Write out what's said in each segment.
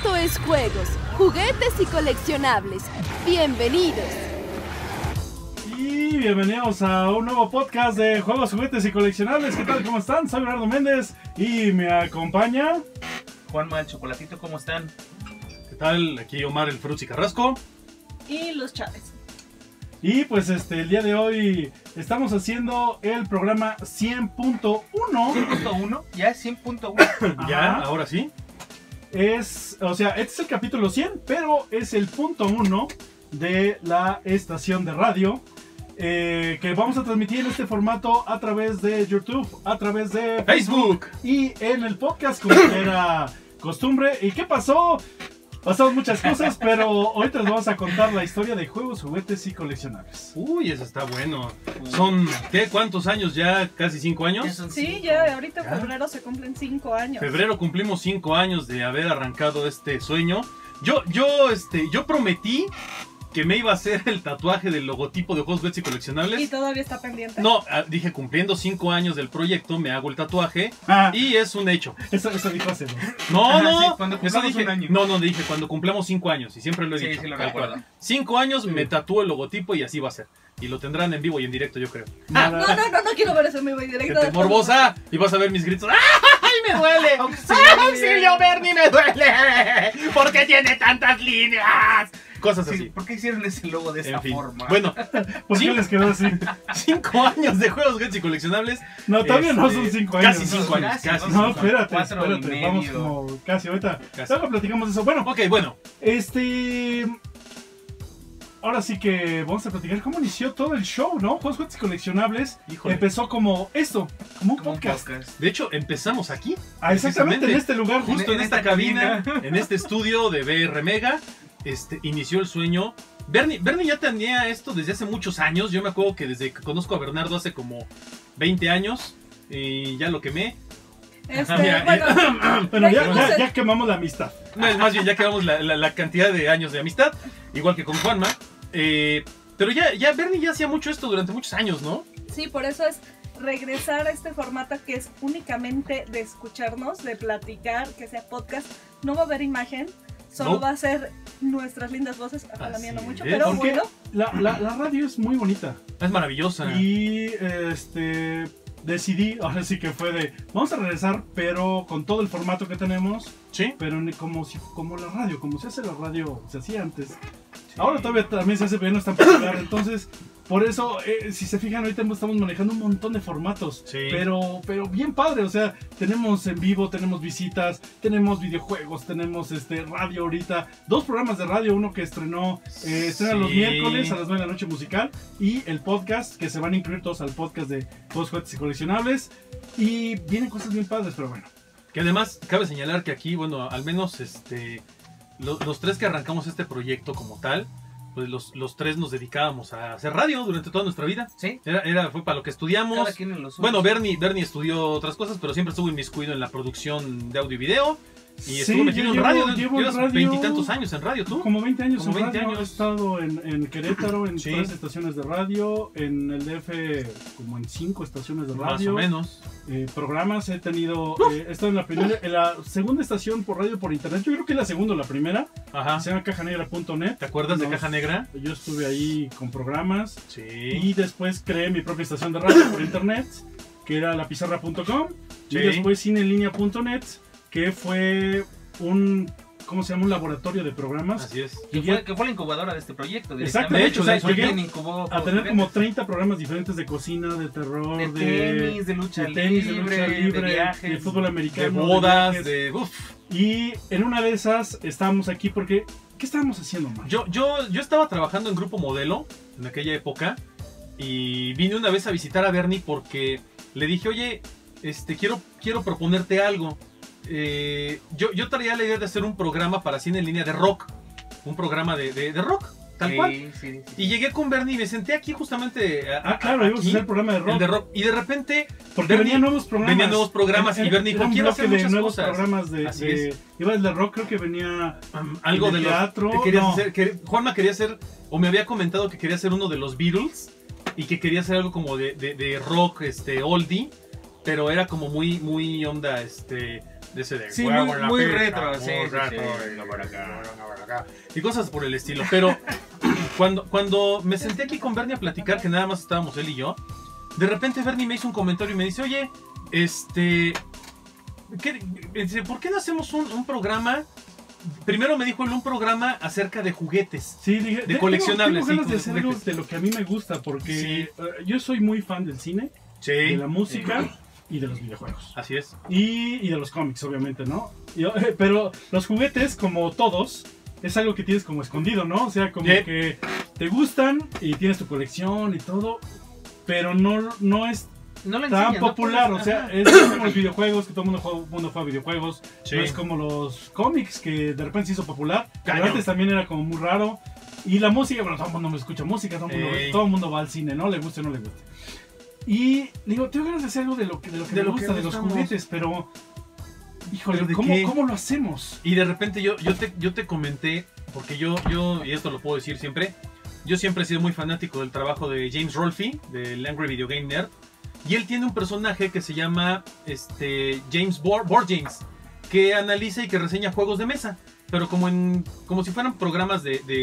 Esto es juegos, juguetes y coleccionables. Bienvenidos. Y bienvenidos a un nuevo podcast de juegos, juguetes y coleccionables. ¿Qué tal? ¿Cómo están? Soy Bernardo Méndez y me acompaña Juanma el Chocolatito, ¿cómo están? ¿qué tal? Aquí Omar el Fruits y Carrasco. Y los Chávez. Y pues el día de hoy estamos haciendo el programa 100.1. 100.1, ya es 100.1. Ya, ahora sí. O sea, este es el capítulo 100, pero es el punto 1 de la estación de radio. Que vamos a transmitir en este formato a través de YouTube, a través de Facebook y en el podcast, como era costumbre. ¿Y qué pasó? Pasaron muchas cosas, pero hoy te vamos a contar la historia de juegos, juguetes y coleccionables. Uy, eso está bueno. Son, ¿qué? ¿Cuántos años ya? ¿Casi 5 años? Sí, ya ahorita en febrero se cumplen 5 años. Febrero cumplimos 5 años de haber arrancado este sueño. Yo prometí que me iba a hacer el tatuaje del logotipo de juegos, juguetes y coleccionables. ¿Y todavía está pendiente? No, dije, cumpliendo 5 años del proyecto, me hago el tatuaje. Y es un hecho. Eso dijo hace dos. No, sí, cuando eso cumplamos dije. un año. No, dije, cuando cumplamos 5 años. Y siempre lo he Sí, dicho. sí lo tal cual. recuerdo. 5 años Sí. me tatúo el logotipo y así va a ser. Y lo tendrán en vivo y en directo, yo creo. No quiero ver eso en vivo y directo. Gente morbosa, y vas a ver mis gritos. ¡Ay, me duele! ¡Auxilio, Bernie, me duele! ¿Por qué tiene tantas líneas? Cosas Sí, así. ¿por qué hicieron ese logo de esa En fin. forma? Bueno, ¿Por qué les quedó así? 5 años de juegos, juguetes y coleccionables. No, todavía no son 5 años. Casi 5 años, Casi, casi. No, cinco, espérate, 4 y espérate. Vamos medio. como casi ahorita. Casi. Luego platicamos de eso. Bueno, Ok, bueno. ahora sí que vamos a platicar cómo inició todo el show, ¿no? Juegos, juguetes y coleccionables. Híjole. Empezó como esto, como un Como un podcast. podcast. De hecho, empezamos aquí. Ah, exactamente, en precisamente, este lugar. Justo en En esta esta cabina, cabina. en este estudio de BR Mega, inició el sueño. Bernie ya tenía esto desde hace muchos años. Yo me acuerdo que desde que conozco a Bernardo hace como 20 años. Y ya lo quemé. Mira, Bueno, Dejemos ya quemamos la amistad. No, es más bien, ya quedamos la cantidad de años de amistad. Igual que con Juanma. Pero ya Bernie ya hacía mucho esto durante muchos años, ¿no? Sí, por eso es regresar a este formato que es únicamente de escucharnos, de platicar, que sea podcast. No va a haber imagen, solo No. va a ser nuestras lindas voces. A la mía no Así mucho, es. pero Porque bueno. la radio es muy bonita. Es maravillosa. Y decidí, ahora sí que fue de, vamos a regresar, pero con todo el formato que tenemos, ¿Sí? pero como la radio, como se hace la radio, se hacía antes. Ahora todavía también se hace, pero no es tan popular. Entonces, por eso, si se fijan, ahorita estamos manejando un montón de formatos. Sí. Pero bien padre. O sea, tenemos en vivo, tenemos visitas, tenemos videojuegos, tenemos radio ahorita. 2 programas de radio, uno que estrena los Sí. miércoles a las 9 de la noche musical. Y el podcast, que se van a incluir todos al podcast de Juegos, Juguetes y Coleccionables. Y vienen cosas bien padres, pero bueno. Que además, cabe señalar que aquí, bueno, al menos los 3 que arrancamos este proyecto como tal, pues los 3 nos dedicábamos a hacer radio durante toda nuestra vida. Sí, Fue para lo que estudiamos. cada quien en lo suyo. Bueno, Bernie estudió otras cosas, pero siempre estuvo inmiscuido en la producción de audio y video. Y Sí, estuvo metido yo en radio. llevo en Llevas radio 20 y tantos años en radio, ¿tú? Como 20 años Como en 20 radio. años. He estado en Querétaro en Sí. 3 estaciones de radio, en el DF como en 5 estaciones de Más radio. o menos. Programas he tenido, he estado en la segunda estación por radio por internet. Yo creo que es la segunda o la primera. Ajá. Se llama cajanegra.net. ¿Te acuerdas de Caja Negra? Yo estuve ahí con programas. Sí. Y después creé mi propia estación de radio por internet, que era lapizarra.com. Sí. Y después cineenlinea.net, que fue un laboratorio de programas. Así es. Que fue la incubadora de este proyecto. Exactamente, de hecho, o sea, de llegué quien incubó a tener como 30 programas diferentes de cocina, de terror, de tenis, de lucha de tenis, de libre, lucha libre, de viajes, de fútbol De americano, bodas, viajes. de... Uf. Y en una de esas estábamos aquí porque ¿qué estábamos haciendo, man? Yo estaba trabajando en Grupo Modelo en aquella época y vine una vez a visitar a Bernie porque le dije, oye, quiero proponerte algo. Yo traía la idea de hacer un programa para cine en línea de rock, un programa de rock, tal cual. Sí. Y llegué con Bernie y me senté aquí justamente. Claro, íbamos a aquí, hacer el programa de rock. el de rock. Y de repente Porque Bernie- venían nuevos programas. venían nuevos programas y Bernie dijo, era un quiero bloque hacer de muchas nuevos cosas. programas Así es. Iba el de rock, creo que venía algo el de teatro. los que querías no. hacer, Juanma quería hacer, o me había comentado que quería hacer uno de los Beatles y que quería hacer algo como de rock oldie, pero era como muy onda De ese de Sí, huevo muy- en la muy pizza, retro, muy sí, sí, retro, sí. venga para acá, venga para acá. Y cosas por el estilo. Pero cuando me senté aquí con Bernie a platicar, que nada más estábamos él y yo, de repente Bernie me hizo un comentario y me dice, oye, ¿por qué no hacemos un programa? Primero me dijo él un programa acerca de juguetes. Sí, dije, De coleccionables, Tengo ganas sí, de hacer algo juguetes. de lo que a mí me gusta, porque Sí. yo soy muy fan del cine, de Sí, la música y de los videojuegos. así es. Y de los cómics, obviamente, ¿no? Pero los juguetes, como todos, es algo que tienes como escondido, ¿no? O sea, como Yep. que te gustan y tienes tu colección y todo, pero no es No lo tan enseñan, ¿no? popular. O sea, Ajá. es como los videojuegos, que todo el mundo juega videojuegos. Sí. No es como los cómics, que de repente se hizo popular. Pero Cañón. antes también era como muy raro. Y la música, bueno, todo el mundo escucha música, Ey. todo el mundo va al cine, ¿no? Le guste o no le guste. Y digo, tengo ganas de hacer algo de lo que me gusta, de los gustamos. juguetes, pero... Híjole, ¿Pero de qué? ¿cómo lo hacemos? Y de repente yo te comenté, porque yo, y esto lo puedo decir siempre, yo siempre he sido muy fanático del trabajo de James Rolfe, del Angry Video Game Nerd, y él tiene un personaje que se llama James Board James, que analiza y que reseña juegos de mesa, pero como si fueran programas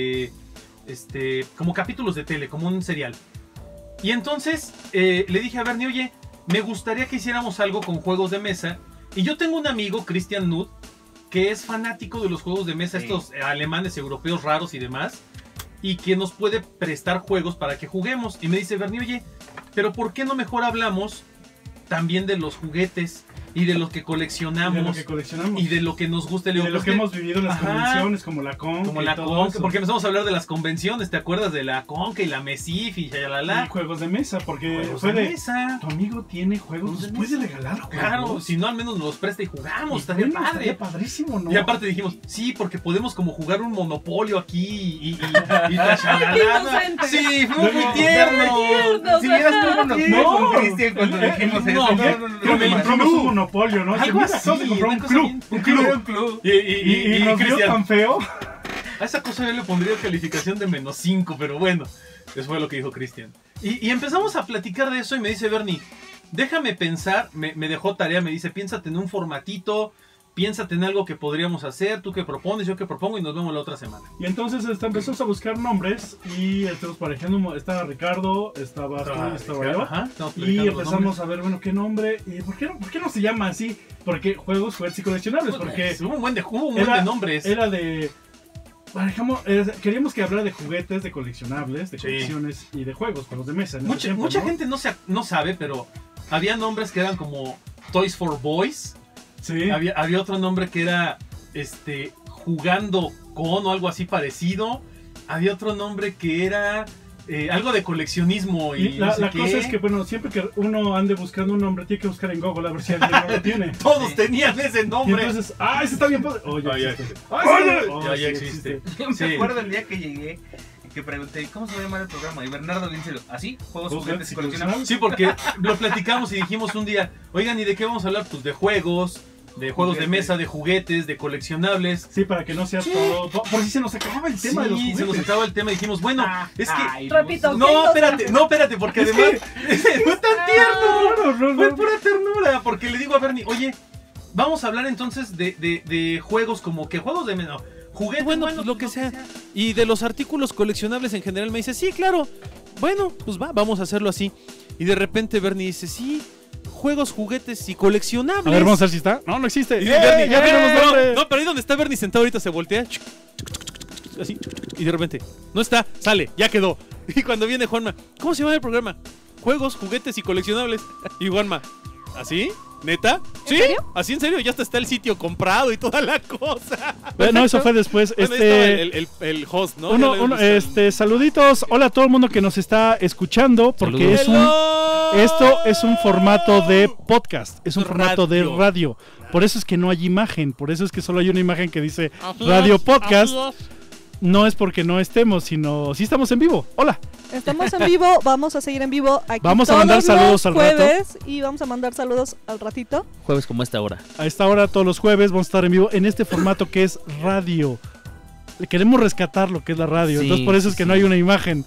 como capítulos de tele, como un serial. Y entonces le dije a Bernie, oye, me gustaría que hiciéramos algo con juegos de mesa. Y yo tengo un amigo, Christian Nutt, que es fanático de los juegos de mesa, Sí. estos alemanes, europeos raros y demás, y que nos puede prestar juegos para que juguemos. Y me dice Bernie, oye, pero ¿por qué no mejor hablamos también de los juguetes y de lo que coleccionamos De lo que coleccionamos. y de lo que nos gusta? Le Y digo, de lo pues que hemos vivido en las Ajá. convenciones, como la Conca. como y la todo Conca, eso. porque empezamos a hablar de las convenciones, ¿te acuerdas de la Conca y la Mesif y Y la juegos de mesa, porque juegos fue de de... mesa? Tu amigo tiene juegos, Juegos nos de puede mesa. regalar juegos. Claro, si no al menos nos los presta y jugamos, Y estaría bueno, padre. estaría padrísimo, ¿no? Y aparte dijimos, sí, porque podemos como jugar un monopolio aquí y la Ay, chalala. qué inocente. Sí, fue muy Luego- tierno. tierno. Si vieras cómo nos No. fue con Cristian cuando dijimos eso. no, Creo que compramos un monopolio, ¿no? Algo Mira, así, acabamos de comprar una un cosa club. bien- Un club, era un club. Y nos vio Cristian, tan feo. a esa cosa yo le pondría calificación de -5, pero bueno, eso fue lo que dijo Cristian. Y empezamos a platicar de eso y me dice Bernie, déjame pensar, me dejó tarea, me dice, piénsate en un formatito, piénsate en algo que podríamos hacer, tú que propones, yo que propongo y nos vemos la otra semana. Y entonces empezamos a buscar nombres y estamos parejando, estaba Ricardo, estaba tú, estaba yo. Ajá, estamos Y platicando los empezamos nombres. a ver, bueno, qué nombre y por qué no se llama así, porque juegos y coleccionables, porque Hubo un buen de nombres. era de queríamos que hablara de juguetes, de coleccionables, de Sí. colecciones y de juegos de mesa. en ese Mucha, tiempo, mucha ¿no? gente no sabe, pero había nombres que eran como Toys for Boys. Sí. Había otro nombre que era jugando con o algo así parecido. Había otro nombre que era algo de coleccionismo. Y Y la no sé la qué. cosa es que, bueno, siempre que uno ande buscando un nombre, tiene que buscar en Google a ver si alguien no lo tiene. Todos Sí. tenían ese Y nombre. entonces, ese está bien padre. Oh, ya Ya existe. existe. Oh, Ya sí existe. Yo me Sí. acuerdo el día que llegué y que pregunté, ¿cómo se va a llamar el programa? Y Bernardo le dice, ¿así? Juegos, juguetes y coleccionables. Sí, porque lo platicamos y dijimos un día, oigan, ¿y de qué vamos a hablar? Pues de juegos de Juguetes. mesa, de juguetes, de coleccionables. Sí, para que no sea todo. Por si se nos acababa el tema de los Sí, juguetes. se nos acababa el tema y dijimos, bueno, es que... Ay, Repito. No, espérate, porque Es además fue tan tierno. No, Fue pura ternura, porque le digo a Bernie, oye, vamos a hablar entonces de juegos como que juegos de no, juguetes, Bueno, pues lo que sea. Y de los artículos coleccionables en general me dice, sí, claro. Bueno, pues vamos a hacerlo así. Y de repente Bernie dice, sí, juegos, juguetes y coleccionables. A ver, vamos a ver si está. No, no existe. Y Bernie, ya tenemos nombre. no, pero ahí donde está Bernie sentado ahorita se voltea. Así. Y de repente, no está, sale, ya quedó. Y cuando viene Juanma, ¿cómo se llama el programa? Juegos, juguetes y coleccionables. Y Juanma, ¿así? ¿Neta? ¿Sí? serio? ¿Así en serio? Ya hasta está el sitio comprado y toda la cosa. No, eso fue después. Bueno, ahí estaba el host, ¿no? Ya lo habíamos visto. Saluditos. Hola a todo el mundo que nos está escuchando, porque Hello. esto es un formato de podcast, es un formato de Radio. radio. Por eso es que no hay imagen, por eso es que solo hay una imagen que dice Radio Podcast. No es porque no estemos, sino sí estamos en vivo. Hola. Estamos en vivo, vamos a seguir en vivo aquí Vamos a todos mandar saludos los al rato. jueves y vamos a mandar saludos al ratito. Jueves como esta hora. A esta hora, todos los jueves, vamos a estar en vivo en este formato que es radio. Queremos rescatar lo que es la radio, Sí, entonces por eso es que sí. no hay una imagen.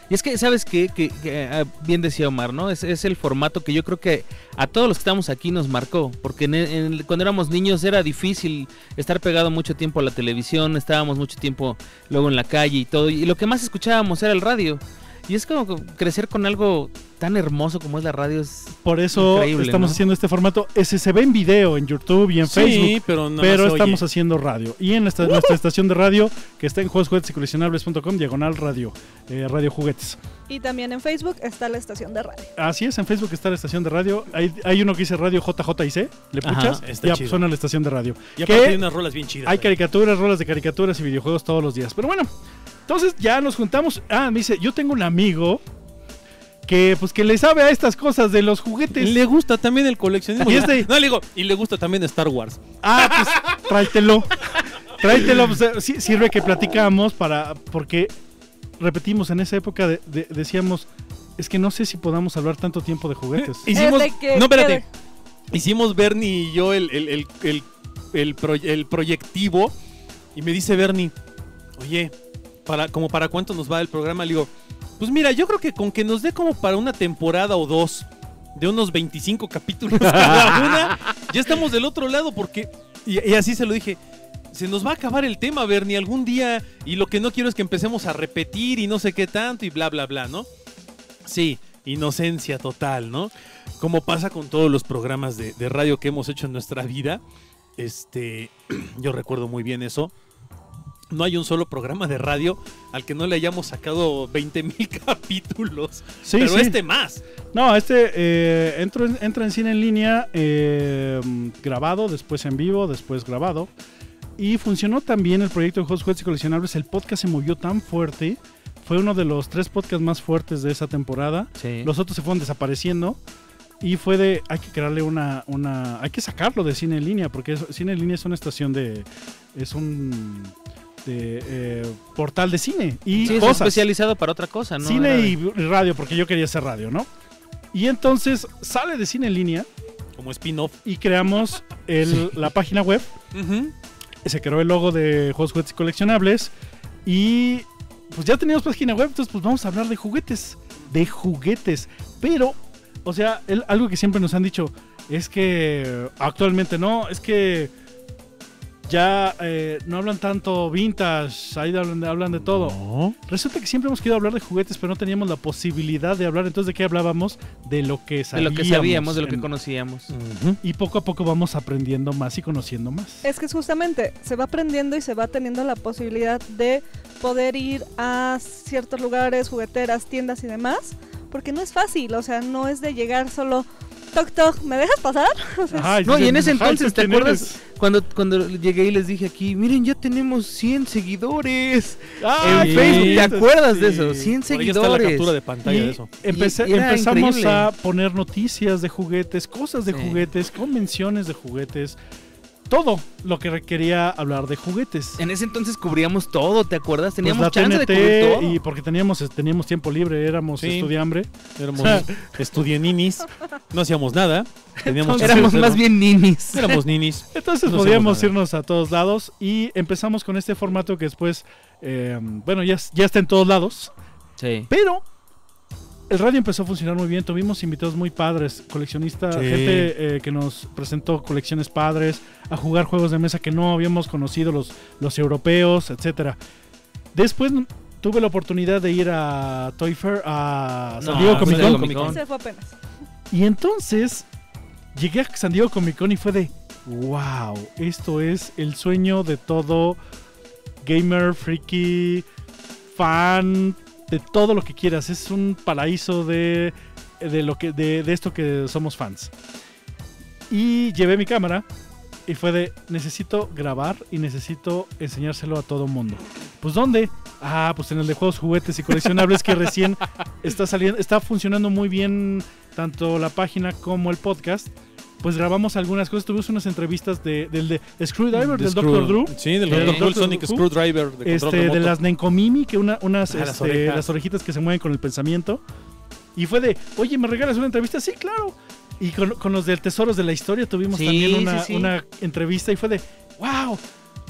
Y es que, ¿sabes qué? Que, bien decía Omar, ¿no? Es el formato que yo creo que a todos los que estamos aquí nos marcó. Porque cuando éramos niños era difícil estar pegado mucho tiempo a la televisión, estábamos mucho tiempo luego en la calle y todo. Y lo que más escuchábamos era el radio. Y es como crecer con algo tan hermoso como es la radio. Es por eso increíble, estamos ¿no? haciendo este formato. Ese se ve en video en YouTube y en Facebook. pero, nada Pero más se estamos oye. haciendo radio. Y en nuestra estación de radio, que está en juegosjuguetesycoleccionables.com, diagonal radio, radio juguetes. Y también en Facebook está la estación de radio. Así es, en Facebook está la estación de radio. Hay uno que dice radio JJIC, le Ajá, puchas, está ya chido. suena la estación de radio. Y aparte Que hay unas rolas bien chidas. hay güey. caricaturas, rolas de caricaturas y videojuegos todos los días. Pero bueno, entonces ya nos juntamos. Me dice, yo tengo un amigo que pues que le sabe a estas cosas de los juguetes. Le gusta también el coleccionismo. Y este- No, le digo, y le gusta también Star Wars. Pues tráetelo. Tráetelo, pues, sirve que platicamos porque repetimos, en esa época decíamos, es que no sé si podamos hablar tanto tiempo de juguetes. Hicimos, de que no, espérate. quede. Hicimos Bernie y yo el proyectivo. Y me dice Bernie, oye, ¿para cuánto nos va el programa? Le digo, pues mira, yo creo que con que nos dé como para una temporada o dos, de unos 25 capítulos cada una, ya estamos del otro lado porque... Y así se lo dije, se nos va a acabar el tema, Bernie, algún día, y lo que no quiero es que empecemos a repetir y no sé qué tanto y bla, bla, bla, ¿no? Sí, inocencia total, ¿no? Como pasa con todos los programas de radio que hemos hecho en nuestra vida, yo recuerdo muy bien eso. No hay un solo programa de radio al que no le hayamos sacado 20,000 capítulos. Sí, pero sí. más. No, entra en cine en línea, grabado, después en vivo, después grabado. Y funcionó también el proyecto de Juegos, Juguetes y Coleccionables. El podcast se movió tan fuerte. Fue uno de los 3 podcasts más fuertes de esa temporada. Sí. Los otros se fueron desapareciendo. Y fue hay que crearle hay que sacarlo de cine en línea, porque cine en línea es una estación es un portal de cine y Sí, es cosas. especializado para otra cosa, ¿no? Cine Era- y radio, porque yo quería hacer radio, ¿no? Y entonces sale de cine en línea Como spin-off. y creamos la página web. Se creó el logo de Juegos, Juguetes y Coleccionables. Y pues ya teníamos página web, entonces pues vamos a hablar de juguetes. De juguetes. Pero, o sea, algo que siempre nos han dicho es que actualmente no, es que ya no hablan tanto vintage, ahí hablan de todo. No. Resulta que siempre hemos querido hablar de juguetes, pero no teníamos la posibilidad de hablar. Entonces, ¿de qué hablábamos? De lo que De sabíamos. lo que sabíamos, de lo que conocíamos. Y poco a poco vamos aprendiendo más y conociendo más. Es que justamente se va aprendiendo y se va teniendo la posibilidad de poder ir a ciertos lugares, jugueteras, tiendas y demás, porque no es fácil, o sea, no es de llegar solo toc toc, ¿me dejas pasar? O sea, Ajá, No, y en ese ajá, entonces, ¿tú ¿te quién acuerdas? eres? Cuando llegué y les dije aquí, miren, ya tenemos 100 seguidores Ah, en sí, Facebook. ¿Te acuerdas de sí. eso? 100 Por ahí está la seguidores. captura de pantalla de Y eso. Y era empezamos increíble. a poner noticias de juguetes, cosas de Sí. juguetes, convenciones de juguetes, todo lo que requería hablar de juguetes. En ese entonces cubríamos todo, ¿te acuerdas? Pues Teníamos la chance de TNT, cubrir todo. y porque teníamos tiempo libre, éramos Sí. estudiambre. Éramos estudianinis, no hacíamos nada. Teníamos que Éramos hacer más cero. bien ninis. Éramos ninis. Entonces No podíamos hacíamos nada. irnos a todos lados y empezamos con este formato que después, bueno, ya está en todos lados, Sí. pero el radio empezó a funcionar muy bien. Tuvimos invitados muy padres, coleccionistas, Sí. gente que nos presentó colecciones padres, a jugar juegos de mesa que no habíamos conocido, los europeos, etcétera. Después tuve la oportunidad de ir a Toy Fair, a San No, Diego San Comic Diego Con. Comic Con. se fue apenas. Y entonces llegué a San Diego Comic Con y fue de wow, esto es el sueño de todo gamer, friki, fan, de todo lo que quieras. Es un paraíso de esto que somos fans. Y llevé mi cámara y fue de necesito grabar y necesito enseñárselo a todo mundo. Pues ¿dónde? Pues en el de Juegos, Juguetes y Coleccionables que recién está funcionando muy bien tanto la página como el podcast. Pues grabamos algunas cosas, tuvimos unas entrevistas del de Screwdriver, del Dr. Drew. Sí, del del Dr. Dr. Sonic Drew. Screwdriver de control remoto. De las Nenkomimi, que las las orejas. las orejitas que se mueven con el pensamiento. Y fue de, oye, ¿me regalas una entrevista? Sí, claro. Y con los del Tesoros de la Historia tuvimos Sí, también sí. una entrevista y fue de, wow.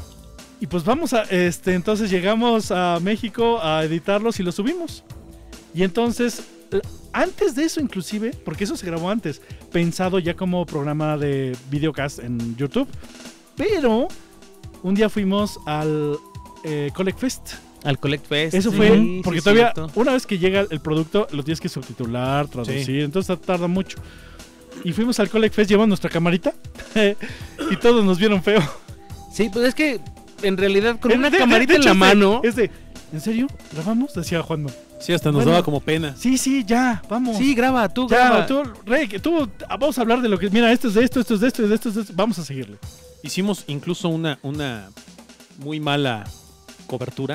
Y pues vamos entonces llegamos a México a editarlos y los subimos. Y entonces, antes de eso inclusive, porque eso se grabó antes, pensado ya como programa de videocast en YouTube, pero un día fuimos al Collect Fest. Al Collect Fest. Eso sí, fue, sí, porque sí, todavía, cierto. una vez que llega el producto, lo tienes que subtitular, traducir, Sí. entonces tarda mucho. Y fuimos al Collect Fest, llevamos nuestra camarita, y todos nos vieron feo. Sí, pues es que en realidad con una De camarita en hecho, la mano. ¿en serio? ¿Grabamos? Decía Juanma. Sí, hasta nos Bueno. daba como pena. Sí, ya, vamos. Sí, graba, tú ya, graba. tú, Rey, que tú, vamos a hablar de lo que, mira, esto es de esto, esto es de esto, esto es de esto, vamos a seguirle. Hicimos incluso una muy mala cobertura.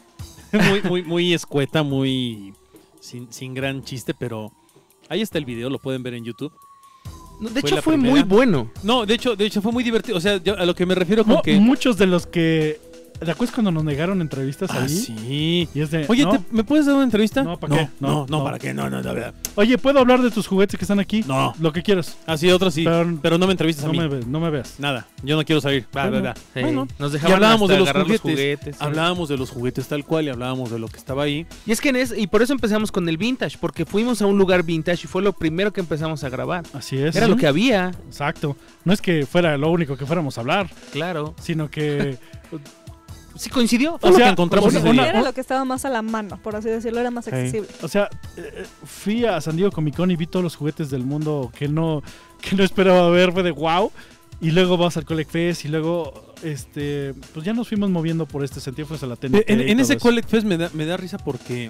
muy escueta, muy sin gran chiste, pero ahí está el video, lo pueden ver en YouTube. No, de fue hecho la fue primera. muy bueno. No, de hecho fue muy divertido. O sea, yo a lo que me refiero con No, que... muchos de los que, ¿te acuerdas cuando nos negaron entrevistas Ah, ahí? sí. Y es de, Oye, ¿no? ¿me puedes dar una entrevista? No, ¿para qué? No, No. ¿para qué? No, la verdad. Oye, ¿puedo hablar de tus juguetes que están aquí? No. Lo que quieras. Ah, sí, otro sí. Pero- Pero no me entrevistas No a mí. no me veas. Nada, yo no quiero salir. Bueno. Sí, Bueno, nos y dejaban hablábamos hasta de los agarrar juguetes. sí. Hablábamos de los juguetes tal cual y hablábamos de lo que estaba ahí. Y es que y por eso empezamos con el vintage, porque fuimos a un lugar vintage y fue lo primero que empezamos a grabar. Así es. Era lo que había, Exacto. No es que fuera lo único que fuéramos a hablar, claro. sino que... Sí coincidió. Fue lo que encontramos una- ese día. Era lo que estaba más a la mano, por así decirlo, era más accesible. O sea, fui a San Diego Comic Con y vi todos los juguetes del mundo que no esperaba ver, fue de wow. Y luego vas al Collect Fest y luego, pues ya nos fuimos moviendo por este sentido, fuimos a la TNT. En y ese todo eso. Collect Fest me da risa porque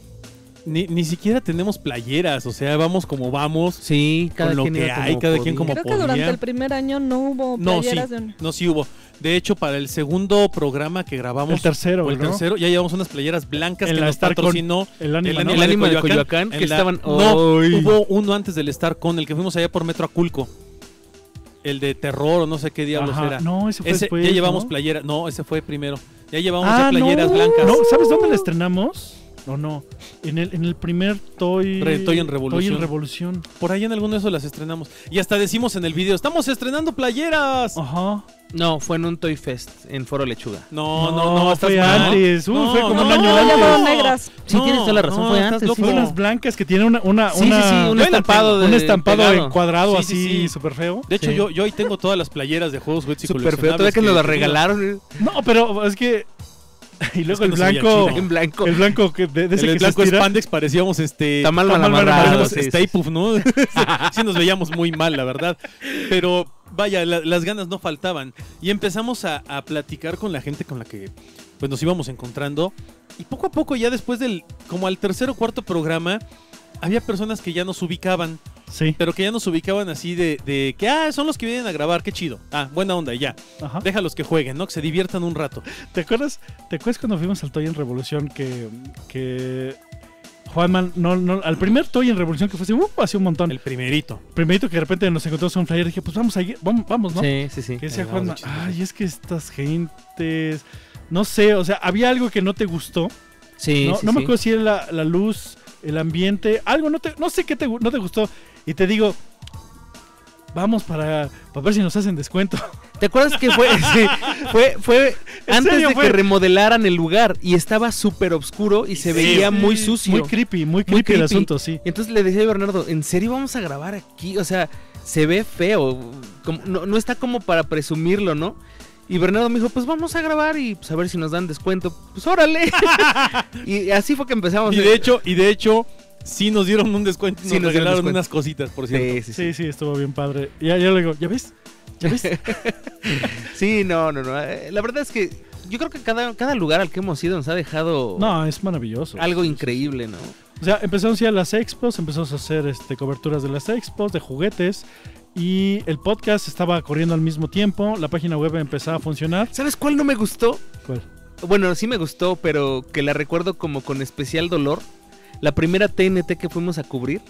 ni siquiera tenemos playeras. O sea, vamos como vamos. Sí, cada Con lo quien que iba hay, cada quien como Creo que durante podía. el primer año no hubo No, playeras sí. de un... No, sí hubo. De hecho, para el segundo programa que grabamos, El tercero, o el ¿no? tercero, ya llevamos unas playeras blancas En que la nos StarCon, patrocinó el ánima, ¿no? El ánima de Coyoacán, que estaban... No, ¡Ay! hubo uno antes del StarCon, el que fuimos allá por Metro Aculco. El de terror o no sé qué diablos Ajá, era. no, ese fue Ese, después, ya llevamos ¿no? playeras. No, ese fue primero. Ya llevamos Ah, ya playeras no. blancas. No, ¿sabes dónde la estrenamos? ¿O no? En el primer Toy en Revolución. Revolución. Por ahí en alguno de esos las estrenamos. Y hasta decimos en el video, estamos estrenando playeras. Ajá. No, fue en un Toy Fest en Foro Lechuga. No, estás fue mal. antes. No, fue como no, un año No, antes. llamaron negras. Sí, tienes toda la razón, fue estás antes, loco. sí. Fue unas blancas que tienen un Sí, un estampado de un estampado pegado. en cuadrado Sí, sí, así sí. súper feo. De hecho, Sí. yo ahí tengo todas las playeras de juegos, juguetes y Súper feo, todavía que nos lo regalaron No, pero es que y luego que el no se veía blanco, chido. en blanco. el blanco que de ese El que se blanco estira. Spandex parecíamos Tamal mal Tamal mal amarrado. amarrado, sí, sí. Stay Puft, ¿no? Sí nos veíamos muy mal, la verdad. Pero vaya, las ganas no faltaban. Y empezamos a platicar con la gente con la que pues nos íbamos encontrando. Y poco a poco, ya después como al tercer o cuarto programa, había personas que ya nos ubicaban. Sí. Pero que ya nos ubicaban así de que, son los que vienen a grabar, qué chido. Buena onda, ya. Ajá. Déjalos que jueguen, ¿no? Que se diviertan un rato. ¿Te acuerdas cuando fuimos al Toy en Revolución que Juanman al primer Toy en Revolución que fue hace un montón. El primerito. Primerito que de repente nos encontramos un flyer y dije, pues vamos ahí, vamos, ¿no? Sí, sí, sí. Que decía Ahí vamos, Juanma, chicos. ay, es que estas gentes, no sé, o sea, había algo que no te gustó. Sí, no sí, no me sí. acuerdo si era la luz, el ambiente, algo no sé qué no te gustó. Y te digo, vamos para ver si nos hacen descuento. ¿Te acuerdas que fue? Sí, fue ¿En antes serio de fue? que remodelaran el lugar y estaba súper oscuro y se veía muy sucio. Muy creepy el creepy. asunto, sí. Y entonces le decía a Bernardo, ¿en serio vamos a grabar aquí? O sea, se ve feo. No está como para presumirlo, ¿no? Y Bernardo me dijo, pues vamos a grabar y pues a ver si nos dan descuento. Pues órale. Y así fue que empezamos. Y de hecho, sí nos dieron un descuento. Sí, Nos nos dieron regalaron descuento. unas cositas, por cierto. Sí, estuvo bien padre. Ya le digo, ¿ya ves? ¿Ya ves? Sí, no. La verdad es que yo creo que cada lugar al que hemos ido nos ha dejado No, es maravilloso. algo increíble, ¿no? O sea, empezamos a ir a las expos, empezamos a hacer coberturas de las expos, de juguetes. Y el podcast estaba corriendo al mismo tiempo. La página web empezaba a funcionar. ¿Sabes cuál no me gustó? ¿Cuál? Bueno, sí me gustó, pero que la recuerdo como con especial dolor. La primera TNT que fuimos a cubrir.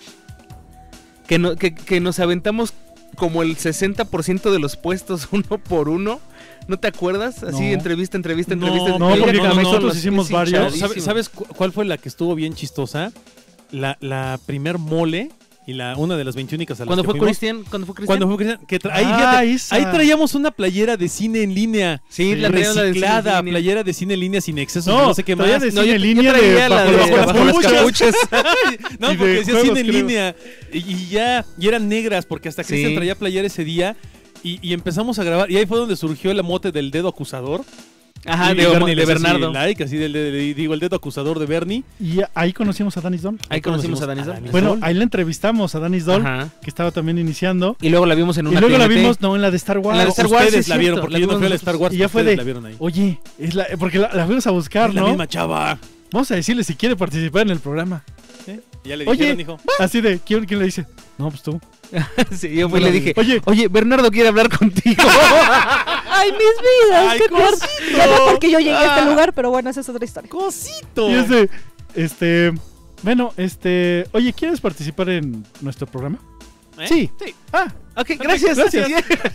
Que nos aventamos como el 60% de los puestos uno por uno. ¿No te acuerdas? Así, No. entrevista. No, entrevista, porque con nosotros los hicimos pies varios. hinchadísimos. ¿Sabes cuál fue la que estuvo bien chistosa? La primer mole y una de las 21 a las ¿Cuándo que fue fuimos. Cristian? ¿Cuándo fue Cristian? Cuando fue Cristian, que ahí, Ah, fíjate, esa. ahí traíamos una playera de cine en línea. Sí, la traíamos la de cine en reciclada, línea. playera de cine en línea sin excesos, No, no sé qué traía más. de No, cine yo- en yo línea traía la de bajo las capuchas. No, Y porque de decía juegos, cine en creo. línea. Y eran negras, porque hasta Cristian Sí. traía playera ese día. Y empezamos a grabar. Y ahí fue donde surgió el mote del dedo acusador. Ajá, Y de Bernie le hacía así Bernardo. like, así digo, el dedo acusador de Bernie. Y ahí conocimos a Danis Don. Ahí conocimos a Danis Don. Bueno, ahí la entrevistamos a Danis Doll, Ajá. que estaba también iniciando. Y luego la vimos en Y una luego la TNT. vimos, no, en la de Star Wars. En la de Star Wars, Ustedes sí, la es vieron, cierto, porque la yo no vimos fui a la nosotros. Star Wars. Y ya fue ustedes de, la vieron ahí. oye, porque la fuimos a buscar, Es la ¿no? misma chava. Vamos a decirle si quiere participar en el programa. Y ya le Oye, dijeron, dijo, así de, ¿quién le dice? No, pues tú. Sí, yo fui y le dije, Oye, Bernardo quiere hablar contigo. ¡Ay, mis vidas! ¡Ay, ¡Qué tierno! cosito! Ya no porque yo llegué a este Ah. lugar, pero bueno, esa es otra historia. ¡Cosito! y bueno, oye, ¿quieres participar en nuestro programa? ¿Eh? Sí. Sí. Ah, Ok, gracias. Gracias.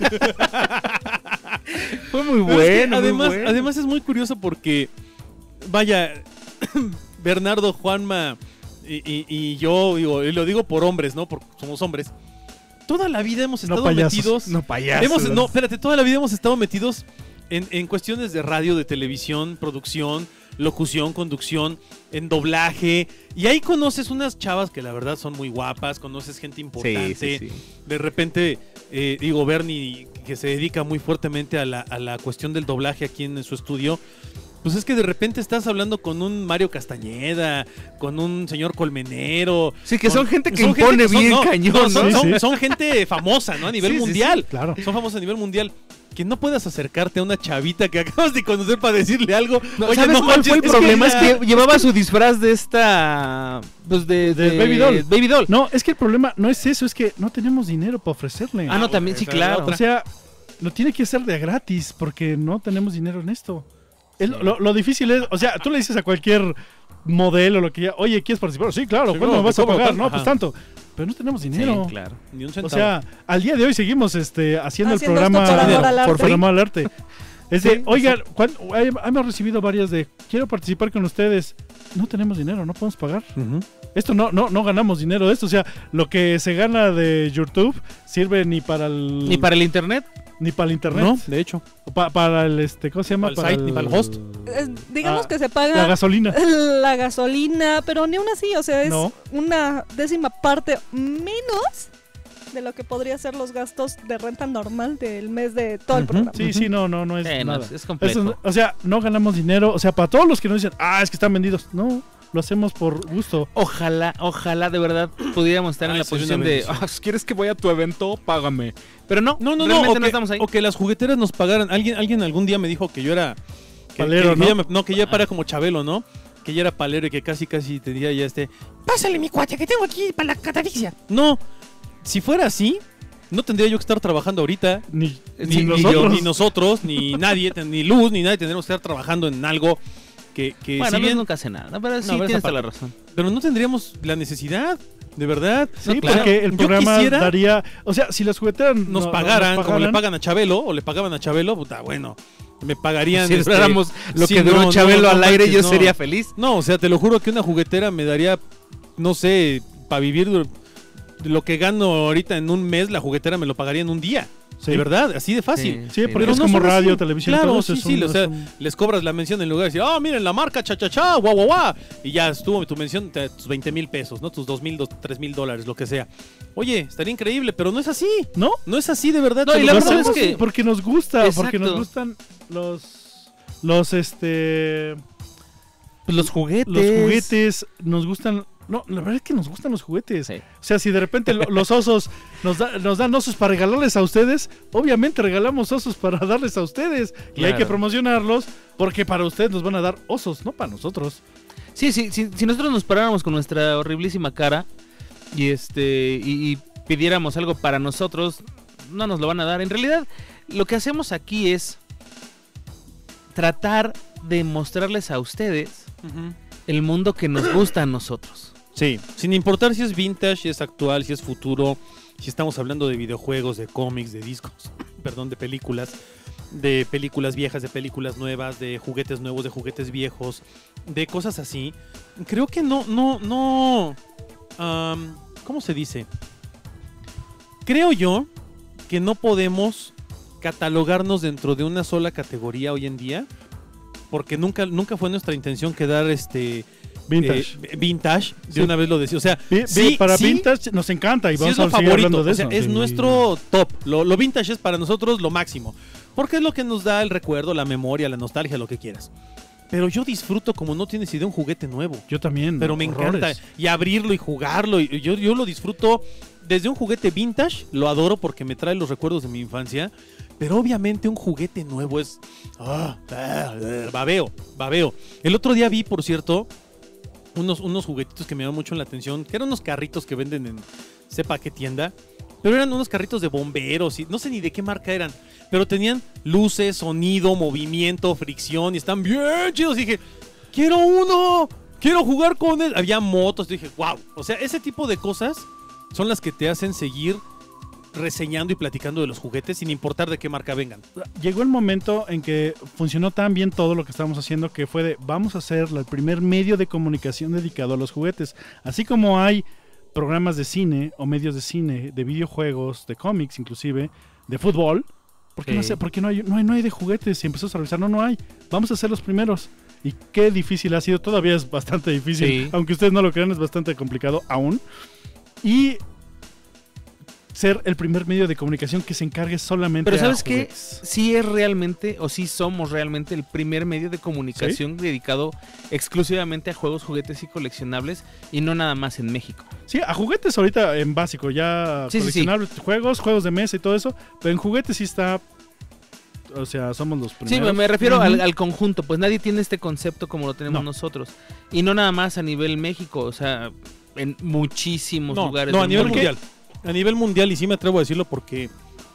Fue muy Pero es que bueno. además, muy bueno. además es muy curioso porque, vaya, Bernardo, Juanma y yo, digo, y lo digo por hombres, ¿no? Porque somos hombres. Toda la vida hemos estado metidos. No payasos. No, espérate, toda la vida hemos estado metidos en cuestiones de radio, de televisión, producción, locución, conducción, en doblaje. Y ahí conoces unas chavas que la verdad son muy guapas, conoces gente importante. Sí. De repente, digo, Bernie, que se dedica muy fuertemente a la cuestión del doblaje aquí en su estudio. Pues es que de repente estás hablando con un Mario Castañeda, con un señor Colmenero. Sí, que son gente que son impone que son- bien no, cañón, no, ¿no? son, Sí, son- sí. son gente famosa, ¿no? A nivel Sí, sí, mundial. Claro. Son famosos a nivel mundial. Que no puedas acercarte a una chavita que acabas de conocer para decirle algo. No, Oye, ¿sabes no cuál manches, fue el problema? Es la- que llevaba su disfraz de esta... Pues de Baby Doll. Baby Doll. No, es que el problema no es eso, es que no tenemos dinero para ofrecerle. Ah, no, también, sí, esa era claro. otra. O sea, lo tiene que hacer de gratis porque no tenemos dinero en esto. Lo difícil es, o sea, tú le dices a cualquier modelo lo que ya, oye, ¿quieres participar? Sí, claro, Sí, ¿cuánto no, me vas te a cobro pagar? tanto. No, pues Ajá. tanto. Pero no tenemos dinero. Sí, claro. Ni un O centavo. sea, al día de hoy seguimos haciendo el Haciendo programa esto por amor al arte. por amor al arte. Es de, Sí, oigan, hemos recibido varias de, quiero participar con ustedes. No tenemos dinero, no podemos pagar. Ujú. Esto no ganamos dinero de esto. O sea, lo que se gana de YouTube sirve ni para el Ni para el internet. internet. No, de hecho. O para el ¿cómo se llama? Para el site, ni para el host. Digamos Ah, que se La paga gasolina. la gasolina, pero ni aún así, o sea, es No. una décima parte menos de lo que podría ser los gastos de renta normal del mes de todo el Ujú. programa. Sí, no es No, nada. es complejo. Eso, o sea, no ganamos dinero. O sea, para todos los que nos dicen, es que están vendidos. No, lo hacemos por gusto. Ojalá de verdad pudiéramos estar en Ay, la sería posición una de, bendición. ¿quieres que vaya a tu evento? Págame. Pero no, No, realmente o no que, estamos ahí. o que las jugueteras nos pagaran. Alguien algún día me dijo que yo era... Palero, que ¿no? ella que ya para como Chabelo, ¿no? Que ella era palero y que casi tenía ya pásale mi cuate que tengo aquí para la catafixia. No, si fuera así, no tendría yo que estar trabajando ahorita. Ni Ni nosotros. ni nosotros, ni nadie, ni Luz, ni nadie tendríamos que estar trabajando en algo que Bueno, si Luz bien... nunca hace nada, pero sí No, pero tienes esa toda la parte. razón. Pero no tendríamos la necesidad, de verdad. Sí, No, claro. porque el Yo programa quisiera daría. O sea, si las jugueteras nos pagaran como le pagan a Chabelo, o le pagaban a Chabelo, puta, bueno, me pagarían... Si duráramos lo sí, que duró no, Chabelo no, al no aire, manches, yo no. sería feliz. No, o sea, te lo juro que una juguetera me daría, no sé, para vivir lo que gano ahorita en un mes, la juguetera me lo pagaría en un día. Sí. De verdad, así de fácil. Sí, porque Pero es no como son radio, así. televisión y Claro, todo eso. sí, es un- o sea, es un- les cobras la mención en lugar de decir, miren la marca, cha, guau, guau, guau. Y ya estuvo tu mención, tus 20,000 pesos, ¿no? Tus 2,000, 3,000 dólares, lo que sea. Oye, estaría increíble, pero no es así. ¿No? No es así, de verdad. No, te y lo la Lo verdad juro. es que- porque nos gusta, porque nos Exacto. gustan los Los juguetes. los juguetes, nos gustan. No, la verdad es que nos gustan los juguetes. Sí. O sea, si de repente los osos nos dan osos para regalarles a ustedes, obviamente regalamos osos para darles a ustedes. Y hay Claro. que promocionarlos porque para ustedes nos van a dar osos, no para nosotros. Sí, si nosotros nos paráramos con nuestra horriblísima cara y pidiéramos algo para nosotros, no nos lo van a dar. En realidad, lo que hacemos aquí es tratar de mostrarles a ustedes Ujú. el mundo que nos gusta a nosotros. Sí, sin importar si es vintage, si es actual, si es futuro, si estamos hablando de videojuegos, de cómics, de discos, perdón, de películas viejas, de películas nuevas, de juguetes nuevos, de juguetes viejos, de cosas así. Creo que no, ¿cómo se dice? Creo yo que no podemos catalogarnos dentro de una sola categoría hoy en día, porque nunca fue nuestra intención quedar Vintage. vintage, de Sí. una vez lo decía. O sea, Para sí, Vintage nos encanta y sí vamos es lo a seguir favorito, hablando de o sea, eso. es Sí. nuestro top. Lo vintage es para nosotros lo máximo, porque es lo que nos da el recuerdo, la memoria, la nostalgia, lo que quieras. Pero yo disfruto, como no tienes idea, un juguete nuevo. Yo también. Pero me encanta. Y abrirlo y jugarlo. Y yo lo disfruto desde un juguete vintage. Lo adoro porque me trae los recuerdos de mi infancia. Pero obviamente un juguete nuevo es... babeo. El otro día vi, por cierto, unos juguetitos que me llaman mucho la atención. Que eran unos carritos que venden en sepa qué tienda. Pero eran unos carritos de bomberos. Y no sé ni de qué marca eran. Pero tenían luces, sonido, movimiento, fricción. Y están bien chidos. Y dije, quiero uno. Quiero jugar con él. Había motos. Y dije, wow. O sea, ese tipo de cosas son las que te hacen seguir reseñando y platicando de los juguetes sin importar de qué marca vengan. Llegó el momento en que funcionó tan bien todo lo que estábamos haciendo que fue de, vamos a hacer el primer medio de comunicación dedicado a los juguetes. Así como hay programas de cine o medios de cine, de videojuegos, de cómics inclusive, de fútbol. ¿Por qué, Sí. no sé, ¿por qué no hay de juguetes? Y empezó a revisar, no hay. Vamos a ser los primeros. Y qué difícil ha sido, todavía es bastante difícil. Sí. Aunque ustedes no lo crean, es bastante complicado aún. Y ser el primer medio de comunicación que se encargue solamente Pero a ¿sabes qué? juguetes. Sí es realmente, o sí somos realmente el primer medio de comunicación dedicado exclusivamente a juegos, juguetes y coleccionables, y no nada más en México. Sí, a juguetes ahorita en básico, ya Sí, sí, coleccionables, juegos de mesa y todo eso, pero en juguetes sí está, o sea, somos los Sí, primeros. me refiero Ujú. al conjunto, pues nadie tiene este concepto como lo tenemos No. nosotros. Y no nada más a nivel México, o sea, en muchísimos lugares. No, a del nivel mundo. mundial. A nivel mundial, y sí me atrevo a decirlo porque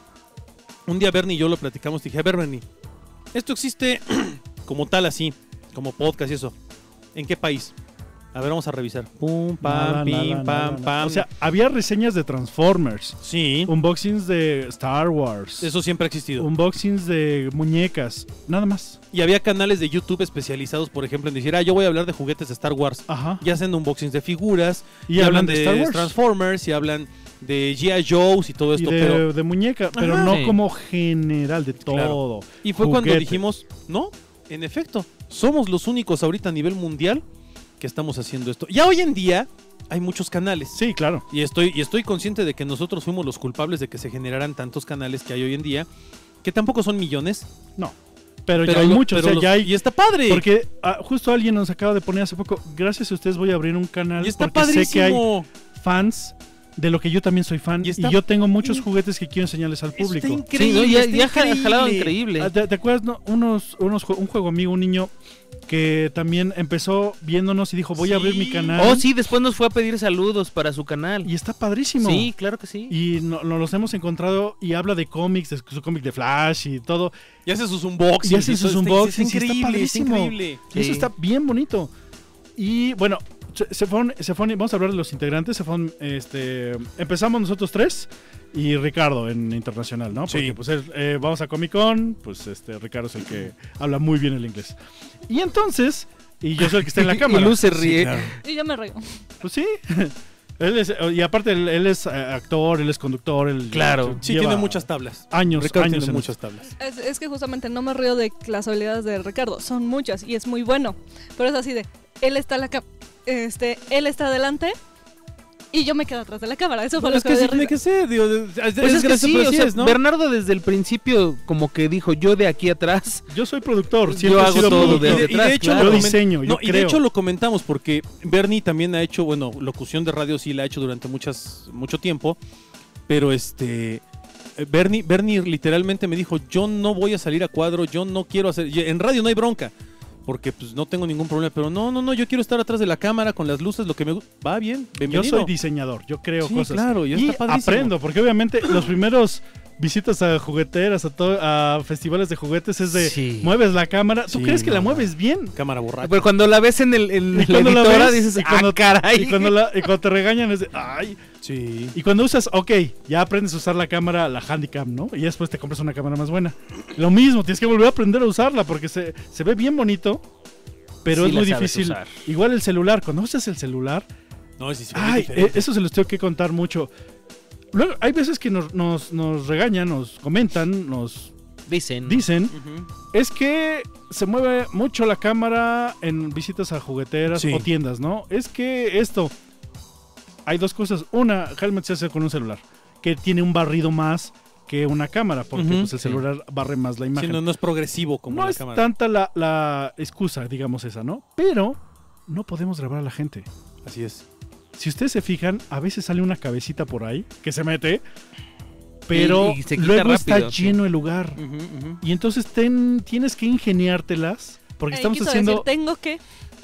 un día Bernie y yo lo platicamos. Dije, a ver, Bernie, esto existe como tal así, como podcast y eso. ¿En qué país? A ver, vamos a revisar. Pum, pam, Nada, pim, nada, pam, nada. pam. O sea, había reseñas de Transformers, sí, unboxings de Star Wars, eso siempre ha existido. unboxings de muñecas, nada más. Y había canales de YouTube especializados, por ejemplo, en decir, yo voy a hablar de juguetes de Star Wars. Ajá. Y hacen unboxings de figuras, Y hablan de Star Wars. Transformers, y hablan de G.I. Joes y todo Y esto. de muñeca, pero Ajá. no Sí. como general de todo. Y fue cuando Juguete. dijimos, no, en efecto, somos los únicos ahorita a nivel mundial que estamos haciendo esto. Ya hoy en día hay muchos canales. Sí, claro. Y estoy consciente de que nosotros fuimos los culpables de que se generaran tantos canales que hay hoy en día, que tampoco son millones. No. Pero ya hay muchos, o sea, ya hay. Y está padre. Porque justo alguien nos acaba de poner hace poco, gracias a ustedes voy a abrir un canal y está porque sé que hay padrísimo. fans de lo que yo también soy fan Y y, está- yo tengo muchos juguetes que quiero enseñarles al público. Está Sí, increíble. ¿no? Ya está ha jalado increíble. increíble. ¿Te acuerdas? No? Un juego amigo, un niño que también empezó viéndonos y dijo, voy a abrir mi Sí. canal. Oh, sí, después nos fue a pedir saludos para su canal. Y está padrísimo. Sí, claro que sí. Y nos los hemos encontrado y habla de cómics, de su cómic de Flash y todo. Y hace sus unboxings. Y hace sus todo, unboxings, y Está está increíble, está padrísimo. increíble. Y eso Sí. está bien bonito. Y bueno, vamos a hablar de los integrantes. Empezamos nosotros tres y Ricardo en internacional, ¿no? Porque Sí. pues vamos a Comic Con, pues Ricardo es el que habla muy bien el inglés. Y entonces, y yo soy el que está en la cámara. Y Luz se ríe. Sí, claro. Y yo me río. Pues sí. Y aparte él es actor, él es conductor, él Claro. Sí, lleva tiene muchas tablas. años Ricardo años tiene en muchas tablas. Es que justamente no me río de las habilidades de Ricardo, son muchas y es muy bueno. Pero es así de, él está él está adelante y yo me quedo atrás de la cámara. Eso fue Bueno, lo es que me sí dio tiene risa. que ser. Digo, Pues es que gracioso, sí, pero o sea, es, ¿no? Bernardo desde el principio como que dijo, yo de aquí atrás. Yo soy productor, Yo siempre he hago sido todo productor. de detrás, claro. Yo lo comen- diseño, yo no, y de creo. hecho lo comentamos porque Bernie también ha hecho, bueno, locución de radio sí la ha hecho durante mucho tiempo, pero Bernie literalmente me dijo, yo no voy a salir a cuadro, yo no quiero hacer, en radio no hay bronca, porque pues no tengo ningún problema, pero no, yo quiero estar atrás de la cámara con las luces, lo que me gusta, va bien, Yo bienvenido. soy diseñador, yo creo Sí, cosas. claro, y y está padrísimo. aprendo, porque obviamente los primeros visitas a jugueteras, a festivales de juguetes es de Sí. mueves la cámara. ¿Tú Sí, crees que no, la no. muedes bien? Cámara borracha. Pero cuando la ves en Y la cuando la editora ves, dices, y cuando, caray. y cuando te regañan es de, ay. Sí. Y cuando usas, ok, ya aprendes a usar la cámara, la Handycam, ¿no? Y después te compras una cámara más buena. Lo mismo, tienes que volver a aprender a usarla porque se ve bien bonito, pero Sí es muy la sabes difícil. usar. Igual el celular, cuando usas el celular, No, sí, Ay, eso se los tengo que contar mucho. Luego, hay veces que nos regañan, nos comentan, nos Dicen. Ujú. es que se mueve mucho la cámara en visitas a jugueteras Sí. o tiendas, ¿no? Es que esto... Hay dos cosas. Una, Helmet se hace con un celular, que tiene un barrido más que una cámara, porque Ujú, pues, el sí. celular barre más la Sí, imagen. no es progresivo como No la es cámara. tanta la excusa, digamos esa, ¿no? Pero no podemos grabar a la gente. Así es. Si ustedes se fijan, a veces sale una cabecita por ahí que se mete, pero Y se quita luego rápido, está sí. lleno el lugar. Ujú, ujú. Y entonces tienes que ingeniártelas, porque estamos quiso haciendo... decir, tengo que.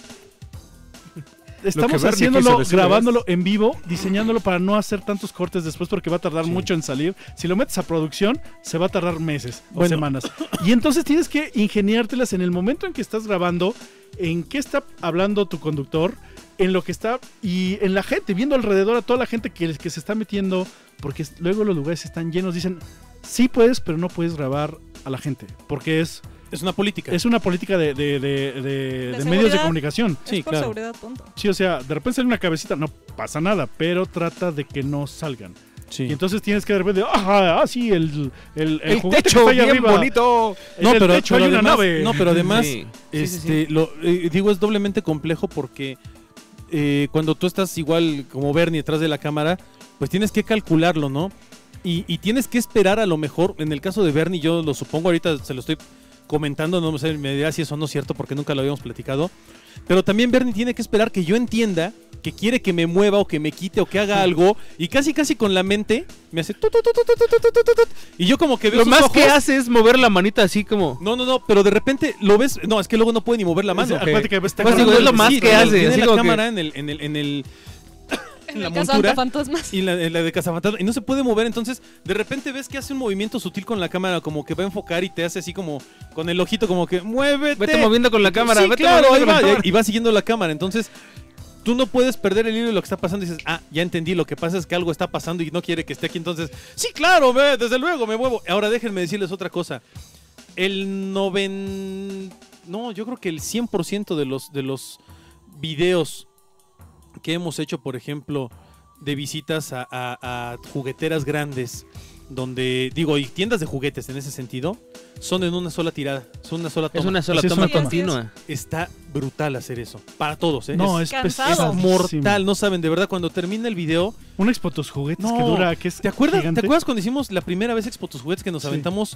Estamos Bernie quiso haciéndolo, decir, grabándolo en vivo, diseñándolo para no hacer tantos cortes después porque va a tardar Sí. mucho en salir. Si lo metes a producción, se va a tardar meses o Bueno. semanas. Y entonces tienes que ingeniártelas en el momento en que estás grabando, en qué está hablando tu conductor, en lo que está y en la gente, viendo alrededor a toda la gente que se está metiendo, porque luego los lugares están llenos. Dicen, sí puedes, pero no puedes grabar a la gente, porque es Es una política. una política de medios de seguridad. comunicación. Sí, es por claro. seguridad, punto. Sí, o sea, de repente sale una cabecita, no pasa nada, pero trata de que no salgan. Sí. Y entonces tienes que de repente, sí, el juguete que techo está ahí bien arriba. bonito. En No, el pero, techo pero hay una además, nave. no, pero además, Sí. Sí, sí, sí. digo, es doblemente complejo porque cuando tú estás igual como Bernie detrás de la cámara, pues tienes que calcularlo, ¿no? Y tienes que esperar a lo mejor, en el caso de Bernie, yo lo supongo, ahorita se lo estoy comentando, no sé, me dirá si eso no es cierto porque nunca lo habíamos platicado, pero también Bernie tiene que esperar que yo entienda que quiere que me mueva o que me quite o que haga algo y casi con la mente me hace tu, tu, tu, tu, tu, tu, tu, tu, tu, y yo como que veo Lo sus más ojos. que hace es mover la manita así como... No, pero de repente lo ves, no, es que luego no puede ni mover la mano. Acuérdate que está Pues digo, agarrando es lo el- más Sí, que tiene- hace, tiene así la como que- cámara en En la el montura cazafantasmas. y en la de cazafantasma y no se puede mover, entonces de repente ves que hace un movimiento sutil con la cámara, como que va a enfocar y te hace así como con el ojito como que muévete. Vete moviendo con la cámara, Sí, vete claro, ahí moviendo con va, la cámara. y va siguiendo la cámara, entonces tú no puedes perder el hilo de lo que está pasando y dices, ya entendí, lo que pasa es que algo está pasando y no quiere que esté aquí, entonces, sí, claro, desde luego me muevo. Ahora déjenme decirles otra cosa. Yo creo que el 100% de los videos que hemos hecho, por ejemplo, de visitas a jugueteras grandes, donde, y tiendas de juguetes en ese sentido, son en una sola tirada, son una sola toma. Es una sola Sí, es toma una toma. continua. Está brutal hacer eso, para todos, ¿eh? No, es es cansado. mortal, no saben, de verdad, cuando termina el video... Un Expo Tus Juguetes No, que dura, que es ¿Te acuerdas gigante. cuando hicimos la primera vez Expo Tus Juguetes que nos Sí. aventamos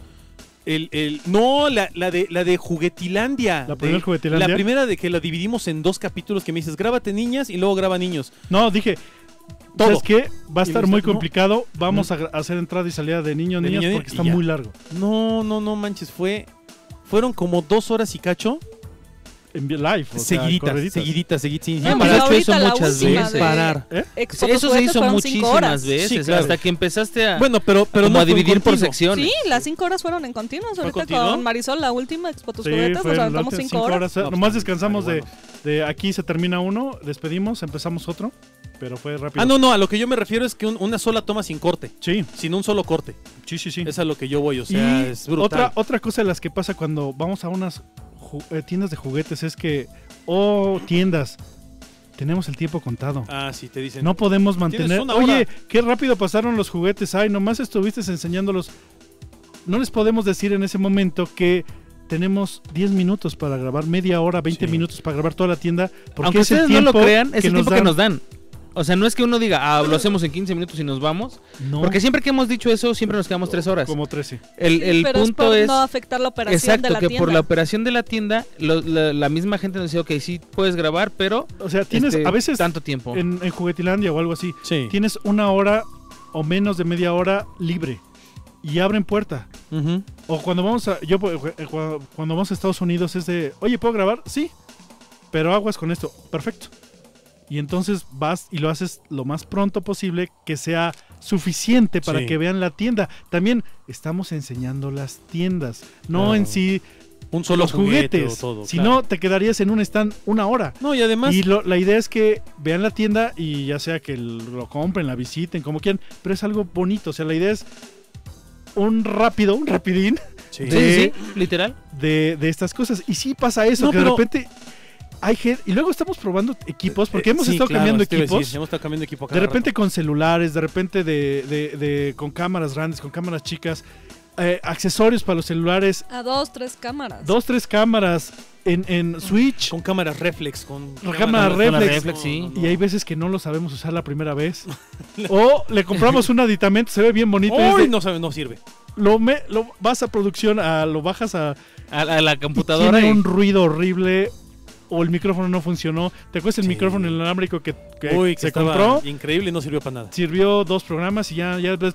la de Juguetilandia? ¿La primera Juguetilandia? La primera de que la dividimos en 2 capítulos que me dices, grábate niñas y luego graba niños. No, dije, Todo. ¿sabes qué? Va a Y estar lo muy está- no. complicado. Vamos a hacer entrada y salida de niños, De niñas, niño, porque está y ya. muy largo. No manches, fueron como 2 horas y cacho, En live, o sea, correditas. seguiditas, sin No, Hemos pero hecho ahorita eso la muchas última veces. de parar. Expo Eso se Juguetes hizo fueron 5 muchísimas horas. veces, Sí, claro. hasta que empezaste a, Bueno, pero como no a fue dividir por continuo. secciones. Sí, las 5 horas fueron en continuos. Ahorita continuo? con Marisol, la última Expo Tus Sí, Juguetes, fue nos la aventamos última 5 horas. No, Nomás pues, descansamos bueno. de aquí se termina uno, despedimos, empezamos otro, pero fue rápido. No, a lo que yo me refiero es que una sola toma sin corte, Sí, sin un solo corte. sí. Es a lo que yo voy, o sea, Y es brutal. otra cosa de las que pasa cuando vamos a unas tiendas de juguetes es que, tiendas, tenemos el tiempo contado. Sí, te dicen. No podemos mantener. una Oye, hora. qué rápido pasaron los juguetes. Ay, nomás estuviste enseñándolos. No les podemos decir en ese momento que tenemos 10 minutos para grabar, media hora, 20 Sí. minutos para grabar toda la tienda. Porque Aunque es el ustedes no lo tiempo crean, es el tiempo que dan. nos dan. O sea, no es que uno diga, lo hacemos en 15 minutos y nos vamos. No, Porque siempre que hemos dicho eso, siempre nos quedamos 3 horas. como 13. El Pero punto por es... no afectar la operación Exacto, de la que tienda. por la operación de la tienda, la misma gente nos dice, ok, sí puedes grabar, pero O sea, tienes a veces tanto tiempo. en Juguetilandia o algo así, Sí. tienes una hora o menos de media hora libre y abren puerta. Ujú. O cuando vamos cuando vamos a Estados Unidos es de, oye, ¿puedo grabar? Sí, pero aguas con esto. Perfecto. Y entonces vas y lo haces lo más pronto posible, que sea suficiente para Sí. que vean la tienda. También estamos enseñando las tiendas, no Claro. en sí Un solo los juguete juguetes. o todo, Si claro. no, te quedarías en un stand una hora. No, y además... Y la idea es que vean la tienda y ya sea que lo compren, la visiten, como quieran, pero es algo bonito. O sea, la idea es un rapidín Sí. Sí, sí, sí, literal. de estas cosas. Y sí pasa eso, No, que pero- de repente hay gente, y luego estamos probando equipos, porque hemos Sí, estado claro, cambiando esto iba a decir, equipos. hemos estado cambiando equipo De cada repente rato. con celulares, de repente con cámaras grandes, con cámaras chicas, accesorios para los celulares, A 2, 3 cámaras. 2, 3 cámaras en Switch. Con cámaras reflex, con Cámara con la reflex. reflex, sí. Y hay veces que no lo sabemos usar la primera vez. O le compramos un aditamento, se ve bien bonito. y es ¡Uy! de- No sirve. lo vas a producción, lo bajas a A la computadora. tiene y- un ruido horrible o el micrófono no funcionó. ¿Te acuerdas el Sí. micrófono inalámbrico que Uy, que se estaba compró? increíble y no sirvió para nada. Sirvió 2 programas y ya ves,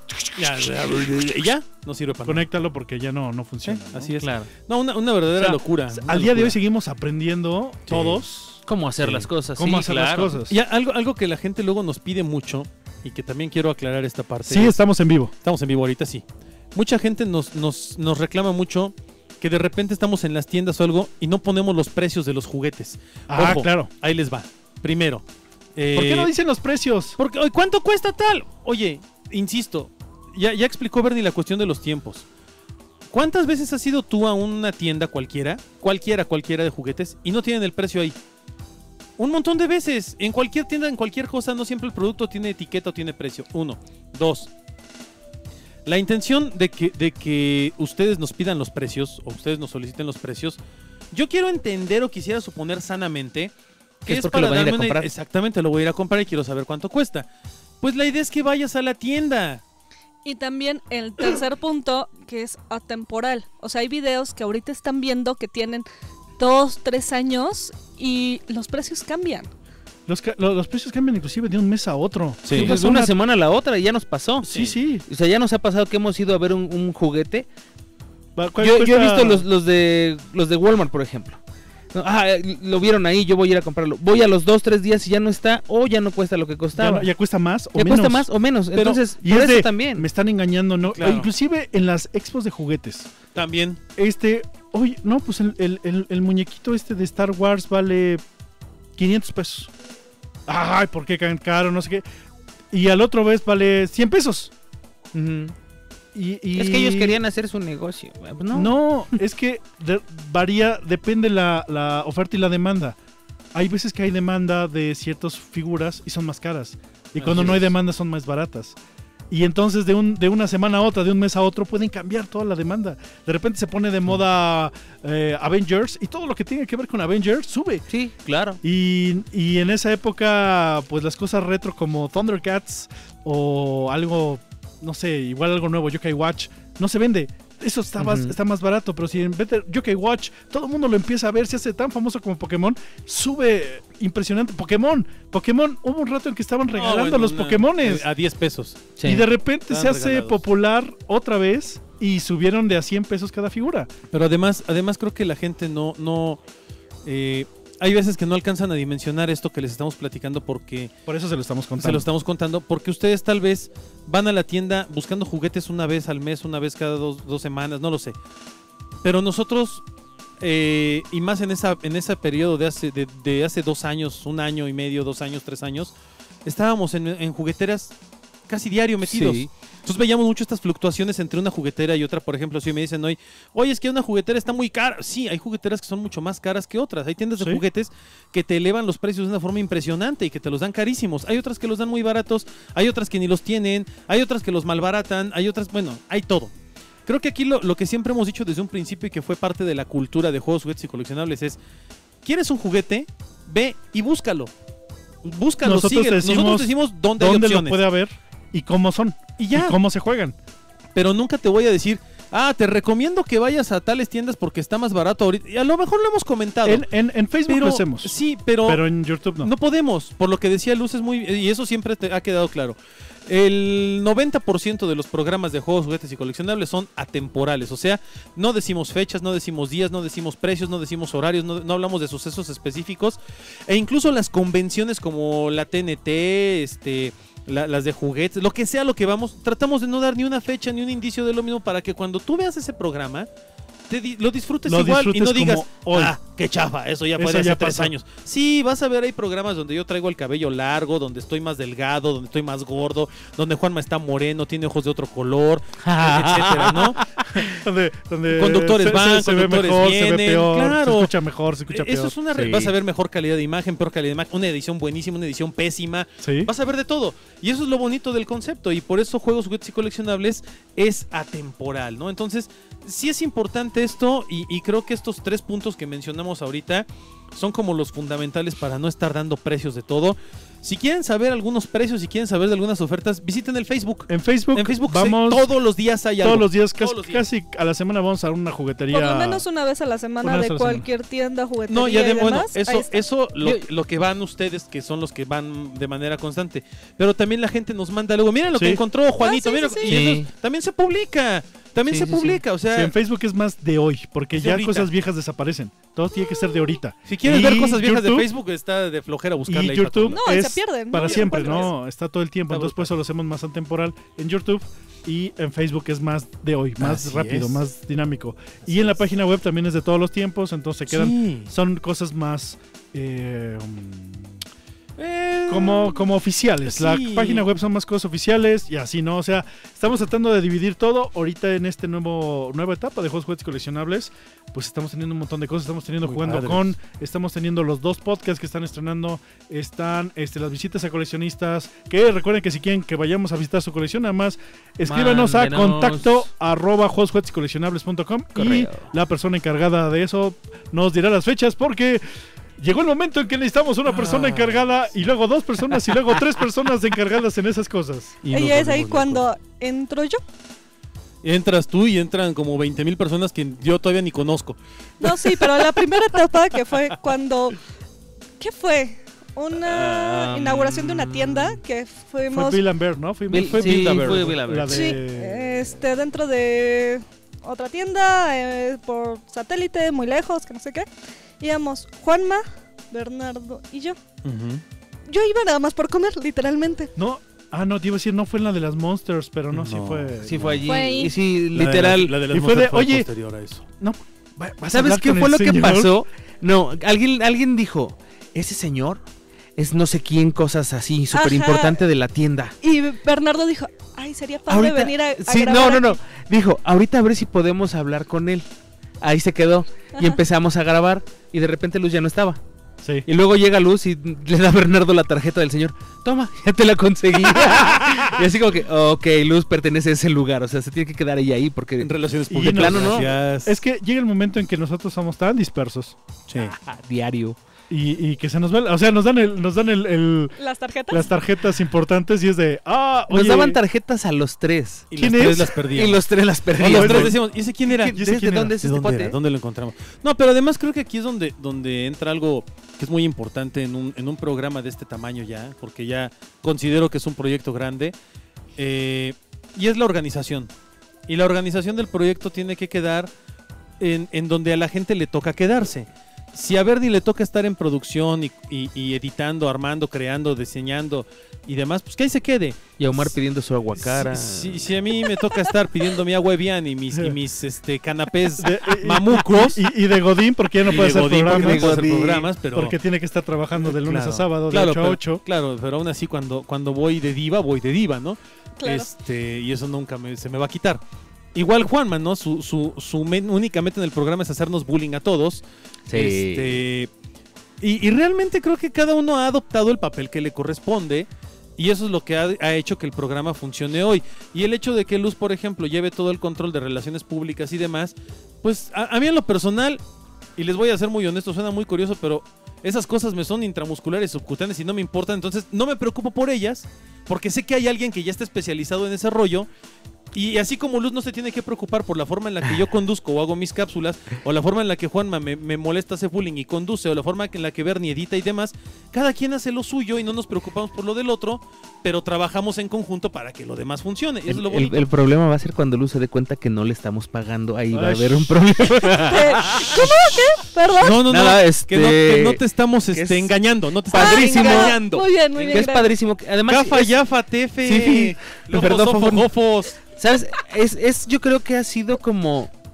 Y ya, no sirve para nada. conéctalo porque ya no funciona. ¿no? Así es. Claro. No, una verdadera O sea, locura. una Al día de locura. hoy seguimos aprendiendo todos ¿Cómo hacer Sí. las cosas? cómo sí, hacer claro. las cosas. Y algo que la gente luego nos pide mucho y que también quiero aclarar esta parte. Sí, es- estamos en vivo. estamos en vivo ahorita, sí. Mucha gente nos reclama mucho que de repente estamos en las tiendas o algo y no ponemos los precios de los juguetes. Ah, Ojo, claro. Ahí les va. Primero. ¿Por qué no dicen los precios? Porque, oye, ¿cuánto cuesta tal? Oye, insisto, ya explicó Bernie la cuestión de los tiempos. ¿Cuántas veces has ido tú a una tienda cualquiera de juguetes y no tienen el precio ahí? Un montón de veces. En cualquier tienda, en cualquier cosa, no siempre el producto tiene etiqueta o tiene precio. 1. 2. La intención de que ustedes nos pidan los precios o ustedes nos soliciten los precios, yo quiero entender o quisiera suponer sanamente que Es es porque para lo van a ir a darme una- comprar. Exactamente, lo voy a ir a comprar y quiero saber cuánto cuesta. Pues la idea es que vayas a la tienda. Y también el tercer punto, que es atemporal. O sea, hay videos que ahorita están viendo que tienen 2, 3 años y los precios cambian. Los precios cambian inclusive de un mes a otro. Sí. Tú vas De a una semana a la otra y ya nos pasó. Sí. O sea, ya nos ha pasado que hemos ido a ver un juguete. ¿Cuál Yo he cuesta? visto los de Walmart, por ejemplo. No, lo vieron ahí, yo voy a ir a comprarlo. Voy a los 2, 3 días y ya no está, o ya no cuesta lo que Ya, costaba. ya cuesta más o Ya menos. cuesta más o menos. Pero- Entonces, y por es eso de, también. me están engañando, ¿no? Claro. O inclusive en las expos de juguetes. También. Oye, no, pues el muñequito de Star Wars vale 500 pesos. Ay, ¿por qué tan caro? No sé qué. Y al otro vez vale 100 pesos. Ujú. Y Es que ellos querían hacer su negocio. No. No, es que varía, depende la oferta y la demanda. Hay veces que hay demanda de ciertas figuras y son más caras. Y cuando Así no hay es. demanda son más baratas. Y entonces de una semana a otra, de un mes a otro, pueden cambiar toda la demanda. De repente se pone de moda Avengers y todo lo que tiene que ver con Avengers sube. Sí, claro. Y en esa época, pues las cosas retro como Thundercats o algo, no sé, igual algo nuevo, Yokai Watch, no se vende. Eso está más barato, pero si en vez de Yokai Watch todo el mundo lo empieza a ver, se hace tan famoso como Pokémon, sube impresionante. Pokémon, hubo un rato en que estaban regalando los Pokémones. A 10 pesos. Sí. Y de repente Estaban se hace regalados. popular otra vez y subieron de a 100 pesos cada figura. Pero además creo que la gente no hay veces que no alcanzan a dimensionar esto que les estamos platicando porque Por eso se lo estamos contando. se lo estamos contando, porque ustedes tal vez van a la tienda buscando juguetes una vez al mes, una vez cada dos semanas, no lo sé. Pero nosotros, y más en ese periodo de hace 2 años, 1 año y medio, 2 años, 3 años, estábamos en jugueteras casi diario metidos. Sí. Entonces veíamos mucho estas fluctuaciones entre una juguetera y otra. Por ejemplo, si me dicen hoy, oye, es que una juguetera está muy cara. Sí, hay jugueteras que son mucho más caras que otras. Hay tiendas de Sí. juguetes que te elevan los precios de una forma impresionante y que te los dan carísimos. Hay otras que los dan muy baratos, hay otras que ni los tienen, hay otras que los malbaratan, hay otras, bueno, hay todo. Creo que aquí lo que siempre hemos dicho desde un principio y que fue parte de la cultura de juegos, juguetes y coleccionables es, ¿quieres un juguete? Ve y búscalo. Búscalo, Nosotros síguelo. decimos Nosotros decimos dónde hay ¿Dónde lo opciones. puede haber? ¿Y cómo son? Y ya. ¿Y cómo se juegan? Pero nunca te voy a decir, te recomiendo que vayas a tales tiendas porque está más barato ahorita. Y a lo mejor lo hemos comentado. En Facebook pero, lo hacemos. Sí, pero en YouTube no. no podemos. Por lo que decía Luz es muy... Y eso siempre te ha quedado claro. El 90% de los programas de juegos, juguetes y coleccionables son atemporales. O sea, no decimos fechas, no decimos días, no decimos precios, no decimos horarios, no hablamos de sucesos específicos. E incluso las convenciones como la TNT, las de juguetes, lo que sea lo que vamos, tratamos de no dar ni una fecha ni un indicio de lo mismo para que cuando tú veas ese programa lo disfrutes Lo igual y no disfrutes digas, como hoy. qué chafa, eso ya Eso fue de hace ya 3 pasó. años. Sí, vas a ver, hay programas donde yo traigo el cabello largo, donde estoy más delgado, donde estoy más gordo, donde Juanma está moreno, tiene ojos de otro color, etcétera, ¿no? donde Conductores van, se ve conductores mejor, se ve vienen, peor, claro. se escucha mejor, se escucha peor. Eso es una Sí. vas a ver mejor calidad de imagen, peor calidad de imagen, una edición buenísima, una edición pésima. Sí. Vas a ver de todo. Y eso es lo bonito del concepto. Y por eso Juegos, Juguetes y Coleccionables es atemporal, ¿no? Entonces, sí es importante esto. Y creo que estos 3 puntos que mencionamos ahorita son como los fundamentales para no estar dando precios de todo. Si quieren saber algunos precios, si quieren saber de algunas ofertas, visiten el Facebook. En Facebook, En Facebook vamos todos los días hay algo. todos los días, Todos los días. casi a la semana vamos a una juguetería. Por lo menos una vez a la semana Una vez de a la semana. cualquier tienda, juguetería No, y y además, bueno, demás. Ahí está. eso lo que van ustedes, que son los que van de manera constante. Pero también la gente nos manda luego, miren lo que Sí. encontró Juanito, Ah, sí, miren, sí, y sí. eso también se publica. También Sí, se sí, sí. publica, o sea, Sí, en Facebook es más de hoy, porque Es de ya ahorita. cosas viejas desaparecen. Todo tiene que ser de ahorita. si quieres Y ver cosas viejas YouTube, de Facebook, está de flojera buscarla Y ahí para YouTube todos No, y se es pierden, ¿no? para Ya siempre, no puedes. ¿no? Está todo el tiempo, Está entonces por eso brutal. lo hacemos más atemporal en YouTube. Y en Facebook es más de hoy, más Así rápido, es. más dinámico. Así Y en la es. página web también es de todos los tiempos, entonces se quedan, Sí. son cosas más como oficiales. La Sí. página web son más cosas oficiales y así, ¿no? O sea, estamos tratando de dividir todo. Ahorita en este nueva etapa de Juegos, Juguetes y Coleccionables, pues estamos teniendo un montón de cosas. Estamos teniendo Muy Jugando padres. Con, estamos teniendo los 2 podcasts que están estrenando, están las visitas a coleccionistas, que recuerden que si quieren que vayamos a visitar su colección, nada más escríbanos a Mándenos. contacto@juegosjuguetesycoleccionables.com y Correo. la persona encargada de eso nos dirá las fechas porque llegó el momento en que necesitamos una persona encargada y luego 2 personas y luego 3 personas encargadas en esas cosas. Y nos Ella es ahí volvemos cuando locos. entro yo. Entras tú y entran como 20,000 personas que yo todavía ni conozco. No, sí, pero la primera etapa que fue cuando... ¿Qué fue? Una inauguración de una tienda que Fue fuimos... Bill and Bear, ¿no? Fue Bill Bilderberg. La de... Sí, dentro de otra tienda, por satélite, muy lejos, que no sé qué. Íbamos Juanma, Bernardo y yo. Yo iba nada más por comer, literalmente. No, te iba a decir, no fue en la de las Monsters, pero no, sí No. fue. Sí, fue allí. Fue ahí. Y sí, literal. La de Y fue de, oye, posterior a eso. No, ¿vas a ¿Sabes hablar qué con fue el lo que señor? pasó? No, alguien dijo, ese señor es no sé quién, cosas así, súper importante de la tienda. Y Bernardo dijo, ay, sería padre venir a sí, grabar no. aquí". Dijo, ahorita a ver si podemos hablar con él. Ahí se quedó. Y Ajá. empezamos a grabar. Y de repente Luz ya no estaba. Sí. Y luego llega Luz y le da a Bernardo la tarjeta del señor. Toma, ya te la conseguí. Y así como que, ok, Luz pertenece a ese lugar. O sea, se tiene que quedar ella ahí porque... En relaciones Y públicas. de plano, ¿no? gracias. Es que llega el momento en que nosotros somos tan dispersos Sí. diario. y que se nos va, o sea, nos dan Las tarjetas. las tarjetas importantes y es de, Nos oye, daban tarjetas a los 3. Y ¿Quién los 3 es? las Y perdíamos. los 3 las Y perdíamos. los 3 bueno. decíamos, ¿y ese quién era? ¿Y ese ¿Desde quién era? dónde es ¿De este dónde cuate? era? ¿Dónde lo encontramos? No, pero además creo que aquí es donde entra algo que es muy importante en un programa de este tamaño ya, porque ya considero que es un proyecto grande, y es la organización. Y la organización del proyecto tiene que quedar en donde a la gente le toca quedarse. Si a Verdi le toca estar en producción y editando, armando, creando, diseñando y demás, pues que ahí se quede. Y a Omar pidiendo su aguacara. Si a mí me toca estar pidiendo mi agua Evian y mis canapés de- mamucos, y de Godín, porque ya no y puede de hacer Godín, porque programas, no puedo hacer Godín, programas, pero porque tiene que estar trabajando de lunes claro, a sábado, de claro, 8 a pero- 8. Claro, pero aún así cuando voy de diva, ¿no? Claro. Y eso nunca se me va a quitar. Igual Juanma, ¿no? Su únicamente en el programa es hacernos bullying a todos. Sí. Y realmente creo que cada uno ha adoptado el papel que le corresponde. Y eso es lo que ha hecho que el programa funcione hoy. Y el hecho de que Luz, por ejemplo, lleve todo el control de relaciones públicas y demás, pues a mí en lo personal, y les voy a ser muy honesto, suena muy curioso, pero esas cosas me son intramusculares, subcutáneas y no me importan. Entonces no me preocupo por ellas, porque sé que hay alguien que ya está especializado en ese rollo. Y así como Luz no se tiene que preocupar por la forma en la que yo conduzco o hago mis cápsulas, o la forma en la que Juanma me molesta, hace bullying y conduce, o la forma en la que Bernie edita y demás, cada quien hace lo suyo y no nos preocupamos por lo del otro, pero trabajamos en conjunto para que lo demás funcione. Eso es lo bonito. El problema va a ser cuando Luz se dé cuenta que no le estamos pagando. Ahí va a Ay, haber un problema. ¿Cómo? ¿Qué? ¿Perdón? No, Nada, que no te estamos que es engañando, no te estamos padrísimo. engañando. Muy bien, muy Que bien. es gracias. padrísimo. Además, Gafa, es- yafa, tefe, Sí, lofos, perdón, ofos, fofo. gofos. ¿sabes? Yo creo que ha sido como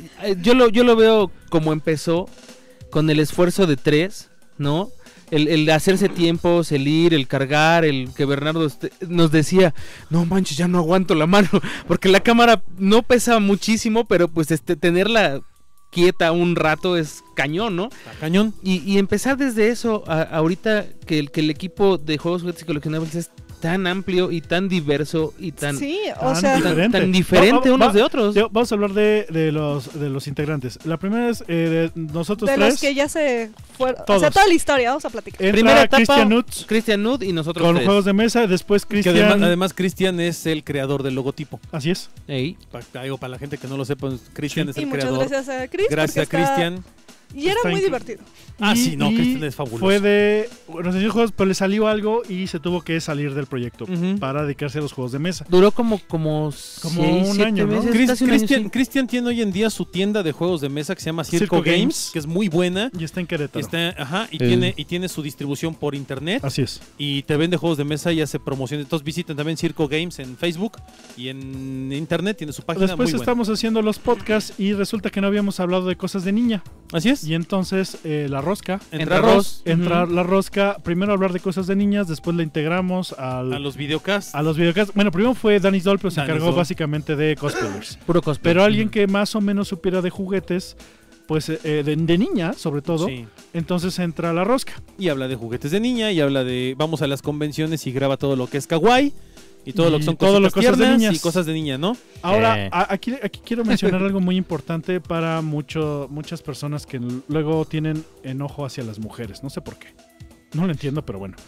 yo lo veo como empezó, con el esfuerzo de 3, ¿no? El hacerse tiempos, el ir, el cargar, el que Bernardo nos decía, no manches, ya no aguanto la mano, porque la cámara no pesa muchísimo, pero pues tenerla quieta un rato es cañón, ¿no? Está cañón. Y empezar desde eso, ahorita que el equipo de juegos, juguetes y coleccionables es tan amplio y tan diverso y tan, Sí, o sea, tan diferente unos de otros. Vamos a hablar de los integrantes. La primera es de nosotros de tres. los que ya se fueron. O Todos. sea, toda la historia, vamos a platicar. Entra Primera etapa, Christian Nutz Christian Nud y nosotros con tres. juegos de mesa. Después Que Christian. además Cristian es el creador del logotipo. Así es. Ey. Para la gente que no lo sepa, Cristian es Y el muchas creador. gracias a Chris. Gracias a porque está- Cristian. Y era Está muy increíble. divertido. Ah, sí, no, y Cristian es fabuloso. Fue de. Nos enseñó juegos, pero le salió algo y se tuvo que salir del proyecto Ujú. para dedicarse a los juegos de mesa. Duró como Como 6, un 7 año, ¿no? meses, casi un año, sí. Cristian tiene hoy en día su tienda de juegos de mesa que se llama Circo Circo Games, Games. que es muy buena. Y está en Querétaro. Y tiene su distribución por internet. Así es. Y te vende juegos de mesa y hace promociones. Entonces visiten también Circo Games en Facebook y en internet. Tiene su página Después muy buena. estamos haciendo los podcasts y resulta que no habíamos hablado de cosas de niña. Así es. Y entonces la rosca. Entra Ross. Entra la rosca. Primero hablar de cosas de niñas, después la integramos A los videocasts. a los videocasts. Bueno, primero fue Danis Doll, pero se Danis encargó Doll. básicamente de cosplayers. Puro cosplay. Pero alguien que más o menos supiera de juguetes, pues de niña sobre todo, Sí. entonces entra la rosca. Y habla de juguetes de niña y habla de vamos a las convenciones y graba todo lo que es kawaii y todo lo que Y son todo lo cositas cosas de tiernas niñas. y cosas de niña, ¿no? Ahora, aquí quiero mencionar algo muy importante para muchas personas que luego tienen enojo hacia las mujeres. No sé por qué. No lo entiendo, pero bueno.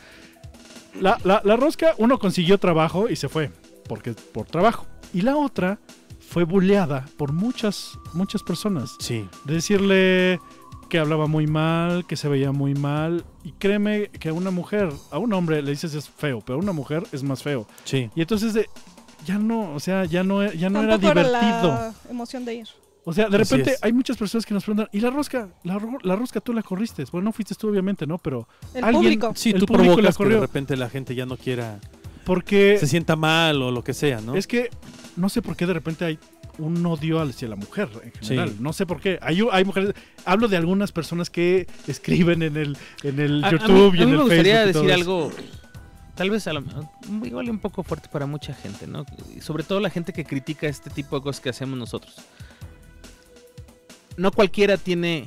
La rosca, uno consiguió trabajo y se fue, por trabajo. Y la otra fue buleada por muchas personas. Sí. De decirle que hablaba muy mal, que se veía muy mal. Y créeme que a una mujer, a un hombre le dices es feo, pero a una mujer es más feo. Sí. Y entonces ya no era Tampoco divertido. la emoción de ir. O sea, de Así repente es. hay muchas personas que nos preguntan, ¿y la rosca? La rosca tú la corriste. Bueno, no fuiste tú obviamente, ¿no? Pero El alguien- público. Sí, El tú público la provocas que de corrió. repente la gente ya no quiera, porque se sienta mal o lo que sea, ¿no? es que no sé por qué de repente hay un odio hacia la mujer en general. Sí. No sé por qué. Hay mujeres, hablo de algunas personas que escriben en el A YouTube mí y en me el gustaría Facebook y todo decir eso. algo, tal vez igual un poco fuerte para mucha gente, ¿no? Y sobre todo la gente que critica este tipo de cosas que hacemos nosotros. No cualquiera tiene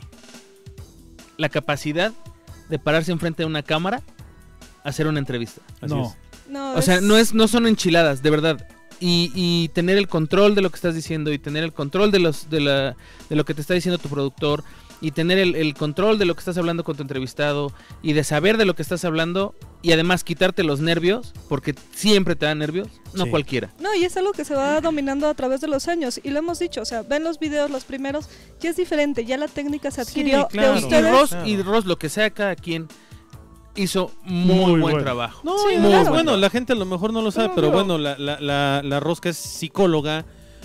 la capacidad de pararse enfrente de una cámara a hacer una entrevista. Así No. es. No, O sea, no son enchiladas, de verdad. Y tener el control de lo que estás diciendo y tener el control de lo que te está diciendo tu productor y tener el control de lo que estás hablando con tu entrevistado y de saber de lo que estás hablando y además quitarte los nervios, porque siempre te dan nervios, no Sí. cualquiera. No, y es algo que se va dominando a través de los años. Y lo hemos dicho, o sea, ven los videos, los primeros, ya es diferente, ya la técnica se Sí, adquirió claro. de Y ustedes. Ross, Claro. y Ross, lo que sea, cada quien hizo muy buen bueno. trabajo. No, Sí, y claro. además, bueno, la gente a lo mejor no lo sabe, pero Pero- bueno, la Rosca es psicóloga,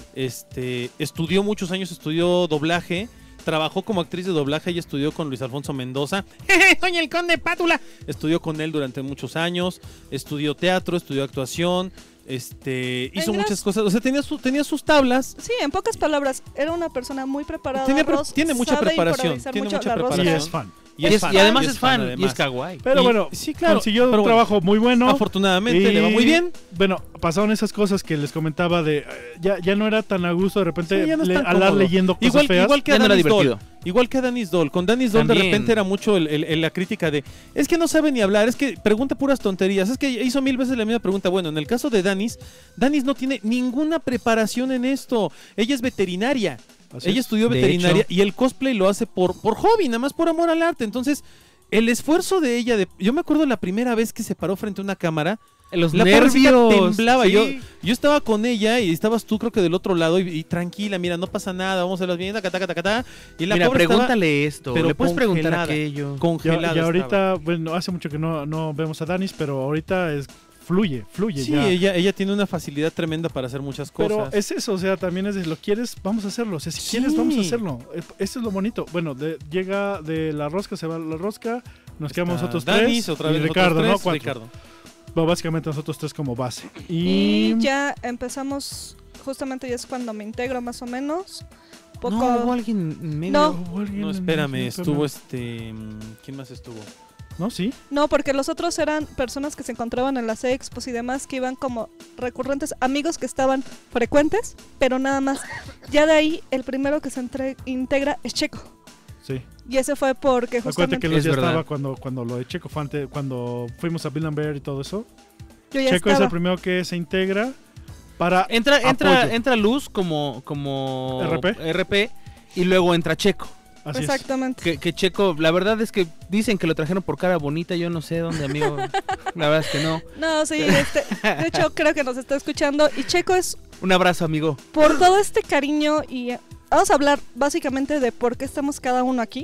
estudió muchos años, estudió doblaje, trabajó como actriz de doblaje y estudió con Luis Alfonso Mendoza. Soy el Conde Pátula. Estudió con él durante muchos años, estudió teatro, estudió actuación, hizo muchas cosas, o sea, tenía sus tablas. Sí, en pocas palabras, era una persona muy preparada. Ross Tiene mucha sabe preparación, improvisar tiene mucho, mucha la Rosca. Y preparación. es fan. Y además es fan, y es además. kawaii. Pero Y- bueno, sí, claro, consiguió pero un bueno, trabajo muy bueno. Afortunadamente le va muy bien. Bueno, pasaron esas cosas que les comentaba de ya no era tan a gusto de repente Sí, ya no es tan andar cómodo. leyendo cosas feas. Igual que Ya a no era Danis Doll. divertido. Igual que a Danis Doll. Con Danis Doll de También. repente era mucho la crítica de es que no sabe ni hablar, es que pregunta puras tonterías, es que hizo 1000 veces la misma pregunta. Bueno, en el caso de Danis no tiene ninguna preparación en esto. Ella es veterinaria. Así Ella es. estudió De veterinaria hecho. y el cosplay lo hace por hobby, nada más por amor al arte. Entonces, el esfuerzo de ella, yo me acuerdo la primera vez que se paró frente a una cámara, Los la pobrecita nervios. temblaba. Sí. Yo estaba con ella y estabas tú, creo que del otro lado, y tranquila, mira, no pasa nada, vamos a las bien, tacatacatacatá. Y la Mira, pobre estaba pregúntale esto, pero le puedes preguntar congelada. aquello. congelada. Y ahorita, estaba. bueno, hace mucho que no vemos a Danis, pero ahorita fluye Sí, ya. ella tiene una facilidad tremenda para hacer muchas Pero cosas. es eso, o sea, también es de lo quieres, vamos a hacerlo. O sea, si quieres, vamos a hacerlo. Eso es lo bonito. Bueno, llega de la rosca, se va la rosca, nos quedamos Está nosotros Danis, tres. otra y vez Ricardo, nosotros ¿no? tres, 4. Ricardo. Bueno, básicamente nosotros tres como base. Y ya empezamos, justamente ya es cuando me integro más o menos, poco... No, hubo alguien en medio. No. Hubo alguien No, en espérame, el- estuvo ¿quién más estuvo? No, sí. No, porque los otros eran personas que se encontraban en las expos y demás, que iban como recurrentes, amigos que estaban frecuentes, pero nada más. Ya de ahí, el primero que se integra es Checo. Sí. Y ese fue porque Acuérdate justamente que Luz Es ya verdad. estaba cuando lo de Checo fue antes, cuando fuimos a Bill and Bear y todo eso. yo ya Checo es estaba. el primero que se integra para Entra apoyo. Luz como RP y luego entra Checo. Así es. Exactamente. Que Checo, la verdad es que dicen que lo trajeron por cara bonita, yo no sé dónde, amigo. La verdad es que no. No, sí, de hecho creo que nos está escuchando. Y Checo es Un abrazo, amigo. por todo este cariño y vamos a hablar básicamente de por qué estamos cada uno aquí.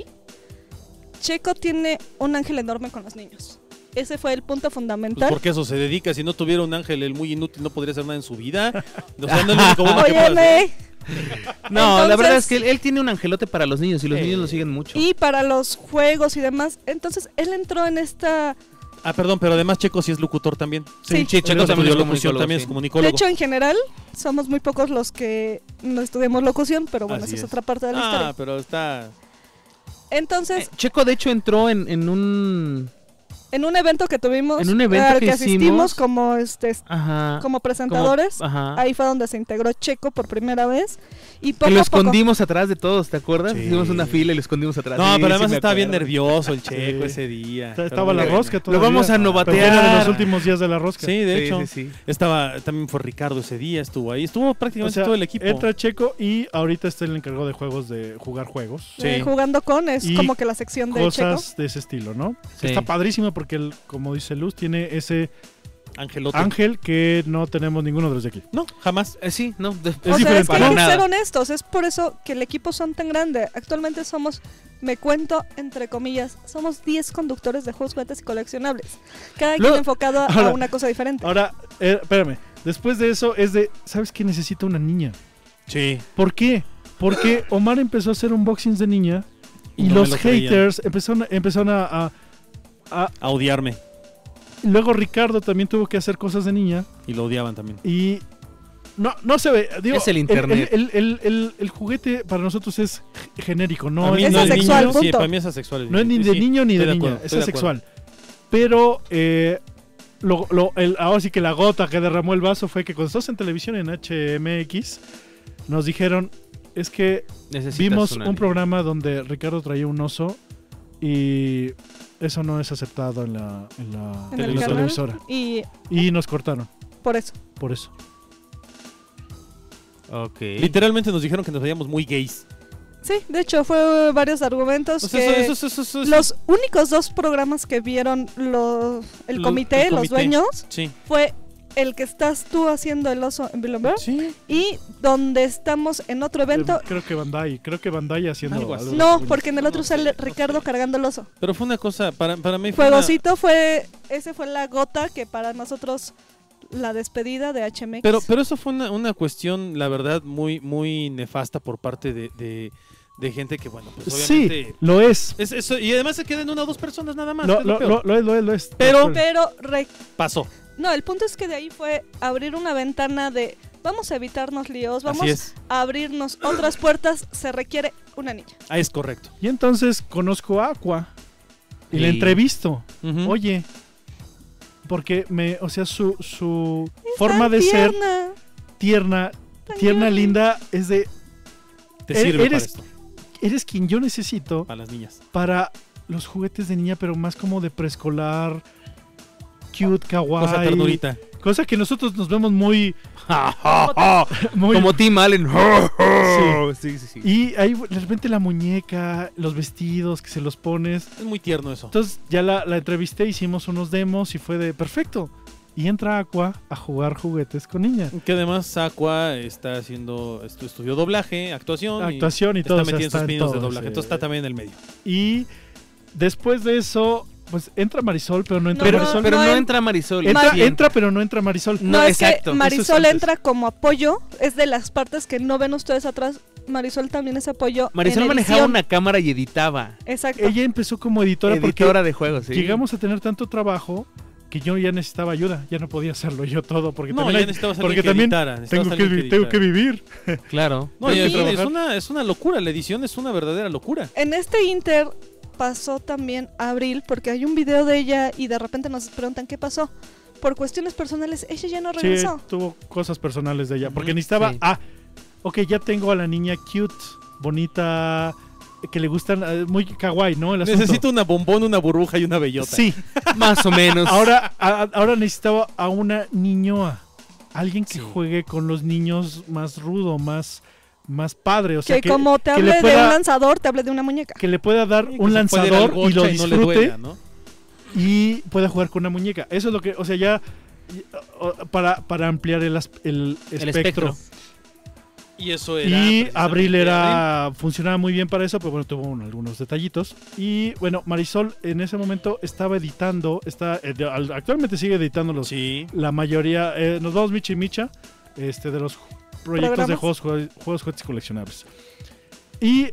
Checo tiene un ángel enorme con los niños. Ese fue el punto Pues fundamental. porque eso se dedica. Si no tuviera un ángel, el muy inútil no podría hacer nada en su vida. O sea, no es lo único bueno que puede hacer. Óyeme. No, la Entonces- verdad es que él tiene un angelote para los niños y los Sí. niños lo siguen mucho. Y para los juegos y demás. Entonces él entró en esta... Ah, perdón, pero además Checo sí es locutor también. Sí. Checo Checo también estudió es locución, comunicólogo, también sí. es De comunicólogo. hecho, en general, somos muy pocos los que no estudiamos locución, pero bueno, Así esa es es. otra parte de la historia. pero está... Entonces, Checo, de hecho, entró en un... en un evento que tuvimos, En un evento al que asistimos hicimos. como Ajá. como presentadores, Ajá. ahí fue donde se integró Checo por primera vez y Que poco lo a poco. escondimos atrás de todos, ¿te acuerdas? Sí. Hicimos una fila y lo escondimos atrás. No, Sí, pero además sí me estaba bien acuerdo. nervioso el Checo Sí. ese día. Estaba la Pero rosca Lo todavía. vamos a Pero novatear. era de los últimos días de la rosca. Sí, de Sí, hecho. sí, sí. Estaba, también fue Ricardo ese día, estuvo ahí. Estuvo O prácticamente sea, todo el equipo. entra Checo y ahorita está el encargado de juegos, de jugar juegos. Sí. Jugando con es Y como que la sección de Checo. Cosas de ese estilo, ¿no? Sí. Está padrísimo porque, como dice Luz, tiene ese Angelote. ángel que no tenemos ninguno desde aquí. No, jamás. Sí, no. O sea, diferente, es que hay ¿no? que Nada. ser honestos, es por eso que el equipo son tan grande. Actualmente somos, me cuento entre comillas, somos 10 conductores de juegos, juguetes y coleccionables. Cada quien Luego- enfocado a ahora- una cosa diferente. Ahora, espérame. Después de eso es de, ¿sabes qué? Necesita una niña. Sí. ¿Por qué? Porque Omar empezó a hacer unboxings de niña y no me los lo creían. haters empezaron a A odiarme. luego Ricardo también tuvo que hacer cosas de niña Y lo odiaban también. y no se ve. Digo, Es el internet. El juguete para nosotros es genérico, no A mí es, Es no de asexual, niño, sí, punto. para mí es asexual. no es ni Sí, de sí, niño ni estoy de niña, acuerdo, es estoy de acuerdo. asexual. Pero ahora sí que la gota que derramó el vaso fue que cuando estamos en televisión en HMX nos dijeron, es que Necesitas vimos una un niña. programa donde Ricardo traía un oso y eso no es aceptado en la En el canal. televisora. Y Y nos cortaron, por eso. por eso. Ok. Literalmente nos dijeron que nos veíamos muy gays. Sí, de hecho fue varios argumentos O sea, que eso- los únicos dos programas que vieron el comité, el los comité. dueños, Sí. fue el que estás tú haciendo el oso en Bill and Bear Sí. y donde estamos en otro evento. Creo que Bandai haciendo Algo así. No, porque en el otro sale Ricardo cargando el oso. Pero fue una cosa, para mí fue Fuegocito ese fue la gota que para nosotros la despedida de HMX. Pero eso fue una cuestión, la verdad, muy, muy nefasta por parte de gente que, bueno, pues Sí, obviamente... lo es. Es eso, y además se quedan una o dos personas nada más. Lo, que es lo lo, peor. lo es. Pero- Pero Pasó. no, el punto es que de ahí fue abrir una ventana de vamos a evitarnos líos, vamos Así es. a abrirnos otras puertas, se requiere una niña. Ah, es correcto. Y entonces conozco a Aqua y Sí. la entrevisto. Ujú. Oye, porque su forma de ser Tierna. tierna, linda, es de, Te sirve eres- para esto, eres quien yo necesito para las niñas. para los juguetes de niña, pero más como de preescolar, cute, kawaii. Cosa ternurita. Cosa que nosotros nos vemos muy... muy Como Tim Allen. Sí, sí, sí. y ahí de repente la muñeca, los vestidos que se los pones. Es muy tierno eso. Entonces ya la entrevisté, hicimos unos demos y fue de perfecto. Y entra Aqua a jugar juguetes con niña. Que además Aqua está haciendo, estudió doblaje, actuación. Actuación y y todo. está o sea, metido en sus está en pinos de todo, doblaje. sí. Entonces está también en el medio. Y después de eso, pues entra Marisol, pero no entra Pero, Marisol. pero no no en- entra Marisol. entra, Sí entra, pero no entra Marisol. No, es exacto. que Marisol Eso es antes. entra como apoyo, es de las partes que no ven ustedes atrás. Marisol también es apoyo. Marisol en manejaba edición. una cámara y editaba. Exacto. Ella empezó como editora, Editora porque de juegos, sí. llegamos a tener tanto trabajo que yo ya necesitaba ayuda, ya no podía hacerlo yo todo, porque No, también, ya necesitabas alguien que también editara, necesitabas tengo alguien que editara. vivir. Claro. No, Tengo y que es trabajar. es una locura, la edición es una verdadera locura. En este Inter pasó también Abril, porque hay un video de ella y de repente nos preguntan qué pasó. Por cuestiones personales, ella ya no Sí, regresó. tuvo cosas personales de ella, porque Ujú, necesitaba, sí. ok, ya tengo a la niña cute, bonita, que le gustan, muy kawaii, ¿no? El asunto. Necesito una bombón, una burbuja y una bellota. Sí, Más o menos. ahora necesitaba a una niñoa, alguien que Sí. juegue con los niños más rudo, más padre, o sea, que como te que le hable de pueda- un lanzador, te hable de una muñeca. que le pueda dar Sí, que un se puede ir al lanzador y gocha lo no le disfrute duela, ¿no? y pueda jugar con una muñeca. Eso es lo que, o sea, ya para ampliar el espectro. espectro. Y eso era. Y Abril precisamente funcionaba muy bien para eso, pero bueno, tuvo algunos detallitos. Y bueno, Marisol en ese momento estaba editando, actualmente sigue editando Sí. la mayoría, nos vamos Micha y Micha, de los proyectos de ¿Programas? juegos, juguetes y coleccionables. Y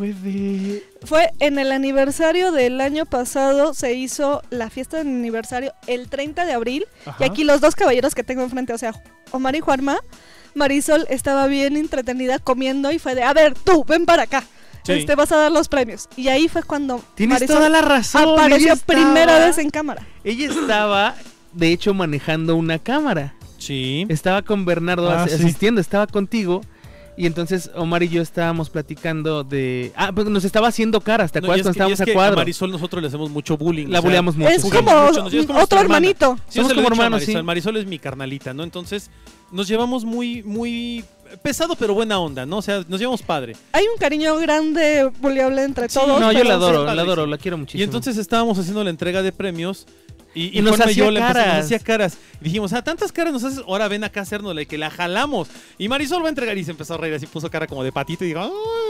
Fue en el aniversario del año pasado, se hizo la fiesta de aniversario el 30 de abril. Ajá. Y aquí los dos caballeros que tengo enfrente, o sea, Omar y Juanma, Marisol estaba bien entretenida comiendo y fue de, a ver, tú, ven para acá. Sí. Vas a dar los premios. Y ahí fue cuando Tienes Marisol toda la razón. apareció ella estaba- primera vez en cámara. Ella estaba, de hecho, manejando una cámara. Sí. Estaba con Bernardo Sí. asistiendo, estaba contigo. Y entonces Omar y yo estábamos platicando de... pues nos estaba haciendo caras, ¿te No, acuerdas y es cuando que- y estábamos es que a cuadro? Marisol nosotros le hacemos mucho bullying. La o sea, buleamos mucho. Es jugamos como mucho, nos llevamos como otro nuestra hermana. hermanito. Sí, yo Somos se lo he como dicho a hermanos, Marisol. sí. Marisol es mi carnalita, ¿no? Entonces nos llevamos muy pesado, pero buena onda, ¿no? O sea, nos llevamos padre. Hay un cariño grande, buleable entre Sí, todos. No, yo pero la adoro, sí, la adoro, sí. la quiero muchísimo. Y entonces estábamos haciendo la entrega de premios y nos Juanma y yo hacía le empezamos, caras. nos hacía caras. Y dijimos, tantas caras nos haces, ahora ven acá a hacernosle, que la jalamos. Y Marisol va a entregar y se empezó a reír así, puso cara como de patito y dijo,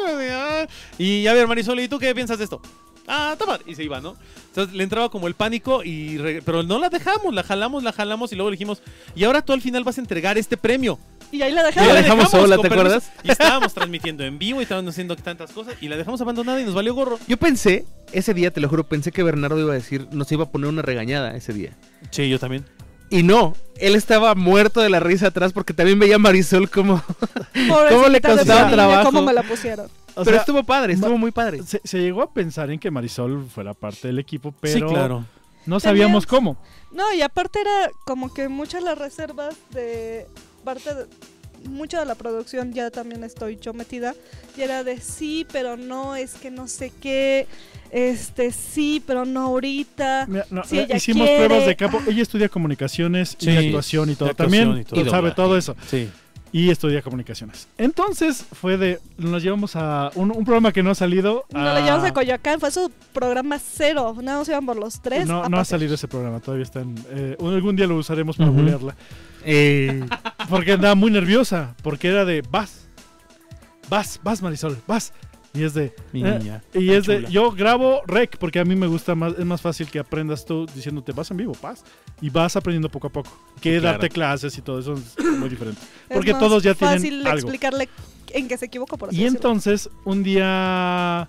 y a ver Marisol, ¿y tú qué piensas de esto? Toma, y se iba, ¿no? Entonces le entraba como el pánico, pero no la dejamos, la jalamos y luego le dijimos, y ahora tú al final vas a entregar este premio. Y ahí la Y dejamos. la dejamos sola, con ¿te permiso. acuerdas? Y estábamos transmitiendo en vivo y estábamos haciendo tantas cosas y la dejamos abandonada y nos valió gorro. Yo pensé, ese día, te lo juro, pensé que Bernardo iba a decir, nos iba a poner una regañada ese día. Sí, yo también. Y no, él estaba muerto de la risa atrás porque también veía a Marisol como... Pobrecita ¿Cómo le de costaba mi niña, trabajo? ¿Cómo me la pusieron? O Pero sea, estuvo padre, estuvo muy padre. se llegó a pensar en que Marisol fuera parte del equipo, pero Sí, claro. no sabíamos cómo. No, y aparte era como que muchas las reservas de parte de mucha de la producción, ya también estoy yo metida, y era de sí, pero no, es que no sé qué, sí, pero no ahorita. Mira, no, Si ella hicimos quiere. pruebas de campo. Ella estudia comunicaciones y Sí, actuación y todo. de actuación También y todo. sabe todo eso. Sí. Y estudia comunicaciones. Entonces nos llevamos a un programa que no ha salido. No la llevamos a Coyoacán, fue su programa cero, nada más íbamos los tres. No, a no ha pasear. salido ese programa, todavía está en... algún día lo usaremos para Ujú. bulearla. Porque andaba muy nerviosa, porque era de vas Marisol, vas. Y es de... Mi niña. Y tan es de... chula. Yo grabo rec, porque a mí me gusta más, es más fácil que aprendas tú diciéndote vas en vivo, vas. Y vas aprendiendo poco a poco. Que Sí, claro. darte clases y todo eso es muy diferente. Es Porque más todos ya tienen fácil algo. explicarle en que se equivocó, por así Y decirlo. entonces, un día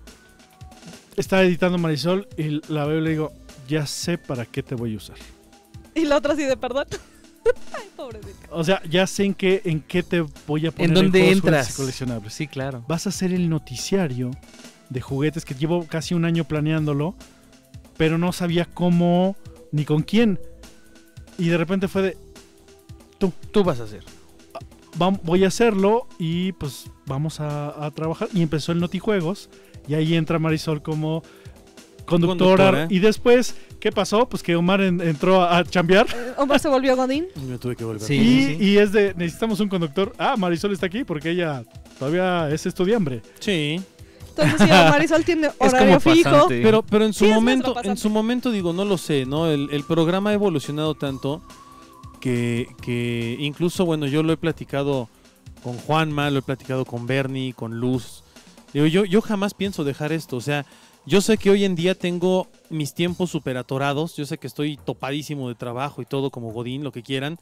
estaba editando Marisol y la veo y le digo, ya sé para qué te voy a usar. Y la otra así de perdón. Ay, pobrecita. O sea, ya sé en qué te voy a poner ¿En dónde juegos, juguetes entras? y coleccionables. Sí, claro. Vas a hacer el noticiario de juguetes que llevo casi un año planeándolo, pero no sabía cómo ni con quién. Y de repente fue de, Tú vas a hacer. voy a hacerlo y pues vamos a trabajar. Y empezó el Notijuegos y ahí entra Marisol como conductora. Conductora. Y después, ¿qué pasó? Pues que Omar entró a chambear. Omar se volvió Godín. Y me tuve que volver. Sí. Y es de, necesitamos un conductor. Marisol está aquí porque ella todavía es estudiambre. Sí. Entonces sí, Marisol tiene como horario fijo. pasante. Pero en su Sí, es momento, nuestro pasante. en su momento digo, no lo sé, ¿no? El programa ha evolucionado tanto que incluso, bueno, yo lo he platicado con Juanma, lo he platicado con Bernie, con Luz. Digo, yo jamás pienso dejar esto, o sea, yo sé que hoy en día tengo mis tiempos súper atorados, yo sé que estoy topadísimo de trabajo y todo como Godín, lo que quieran.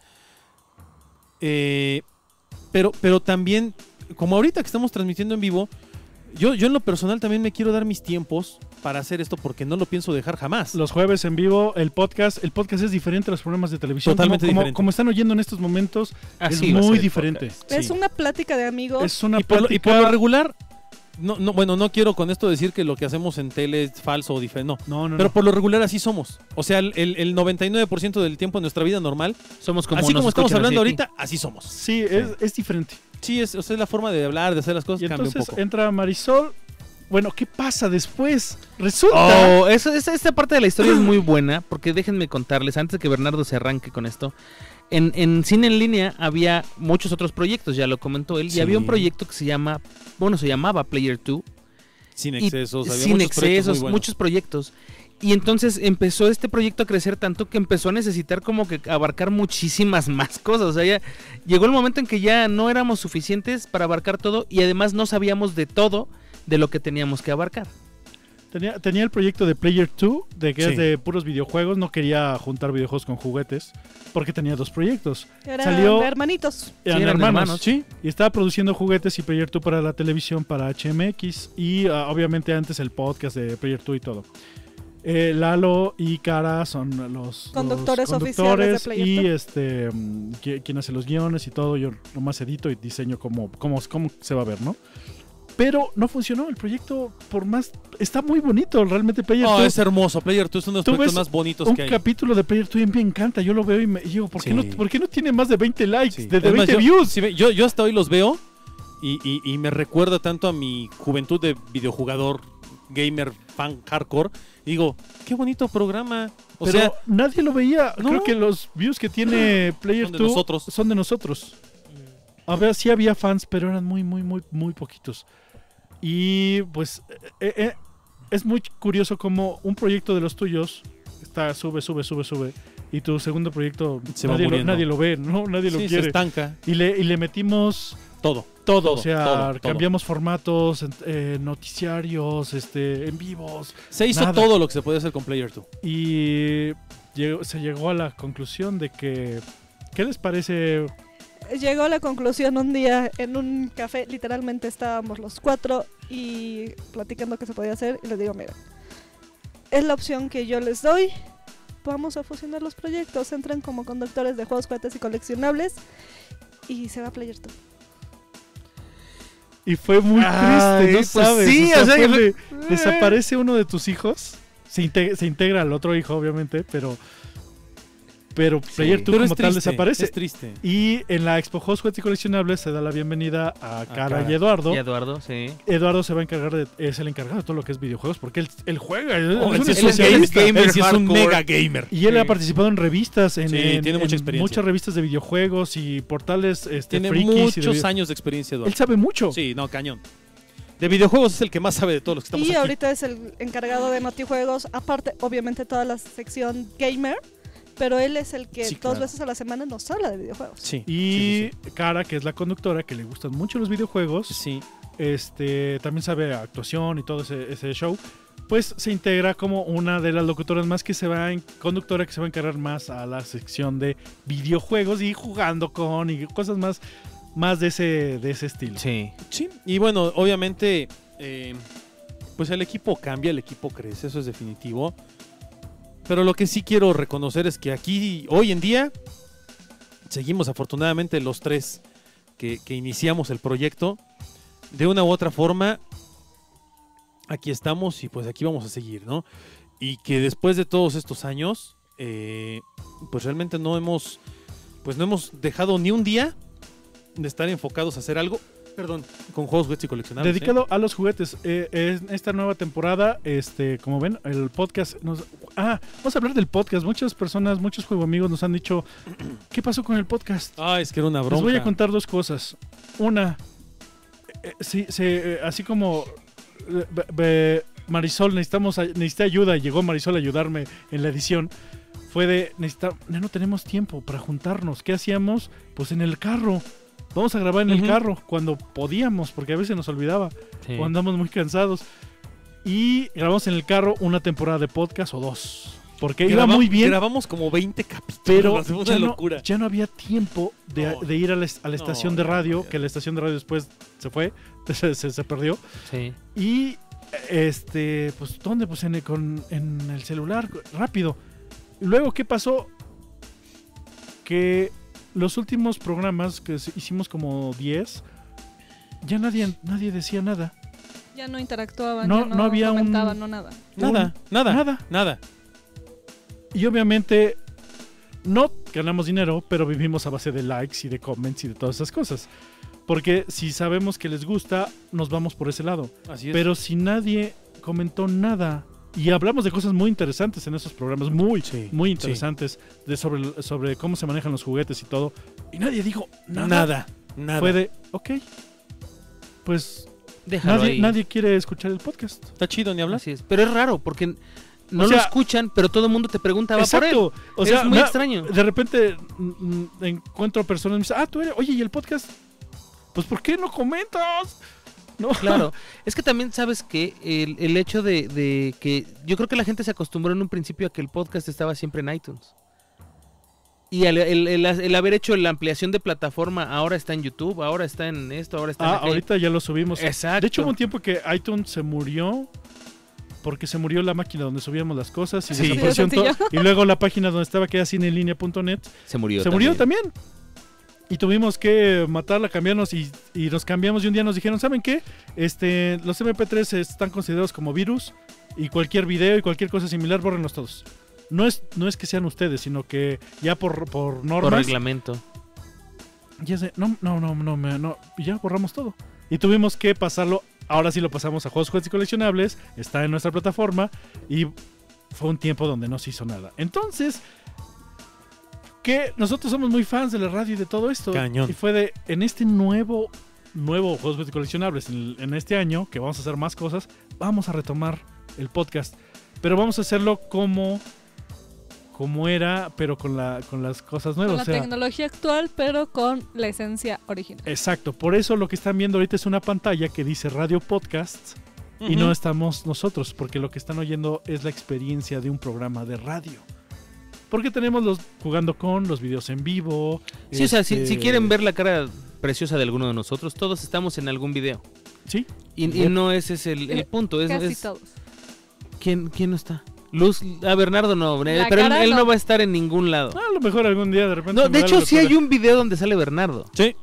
Pero también, como ahorita que estamos transmitiendo en vivo, yo en lo personal también me quiero dar mis tiempos para hacer esto porque no lo pienso dejar jamás. Los jueves en vivo, el podcast es diferente a los programas de televisión. Totalmente diferente. Como están oyendo en estos momentos, Así es va a muy ser el diferente. podcast. Es Sí. una plática de amigos. Es una Y por plática... lo regular, bueno, no quiero con esto decir que lo que hacemos en tele es falso o diferente, no. No. Pero por lo regular así somos. O sea, el 99% del tiempo en nuestra vida normal, Somos como así nos como estamos escuchan hablando así aquí. ahorita, así somos. Sí, es diferente. Sí, o sea, es la forma de hablar, de hacer las cosas Y cambia un entonces poco. entra Marisol. Bueno, ¿qué pasa después? Resulta... Oh, esta parte de la historia es muy buena, porque déjenme contarles, antes de que Bernardo se arranque con esto, en Cine en Línea había muchos otros proyectos, ya lo comentó él, Sí. y había un proyecto que se llamaba Player 2, Sin y- excesos, había sin muchos proyectos muy excesos, buenos. muchos proyectos. Y entonces empezó este proyecto a crecer tanto que empezó a necesitar como que abarcar muchísimas más cosas. O sea, ya llegó el momento en que ya no éramos suficientes para abarcar todo y además no sabíamos de todo de lo que teníamos que abarcar. Tenía el proyecto de Player 2, de que Sí. es de puros videojuegos. No quería juntar videojuegos con juguetes, porque tenía dos proyectos. Eran Salió- hermanitos. Eran eran hermanos, hermanos. sí. Y estaba produciendo juguetes y Player 2 para la televisión, para HMX. Y obviamente antes el podcast de Player 2 y todo. Lalo y Cara son los Conductores los oficiales de Player y 2. quien hace los guiones y todo. Yo nomás edito y diseño cómo se va a ver, ¿no? Pero no funcionó el proyecto, por más... Está muy bonito, realmente Player 2. Es hermoso. Player 2 es uno de los Tú proyectos ves más bonitos un que hay. capítulo de Player 2 y me encanta. Yo lo veo y digo, ¿por qué no tiene más de 20 likes? Sí. De Es más, 20 yo- views. sí, yo hasta hoy los veo y me recuerda tanto a mi juventud de videojugador, gamer, fan hardcore. Y digo, qué bonito programa. O Pero sea, nadie lo veía. ¿no? Creo que los views que tiene Player Son de 2 nosotros. son de nosotros. A ver, sí había fans, pero eran muy poquitos. Y pues es muy curioso como un proyecto de los tuyos sube. Y tu segundo proyecto Se va muriendo. nadie lo ve, ¿no? Nadie lo sí, se quiere. estanca Y le metimos todo. todo, o sea, todo. cambiamos formatos, noticiarios, en vivos. Se hizo Nada. todo lo que se podía hacer con Player 2. Y se llegó a la conclusión de que... ¿Qué les parece? Llegó a la conclusión un día en un café, literalmente estábamos los cuatro y platicando qué se podía hacer y les digo, mira, es la opción que yo les doy, vamos a fusionar los proyectos, entran como conductores de juegos, juguetes y coleccionables y se va a Player 2. Y fue muy Ay, triste, ¿no pues sabes? sí, O sea, o sea, fue desaparece uno de tus hijos, se integra al otro hijo, obviamente, pero Player 2 Pero es como tal triste, desaparece. es triste. Y en la Expo Juegos, Juguetes y Coleccionables se da la bienvenida a Cara Cara. y Eduardo. Y Eduardo, sí. Eduardo se va a encargar es el encargado de todo lo que es videojuegos, porque él juega, Oh, es él un sí es un especialista. gamer, él sí es un hardcore. mega gamer. Y él Sí. ha participado en revistas, Sí, tiene mucha experiencia. muchas revistas de videojuegos y portales Tiene frikis y muchos de- años de experiencia, Él Eduardo. sabe mucho. Sí, no, cañón. De videojuegos es el que más sabe de todos los que estamos Y aquí. ahorita es el encargado de Notijuegos, aparte obviamente toda la sección gamer, pero él es el que Sí, 2 claro. veces a la semana nos habla de videojuegos. Sí. Y sí, Cara, que es la conductora, que le gustan mucho los videojuegos, sí, también sabe actuación y todo ese show, pues se integra como una de las locutoras más conductora que se va a encargar más a la sección de videojuegos y jugando con y cosas más de ese estilo. Sí. sí. Y bueno, obviamente, pues el equipo cambia, el equipo crece, eso es definitivo. Pero lo que sí quiero reconocer es que aquí, hoy en día, seguimos afortunadamente los tres que iniciamos el proyecto. De una u otra forma, aquí estamos y pues aquí vamos a seguir, ¿no? Y que después de todos estos años, pues realmente no hemos dejado ni un día de estar enfocados a hacer algo, con juegos, juguetes y coleccionables. Dedicado a los juguetes. En esta nueva temporada, como ven, el podcast vamos a hablar del podcast. Muchas personas, muchos juego amigos nos han dicho, ¿qué pasó con el podcast? Ah, es que era una Les bronca. voy a contar dos cosas. Una, así como Marisol, necesité ayuda, y llegó Marisol a ayudarme en la edición. Fue ya no tenemos tiempo para juntarnos. ¿Qué hacíamos? Pues en el carro. Vamos a grabar en el Ujú. carro cuando podíamos, porque a veces nos olvidaba Sí. o andamos muy cansados. Y grabamos en el carro una temporada de podcast o dos. Porque iba muy bien, Grabamos como 20 capítulos. pero fue una ya locura. no había tiempo No. de ir a la estación No, de ya, radio, ya. que la estación de radio después se fue, se perdió. Sí. Y pues, ¿dónde? Pues en el celular, rápido. Y luego, ¿qué pasó? Que los últimos programas que hicimos como 10, ya nadie decía nada. Ya no interactuaban, No- ya no había un- comentaban, no nada. Nada. Y obviamente no ganamos dinero, pero vivimos a base de likes y de comments y de todas esas cosas. Porque si sabemos que les gusta, nos vamos por ese lado. Así es. Pero si nadie comentó nada, y hablamos de cosas muy interesantes en esos programas, muy interesantes, sobre cómo se manejan los juguetes y todo, y nadie dijo nada. Nada. Fue de, ok, pues Déjalo ahí. nadie quiere escuchar el podcast. Está chido, ni hablar. Así es. Pero es raro, porque no O sea, lo escuchan, pero todo el mundo te pregunta, va por él. Exacto. O sea, es muy extraño. De repente encuentro personas y me dicen, tú eres, oye, ¿y el podcast? Pues ¿por qué no comentas? No. Claro, es que también sabes que el hecho de que yo creo que la gente se acostumbró en un principio a que el podcast estaba siempre en iTunes. Y el haber hecho la ampliación de plataforma, ahora está en YouTube, ahora está en esto, ahora está en aquello. Ahorita ya lo subimos. Exacto. De hecho, hubo un tiempo que iTunes se murió porque se murió la máquina donde subíamos las cosas y Sí. desapareció Sí, sencillo. todo. Y luego la página donde estaba, que era cineenlinea.net, Se murió se murió también. Y tuvimos que matarla, cambiarnos y nos cambiamos. Y un día nos dijeron, ¿saben qué? Los MP3 están considerados como virus y cualquier video y cualquier cosa similar, bórrenlos todos. No es que sean ustedes, sino que ya por normas. Por reglamento. Ya sé, no, ya borramos todo. Y tuvimos que pasarlo, ahora sí lo pasamos a juegos y coleccionables, está en nuestra plataforma y fue un tiempo donde no se hizo nada. Entonces, que nosotros somos muy fans de la radio y de todo esto. Cañón. Y fue en este nuevo juegos y coleccionables en este año, que vamos a hacer más cosas, vamos a retomar el podcast. Pero vamos a hacerlo como era, pero con las cosas nuevas. Con la tecnología actual, pero con la esencia original. Exacto, por eso lo que están viendo ahorita es una pantalla que dice Radio Podcast y Ujú. no estamos nosotros, porque lo que están oyendo es la experiencia de un programa de radio. Porque tenemos jugando con los videos en vivo. Sí, o sea, si quieren ver la cara preciosa de alguno de nosotros, todos estamos en algún video. Sí. Y no ese es el punto. Casi todos. ¿Quién no está? Luz, Bernardo no, La pero cara él no. no va a estar en ningún lado. A lo mejor algún día de repente. No, se me de da hecho la sí hay locura. un video donde sale Bernardo. Sí.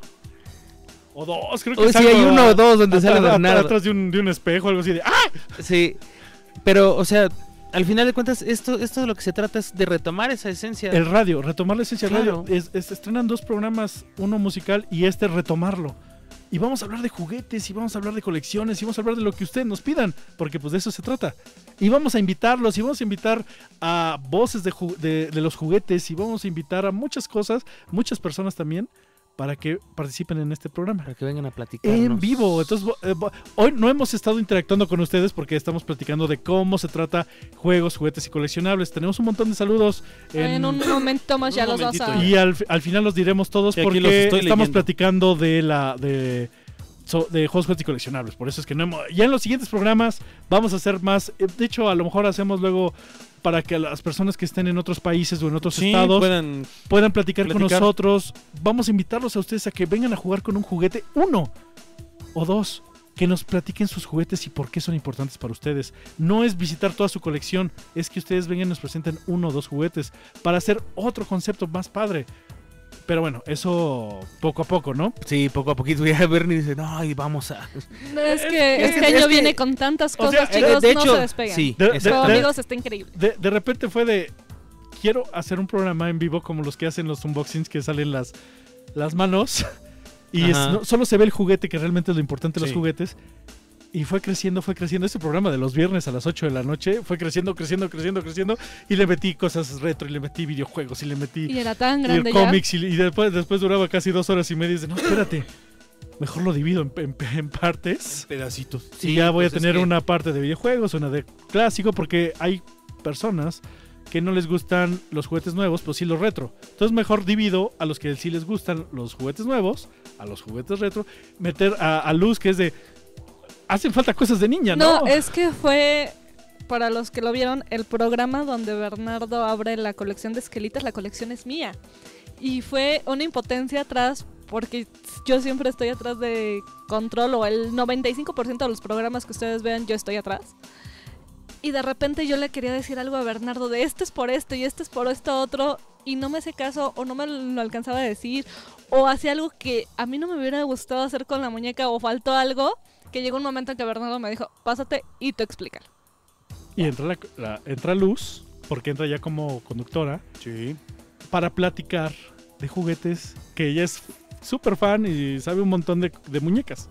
O dos, creo que O sí salgo hay uno o dos donde sale Bernardo. atrás de un espejo, algo así de ¡ah! Sí, pero, o sea, al final de cuentas, esto de lo que se trata es de retomar esa esencia. El radio, retomar la esencia del Claro. radio. Estrenan 2 programas, uno musical y retomarlo. Y vamos a hablar de juguetes, y vamos a hablar de colecciones, y vamos a hablar de lo que ustedes nos pidan, porque pues de eso se trata. Y vamos a invitarlos, y vamos a invitar a voces de los juguetes, y vamos a invitar a muchas cosas, muchas personas también, para que participen en este programa. Para que vengan a platicar. En vivo. Entonces, hoy no hemos estado interactuando con ustedes porque estamos platicando de cómo se trata juegos, juguetes y coleccionables. Tenemos un montón de saludos. En un momento más ya un los vas a... momentito Y al final los diremos todos Y aquí los porque estoy estamos leyendo. platicando de juegos, juguetes y coleccionables. Por eso es que no hemos... Ya en los siguientes programas vamos a hacer más... De hecho, a lo mejor hacemos luego para que las personas que estén en otros países o en otros Sí, estados puedan platicar con nosotros. Vamos a invitarlos a ustedes a que vengan a jugar con un juguete, 1 o 2. Que nos platiquen sus juguetes y por qué son importantes para ustedes. No es visitar toda su colección, es que ustedes vengan y nos presenten 1 o 2 juguetes para hacer otro concepto más padre. Pero bueno, eso poco a poco, ¿no? Sí, poco a poquito. Ya Bernie dice, no, y vamos a... No, es que este año viene con tantas o sea, cosas, chicos, de no hecho, se despeguen. sí, De- exacto. Pero amigos, está increíble. De repente fue de... Quiero hacer un programa en vivo como los que hacen los unboxings que salen las manos. Y Ajá. solo se ve el juguete, que realmente es lo importante de los Sí. juguetes. Y fue creciendo. Este programa de los viernes a las 8 de la noche fue creciendo. Y le metí cosas retro, y le metí videojuegos, y le metí Y era tan grande ya. cómics. Y después duraba casi 2 horas y media. Y dice, no, espérate. Mejor lo divido en partes. pedacitos. Y Sí, ya voy pues a es tener que- una parte de videojuegos, una de clásico, porque hay personas que no les gustan los juguetes nuevos, pero sí los retro. Entonces mejor divido a los que sí les gustan los juguetes nuevos, a los juguetes retro, meter a Luz, que es de... Hacen falta cosas de niña, ¿no? No, es que fue, para los que lo vieron, el programa donde Bernardo abre la colección de esquelitas, la colección es mía. Y fue una impotencia atrás porque yo siempre estoy atrás de control, o el 95% de los programas que ustedes vean yo estoy atrás. Y de repente yo le quería decir algo a Bernardo de este es por esto y este es por esto otro, y no me hacía caso o no me lo alcanzaba a decir, o hacía algo que a mí no me hubiera gustado hacer con la muñeca, o faltó algo, que llegó un momento en que Bernardo me dijo, pásate y tú explícalo. Y entra Luz, porque entra ya como conductora, Sí. para platicar de juguetes, que ella es súper fan y sabe un montón de muñecas.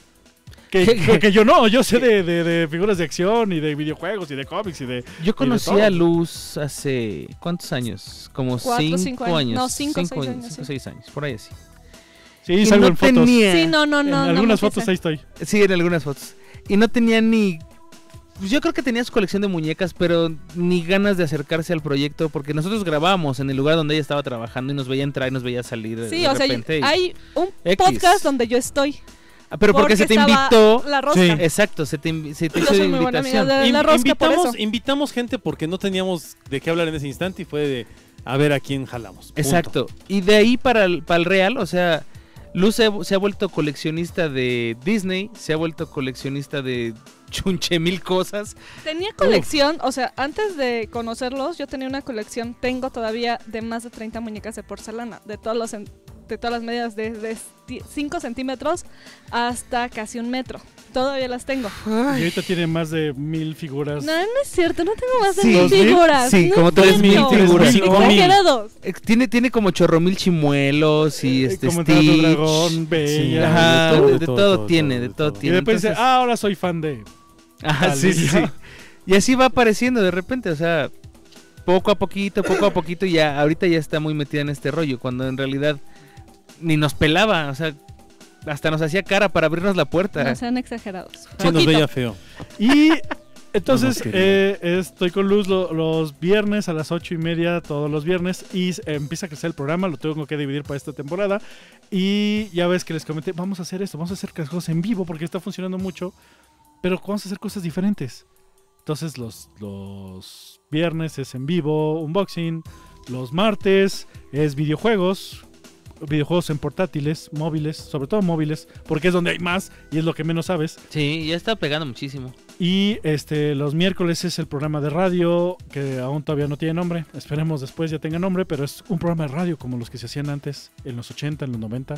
Que yo no, yo sé de figuras de acción y de videojuegos y de cómics y de... Yo conocí todo. a Luz hace... ¿Cuántos años? Como 4, 5 5 años. no, 5, 6 años, 5 sí. 6 años, por ahí así. Sí, Y salgo no en fotos. tenía- Sí, no, En no algunas me fotos quise. ahí estoy. Sí, en algunas fotos. Y no tenía ni... Pues yo creo que tenía su colección de muñecas, pero ni ganas de acercarse al proyecto, porque nosotros grabábamos en el lugar donde ella estaba trabajando y nos veía entrar y nos veía salir Sí, de o sea, repente. hay un X. podcast donde yo estoy. Ah, pero porque se te estaba invitó... La rosca. Sí. Exacto, se te Yo hizo soy muy buena amiga invitación. de la rosca por eso. Invitamos gente porque no teníamos de qué hablar en ese instante y fue de a ver a quién jalamos. Punto. Exacto. Y de ahí para el real, o sea, Luz se ha vuelto coleccionista de Disney, se ha vuelto coleccionista de chunche mil cosas. Tenía colección, o sea, antes de conocerlos, yo tenía una colección, tengo todavía de más de 30 muñecas de porcelana, de todas las medidas, de 5 centímetros hasta casi 1 metro. Todavía las tengo. Y ahorita tiene más de 1000 figuras. No, no es cierto, no tengo más de Sí. 1000 ¿2000? figuras. Sí, no como es 3000 cierto. figuras. 5000. Exagerados. Tiene como chorromil chimuelos y Como Entrando Stitch. Dragón, Bella. Sí, Ajá, de de todo, todo todo, tiene, todo, de de todo todo. Y tiene. después dice, Entonces- ahora soy fan de... Ajá, sí, sí, sí. Talía. Y así va apareciendo de repente, o sea, poco a poquito, y ya ahorita ya está muy metida en este rollo, cuando en realidad ni nos pelaba, o sea, hasta nos hacía cara para abrirnos la puerta. No sean exagerados. Sí, nos Poquito. veía feo. Y entonces No nos quería. estoy con Luz los viernes a las 8:30, todos los viernes, y empieza a crecer el programa, lo tengo que dividir para esta temporada. Y ya ves que les comenté, vamos a hacer esto, vamos a hacer cosas en vivo porque está funcionando mucho, pero vamos a hacer cosas diferentes. Entonces los viernes es en vivo, unboxing, los martes es videojuegos en portátiles, móviles, sobre todo móviles, porque es donde hay más y es lo que menos sabes. Sí, ya está pegando muchísimo. Y los miércoles es el programa de radio, que aún todavía no tiene nombre. Esperemos después ya tenga nombre, pero es un programa de radio como los que se hacían antes, en los 80, en los 90.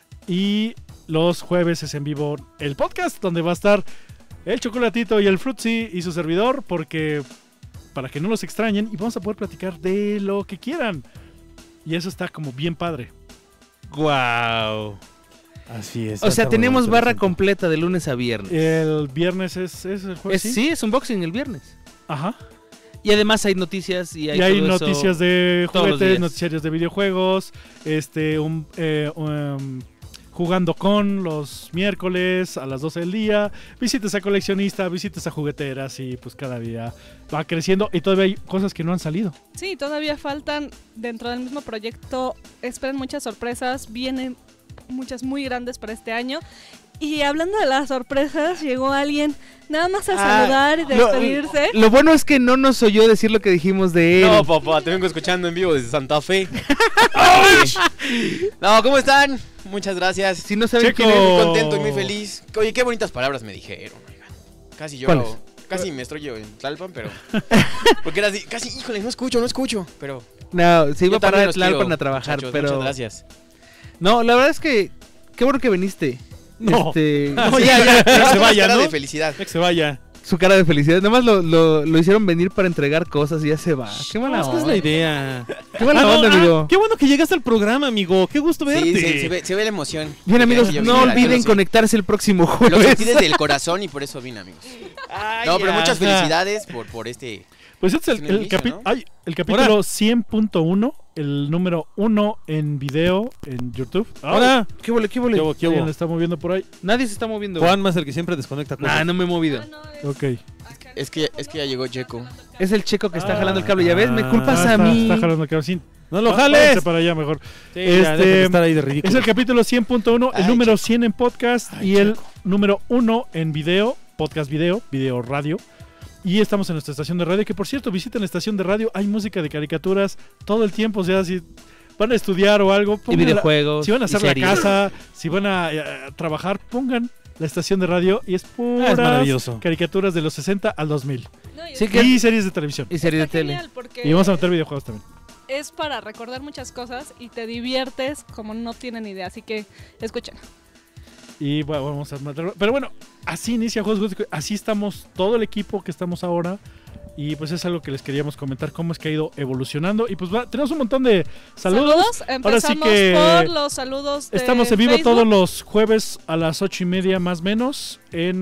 Y los jueves es en vivo el podcast, donde va a estar el Chocolatito y el Fruitsy y su servidor, porque para que no los extrañen, y vamos a poder platicar de lo que quieran. Y eso está como bien padre. Wow. Así es. O sea, está tenemos bonito, barra gente. completa de lunes a viernes. El viernes es el jueves. Sí, es unboxing el viernes. Ajá. Y además hay noticias y hay, Y hay todo eso. noticias de todos los juguetes, días. noticiarios de videojuegos, jugando con los miércoles a las 12 del día, visitas a coleccionista, visitas a jugueteras y pues cada día va creciendo y todavía hay cosas que no han salido. Sí, todavía faltan dentro del mismo proyecto. Esperen muchas sorpresas. Vienen muchas muy grandes para este año. Y hablando de las sorpresas, llegó alguien nada más a saludar y despedirse. Lo bueno es que no nos oyó decir lo que dijimos de él. No, papá, te vengo escuchando en vivo desde Santa Fe. No, ¿cómo están? Muchas gracias. Si no saben Checo. quién es, Muy contento y muy feliz. Oye, qué bonitas palabras me dijeron. Oigan. Casi ¿Cuáles? lloro. Casi me estrello en Tlalpan, pero... Porque era así, casi, híjole, no escucho. Pero... No, se iba yo a parar también a los Tlalpan quiero, a trabajar, muchachos, pero... Muchas gracias. No, la verdad es que... Qué bueno que viniste. No. No, ya, que se vaya, Cara ¿no? de felicidad. Ya que se vaya. Su cara de felicidad. Nada más lo hicieron venir para entregar cosas y ya se va. Qué mala Esta es onda. la idea. Qué mala onda, amigo. Qué bueno que llegaste al programa, amigo. Qué gusto verte. Sí, se ve la emoción. Bien, amigos, Porque yo no vine, olviden yo lo sé. conectarse el próximo Lo jueves. sentí desde el corazón y por eso vine, amigos. No, pero muchas ajá. felicidades por este... Pues este es Es un inicio, ¿no? el capítulo 100.1, el número 1 en video en YouTube. Ahora, ¿Qué hubo? ¿Qué hubo? ¿qué Alguien hubo? lo está moviendo por ahí. Nadie se está moviendo. Juan más el que siempre desconecta cosas. Nah, no me he movido. Ok. Es que ya llegó Checo. Es el checo que está jalando el cable. Ya ves, me culpas a está, mí. Está jalando el cable. ¡No lo Váyanse jales! para allá mejor. Sí, ya, deja de estar ahí de ridículo. Es el capítulo 100.1, el Ay, número Checo. 100 en podcast y el número 1 en video, podcast video radio. Y estamos en nuestra estación de radio, que por cierto, visiten la estación de radio, hay música de caricaturas todo el tiempo, o sea, si van a estudiar o algo, Y pongan videojuegos. si van a hacer y la series. casa, si van a trabajar, pongan la estación de radio y es Ah, es puras maravilloso. caricaturas de los 60 al 2000. No, y Sí, es- que- Y series de televisión. Y series de está tele. genial porque Y vamos a meter videojuegos también. es para recordar muchas cosas y te diviertes como no tienen idea. Así que escuchen. Y bueno, vamos a meterlo. Pero bueno, así inicia Juegos Góticos. Así estamos todo el equipo que estamos ahora. Y pues es algo que les queríamos comentar, cómo es que ha ido evolucionando. Y pues tenemos un montón de saludos. Ahora sí Empezamos que por los saludos de estamos en vivo Facebook. todos los jueves a las 8:30 más o menos en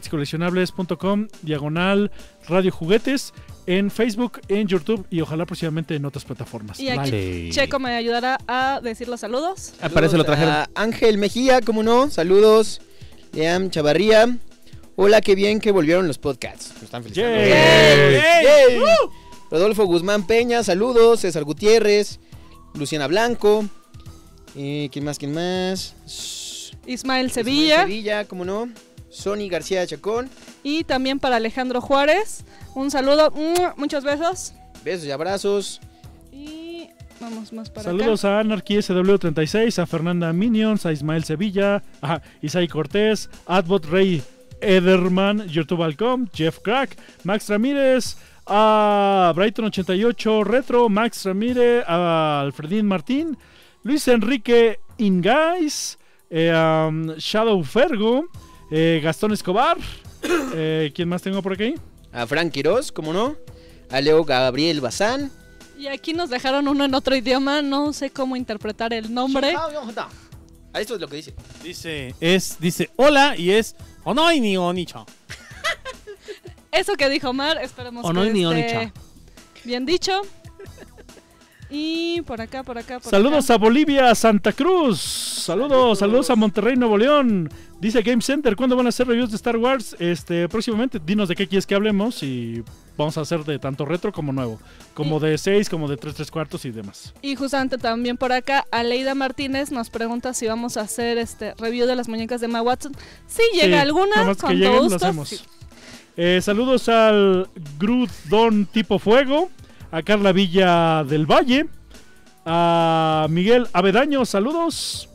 juegosjuguetescoleccionables.com/Radio Juguetes, en Facebook, en YouTube y ojalá próximamente en otras plataformas. Y aquí Bye. Checo me ayudará a decir los saludos. Para eso lo trajeron. A Ángel Mejía, ¿cómo no? Saludos. Leam Chavarría. Hola, qué bien que volvieron los podcasts. Nos están felicitando. Yay. Yay. Rodolfo Guzmán Peña, saludos. César Gutiérrez. Luciana Blanco. ¿Quién más? Ismael Sevilla. Sevilla, ¿cómo no? Sony García Chacón. Y también para Alejandro Juárez. Un saludo. Muchos besos. Besos y abrazos. Y vamos más para Saludos a Anarchy SW36, a Fernanda Minions, a Ismael Sevilla, a Isai Cortés, Adbot Rey Ederman, YouTube Alcom, Jeff Crack, Max Ramírez, a Brighton88 Retro, Max Ramírez, a Alfredín Martín, Luis Enrique Ingais, Shadow Fergo, Gastón Escobar, ¿quién más tengo por aquí? A Frank Quiroz, ¿cómo no? A Leo Gabriel Bazán. Y aquí nos dejaron uno en otro idioma. No sé cómo interpretar el nombre. Esto es lo que dice. Dice hola y es Onoi ni Onicha. Eso que dijo Omar, esperemos Onoi que ni esté Onicha. bien dicho. Y por acá. Saludos a Bolivia, Santa Cruz. Saludos a Monterrey, Nuevo León. Dice Game Center, ¿cuándo van a hacer reviews de Star Wars? Próximamente, dinos de qué quieres que hablemos y vamos a hacer de tanto retro como nuevo. Como de 6, como de 3/4 y demás. Y justamente también por acá, Aleida Martínez nos pregunta si vamos a hacer review de las muñecas de Ma Watson. Si llega alguna, nomás con que todo lleguen, lo gusto. hacemos. Sí. Saludos al Grudon Tipo Fuego, a Carla Villa del Valle, a Miguel Avedaño, saludos.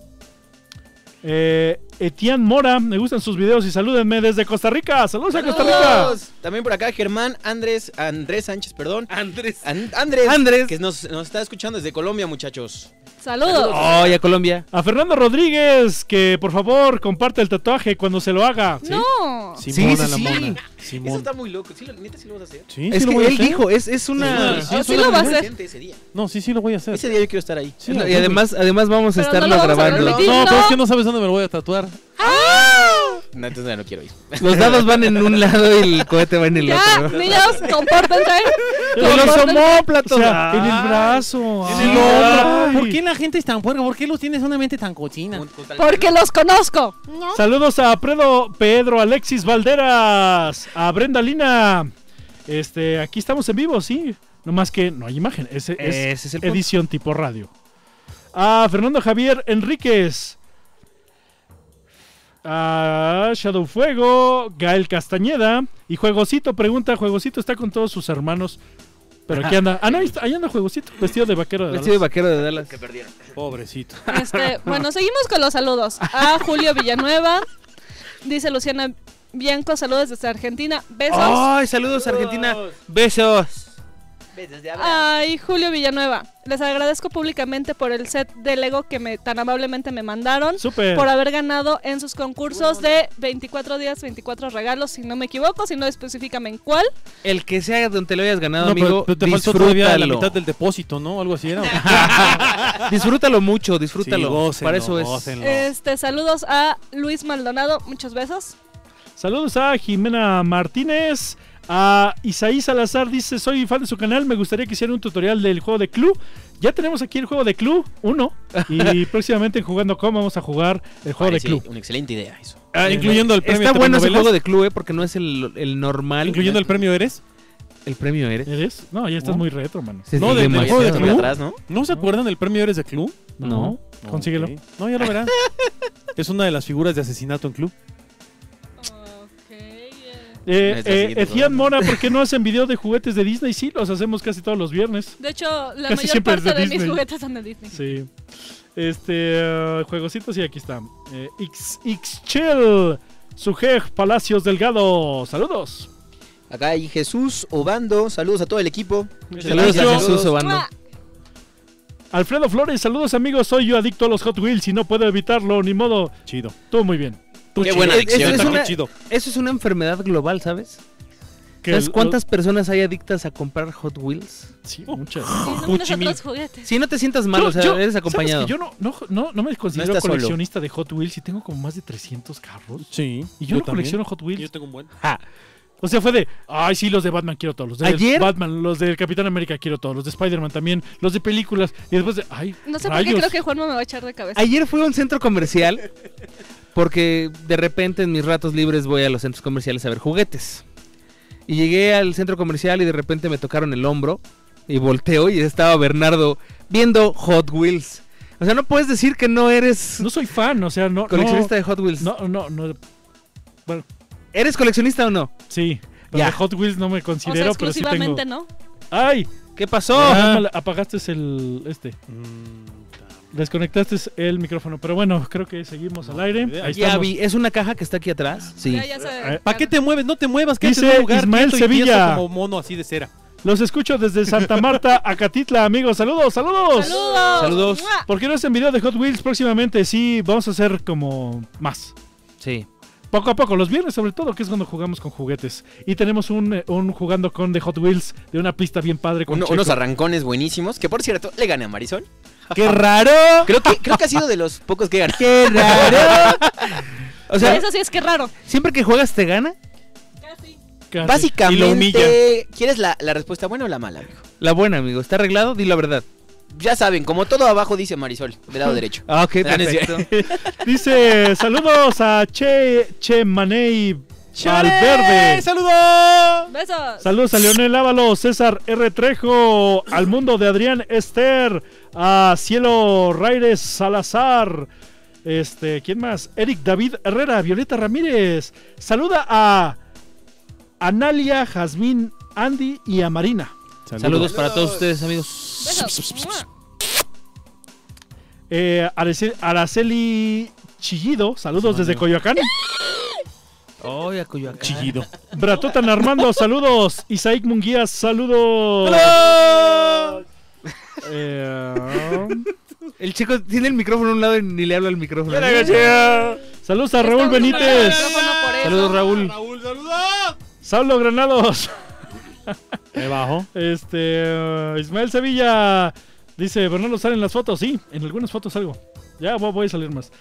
Etienne Mora, me gustan sus videos y salúdenme desde Costa Rica. Saludos a Costa Rica. Saludos. También por acá Germán Andrés Sánchez, perdón. Andrés. Andrés, que nos está escuchando desde Colombia, muchachos. Saludos. Oh, y a Colombia. A Fernando Rodríguez, que por favor comparte el tatuaje cuando se lo haga. No. Simona la sí. mona. Eso Simón. está muy loco. ¿Sí, neta sí lo vas a hacer? Sí, Es sí lo que voy a él hacer. dijo, es una... Sí lo va a hacer. Ese día. No, sí lo voy a hacer. Ese día yo quiero estar ahí. Sí, y además vamos a Pero no estarlo lo vamos a grabando. permitir. No, No. pero es que no sabes dónde me lo voy a tatuar. No, entonces ya no quiero ir. Los dados van en un lado y el cohete va en el Ya, otro. niños, compórtense. ¡De los Compórtense. homóplatos! O sea, en el Ay, brazo. en el Ay. hombro. ¿Por qué la gente es tan puerca? ¿Por qué los tienes una mente tan cochina? Porque los conozco. Saludos a Pedro Alexis Valderas, a Brenda Lina. Aquí estamos en vivo, sí. Nomás que no hay imagen. Ese Ese es el punto. edición tipo radio. A Fernando Javier Enríquez. A Shadow Fuego, Gael Castañeda. Y Juegosito pregunta: Juegosito está con todos sus hermanos. Pero aquí anda. Ah, no, ahí anda Juegosito, vestido de vaquero de Vestido de Dallas. vaquero de Dallas. Que perdieron. Pobrecito. Bueno, seguimos con los saludos. A Julio Villanueva. Dice Luciana Bianco, saludos desde Argentina. Besos. Ay, saludos Argentina. Besos. Besos de abrazo. Ay, Julio Villanueva. Les agradezco públicamente por el set de Lego que tan amablemente me mandaron. Súper. Por haber ganado en sus concursos de 24 días, 24 regalos, si no me equivoco, si no específicame en cuál. El que sea donde te lo hayas ganado, No, amigo, pero te faltó todavía la disfrútalo. mitad del depósito, ¿no? Algo así era. Disfrútalo mucho, disfrútalo. Sí, gócenlo, Para eso es. gócenlo. Saludos a Luis Maldonado, muchos besos. Saludos a Jimena Martínez. A Isaí Salazar dice: soy fan de su canal, me gustaría que hiciera un tutorial del juego de Clue. Ya tenemos aquí el juego de Clue 1 y próximamente en Jugando.com vamos a jugar el juego de Parece Clue. una excelente idea eso. Incluyendo el premio Está bueno ese Telenovelas. juego de club, porque no es el normal. Incluyendo el premio Eres. El premio eres. ¿Eres? No, ya estás ¿No? muy retro, mano. Sí, No, sí, del demasiado. juego de Muy Clue. atrás, ¿no? ¿No se acuerdan del premio Eres de Clue? No. Consíguelo. Ok. No, ya lo verán. Es una de las figuras de asesinato en Clue. Etienne Mora, ¿por qué no hacen videos de juguetes de Disney? Sí, los hacemos casi todos los viernes. De hecho, la Casi mayor siempre es parte de de mis Disney. juguetes son de Disney. Sí. Juegositos, y aquí está. Chill. Sujej Palacios Delgado. Saludos. Acá hay Jesús Obando. Saludos a todo el equipo. Muchas Saludos a gracias. Jesús Obando. ¡Mua! Alfredo Flores, saludos amigos. Soy yo adicto a los Hot Wheels y no puedo evitarlo, ni modo. Chido. Todo muy bien. Qué buena adicción. Es una- chido. Eso es una enfermedad global, ¿sabes? Que ¿Sabes el- cuántas personas hay adictas a comprar Hot Wheels? Sí, muchas. Sí, son Puchi unos mil. otros juguetes. Si no te sientas mal, o sea, eres acompañado. ¿sabes que yo no me considero estás solo. coleccionista de Hot Wheels y tengo como más de 300 carros. Sí. Y yo no también. colecciono Hot Wheels. Yo tengo un buen. O sea, fue de, ay, sí, los de Batman quiero todos. Los de ¿Ayer? Batman, los del Capitán América quiero todos. Los de Spider-Man también. Los de películas. Y después de, ay, No sé por qué rayos. creo que Juanma me va a echar de cabeza. Ayer fui a un centro comercial porque de repente en mis ratos libres voy a los centros comerciales a ver juguetes. Y llegué al centro comercial y de repente me tocaron el hombro y volteo y estaba Bernardo viendo Hot Wheels. O sea, no puedes decir que no eres No soy fan, o sea, no. coleccionista de Hot Wheels. No. Bueno, ¿Eres coleccionista o no? sí. Pero Ya. de Hot Wheels no me O sea, considero, pero sí tengo. exclusivamente no. ¡Ay! ¿Qué pasó? Apagaste el. Desconectaste el micrófono. Pero bueno, creo que seguimos al aire. Ahí Ya estamos. vi, ¿es una caja que está aquí atrás? Sí. Ya se- ¿Para qué te mueves? No te muevas, quédate Dice en un lugar Ismael quieto y tieso Sevilla. como mono así de cera. Los escucho desde Santa Marta, Acatitla, amigos. ¡Saludos, saludos! ¡Saludos! Saludos. ¡Mua! ¿Por qué no hacen video de Hot Wheels próximamente? Sí, vamos a hacer como más. Sí. Poco a poco, los viernes sobre todo, que es cuando jugamos con juguetes. Y tenemos un jugando con de Hot Wheels de una pista bien padre con Checo. Unos arrancones buenísimos. Que por cierto, le gané a Marisol. ¡Qué raro! Creo que ha sido de los pocos que gana. ¡Qué raro! O sea, Eso sí es que raro. siempre que juegas te gana. Casi. Casi. Básicamente, ¿quieres la respuesta buena o la mala, amigo? La buena, amigo. ¿Está arreglado? Di la verdad. Ya saben, como todo abajo dice Marisol, del lado derecho. Ah, ok, Ah, no es perfecto. Dice, saludos a Che Maney Valverde. ¡Saludos! Besos. Saludos a Leonel Ábalos, César R. Trejo, al mundo de Adrián Esther, a Cielo Raires Salazar, ¿quién más? Eric David Herrera, Violeta Ramírez. Saluda a Analia, Jazmín, Andy y a Marina. Saludos para todos ustedes, amigos. Besos. ¡Mua! Araceli Chillido, saludos desde Coyoacán. Ay, a Coyoacán. Chillido. Bratotan Armando, saludos. Isaíc Munguías, saludos. El chico tiene el micrófono a un lado y ni le habla al micrófono. Saludos a Raúl Está usando el Benítez. micrófono por eso. Saludos, Raúl. Raúl, saludos. Saulo Granados. Debajo. Ismael Sevilla dice, Bernardo, ¿salen las fotos? Sí, en algunas fotos salgo. Ya voy a salir más.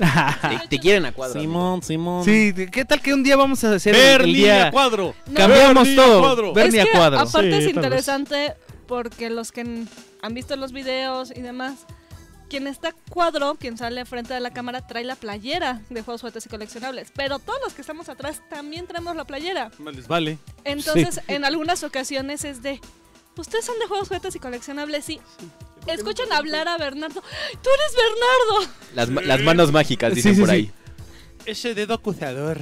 Te quieren a cuadro. amigo. Simón. Sí, ¿qué tal que un día vamos a hacer el Bernie día? a cuadro. Cambiamos Bernie a todo. cuadro. Bernie Es a que cuadro. aparte Sí, es tal interesante porque los que han visto los videos y demás, quien está cuadro, quien sale frente de la cámara, trae la playera de juegos, juguetes y coleccionables. Pero todos los que estamos atrás también traemos la playera. Más les vale. Entonces, en algunas ocasiones es de, ¿ustedes son de juegos, juguetes y coleccionables? Sí. Escuchan hablar a Bernardo. ¡Tú eres Bernardo! Las manos mágicas, dicen Sí, sí, por sí. ahí. Ese dedo acusador.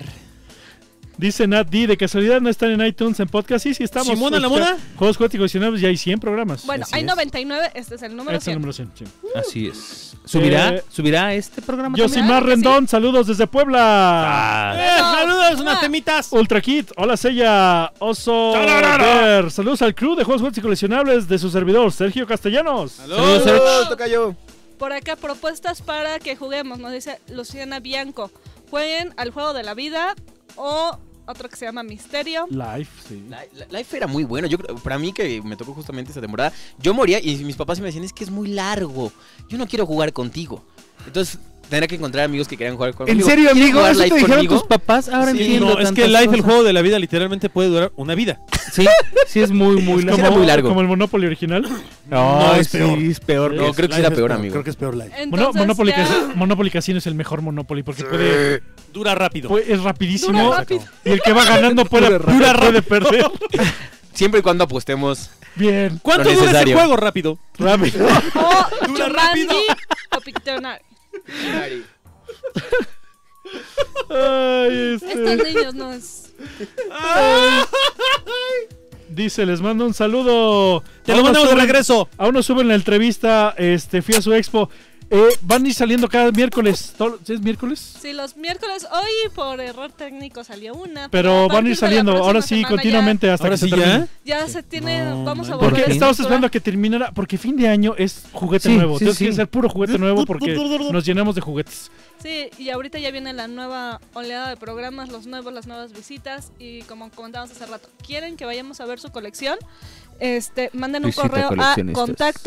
Dice Nat D, de casualidad no están en iTunes en podcast. Sí, estamos. ¿Simona la O sea, mona? Juegos, juguetes y coleccionables, ya hay 100 programas. Bueno, Así hay es. 99, este es el número Este es el 100. número 100, sí. Así es. ¿Subirá? Eh, ¿Subirá este programa? Yosimar Claro que Rendón, saludos desde Puebla. Saludos, unas temitas. Ultra Kid, hola Sella, Oso Ver, saludos al crew de Juegos, Juguetes y Coleccionables de su servidor, Sergio Castellanos. Saludos, Sergio. ¡Oh, toca yo! Por acá, propuestas para que juguemos, nos dice Luciana Bianco. Jueguen al juego de la vida o otro que se llama Misterio. Live, sí. Life era muy bueno. Yo creo, para mí que me tocó justamente esa temporada, yo moría y mis papás me decían, es que es muy largo. Yo no quiero jugar contigo. Entonces, tendría que encontrar amigos que quieran jugar conmigo. ¿En serio, ¿Quieres amigo? jugar ¿Eso te Life dijeron conmigo? tus papás? Ahora Sí, entiendo. No, es que tantas Life, el cosas. juego de la vida, literalmente puede durar una vida. Sí, sí es muy, muy Es largo. era muy largo. Como el Monopoly original. No, es peor. Sí, es peor. No, creo que sí era peor, amigo. Creo que es peor Life. Entonces, Monopoly, ya- Monopoly Casino es el mejor Monopoly porque Dura rápido. es rapidísimo. Dura rápido. Y el que va ganando puede perder. Siempre y cuando apostemos. Bien. ¿Cuánto Lo dura ese necesario. juego rápido? Rápido. O Dura Jumanji rápido. o Pictionary. Ay, Estos niños no es... Dice, les mando un saludo. Te lo mandamos de regreso. Aún no suben la entrevista, fui a su expo. Van a ir saliendo cada miércoles. ¿Es miércoles? Sí, los miércoles. Hoy por error técnico salió una. Pero van a ir partir de la saliendo, próxima ahora sí, semana continuamente hasta Ahora que se sí, termine. Ya se tiene. No, Vamos a man. volver. Porque a la estamos estructura. esperando a que terminara, porque fin de año es juguete Sí, nuevo. sí, Tienes sí. que ser puro juguete nuevo porque nos llenamos de juguetes. Sí, y ahorita ya viene la nueva oleada de programas, las nuevas visitas. Y como comentábamos hace rato, ¿quieren que vayamos a ver su colección? Manden un Visita correo a coleccionistas.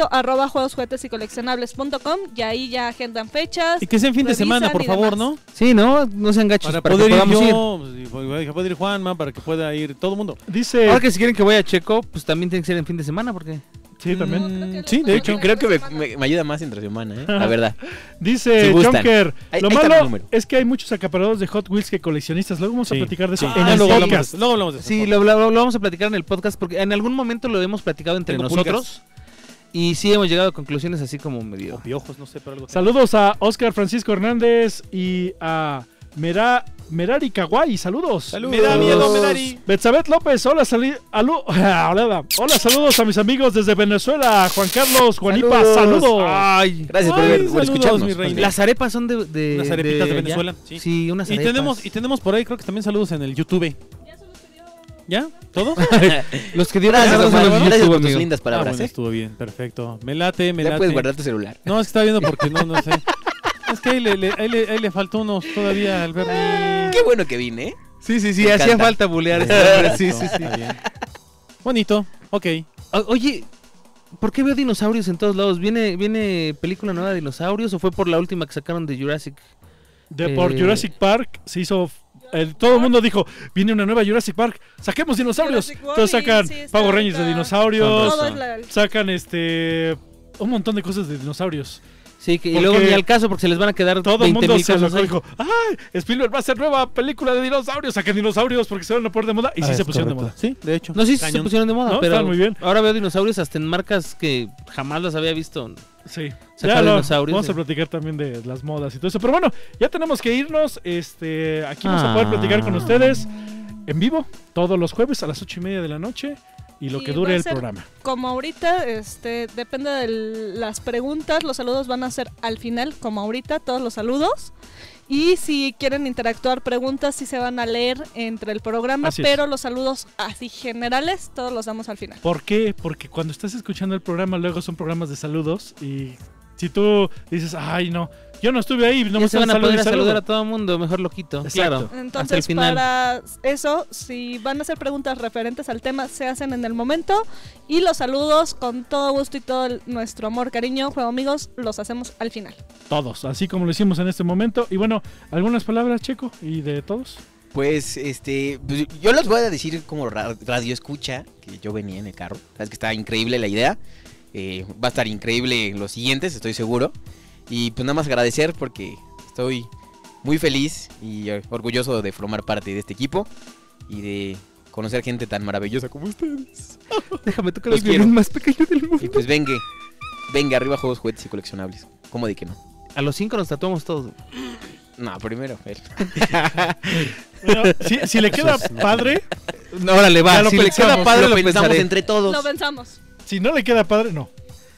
contacto@juegosjuguetes.com y ahí ya agendan fechas. Y que sea en fin de revisan semana, por y favor, demás. ¿no? Sí, no sean gachos Para para que poder ir podamos ir. yo, para que pueda ir Juanma, para que pueda ir todo el mundo. Dice, Ahora que si quieren que vaya a Checo, pues también tiene que ser en fin de semana, porque sí, también. Creo que Sí, los de hecho. juegos Creo que semana. me ayuda más entre semana, la verdad. Dice Si gustan. Junker, Ahí lo está mi malo número. es que hay muchos acaparadores de Hot Wheels que coleccionistas. Luego vamos a Sí, platicar de eso sí. en Ah, el luego hablamos de podcast. eso, luego hablamos de eso. sí, lo vamos a platicar en el podcast, porque en algún momento lo hemos platicado entre Tengo nosotros. Y sí hemos llegado a conclusiones así como medio... O piojos, no sé, pero algo. Saludos a Oscar Francisco Hernández y a Merari Kawai. Saludos. Me da miedo, Medari. Betsabet López, hola, hola, saludos a mis amigos desde Venezuela. Juan Carlos, Juanipa, saludos. Ay, Gracias por Saludos, escucharnos. mi reina. las arepas son de Unas arepitas de allá. Venezuela, sí. Sí, unas Y arepas. tenemos por ahí, creo que también saludos en el YouTube. ¿Ya? ¿Todo? Los que dio Gracias, Bernardo son Omar. los de Gracias YouTube, por tus amigo. lindas palabras. Bueno, estuvo bien, perfecto. Me late. Ya puedes guardar tu celular. No, es que estaba viendo porque no sé. Es que ahí le faltó unos todavía al Bernie. Qué bueno que vine, ¿eh? Sí, Me hacía encanta. falta bulear este hombre. Sí, sí, sí. Está bien. Bonito, ok. Oye, ¿por qué veo dinosaurios en todos lados? ¿Viene película nueva de dinosaurios o fue por la última que sacaron de Jurassic? Por Jurassic Park se hizo. Todo el mundo dijo: viene una nueva Jurassic Park, saquemos dinosaurios. Jurassic Entonces World, sacan sí, está Power Rangers de ahorita. dinosaurios, Todo es legal. sacan un montón de cosas de dinosaurios. Sí, y Porque luego ni al caso porque se les van a quedar Todo el 20 mundo mil se cosas lo ahí. dijo: ¡ay! Spielberg va a hacer nueva película de dinosaurios. Saquen dinosaurios porque se van a poner de moda. Y sí Es se pusieron correcto. de moda. Sí, de hecho. No, sí, se Cañón. pusieron de moda, No, pero están muy bien. ahora veo dinosaurios hasta en marcas que jamás las había visto. Sí. Sacar dinosaurios, vamos a sí. platicar también de las modas y todo eso. Pero bueno, ya tenemos que irnos. Aquí vamos a poder platicar con ustedes en vivo todos los jueves a las 8:30 de la noche. Y lo Y que va dure a el ser programa. Como ahorita, depende de las preguntas, los saludos van a ser al final, como ahorita, todos los saludos. Y si quieren interactuar, preguntas sí se van a leer entre el programa, Así es. pero los saludos así generales, todos los damos al final. ¿Por qué? Porque cuando estás escuchando el programa, luego son programas de saludos. Y si tú dices: ay, no, yo no estuve ahí, no Ya me se van a saludar poder y saludo. saludar a todo el mundo, mejor lo quito. Exacto. Claro, hasta el Entonces, final. para eso, si van a hacer preguntas referentes al tema, se hacen en el momento. Y los saludos, con todo gusto y todo nuestro amor, cariño, juego amigos, los hacemos al final. Todos, así como lo hicimos en este momento. Y bueno, algunas palabras, Checo, y de todos. Pues, pues, yo les voy a decir como radio escucha, que yo venía en el carro. Sabes que está increíble la idea. Va a estar increíble los siguientes, estoy seguro. Y pues nada más agradecer porque estoy muy feliz y orgulloso de formar parte de este equipo y de conocer gente tan maravillosa como ustedes. Déjame tocar Los el violín quiero. más pequeño del mundo. Y pues venga arriba juegos, juguetes y coleccionables. ¿Cómo de que no? A los 5 nos tatuamos todos. No, primero él. Bueno, si le queda padre, Órale, Ya va. lo Si le pensamos, queda padre, lo pensamos pensaré. entre todos. Lo pensamos. si no le queda padre, no.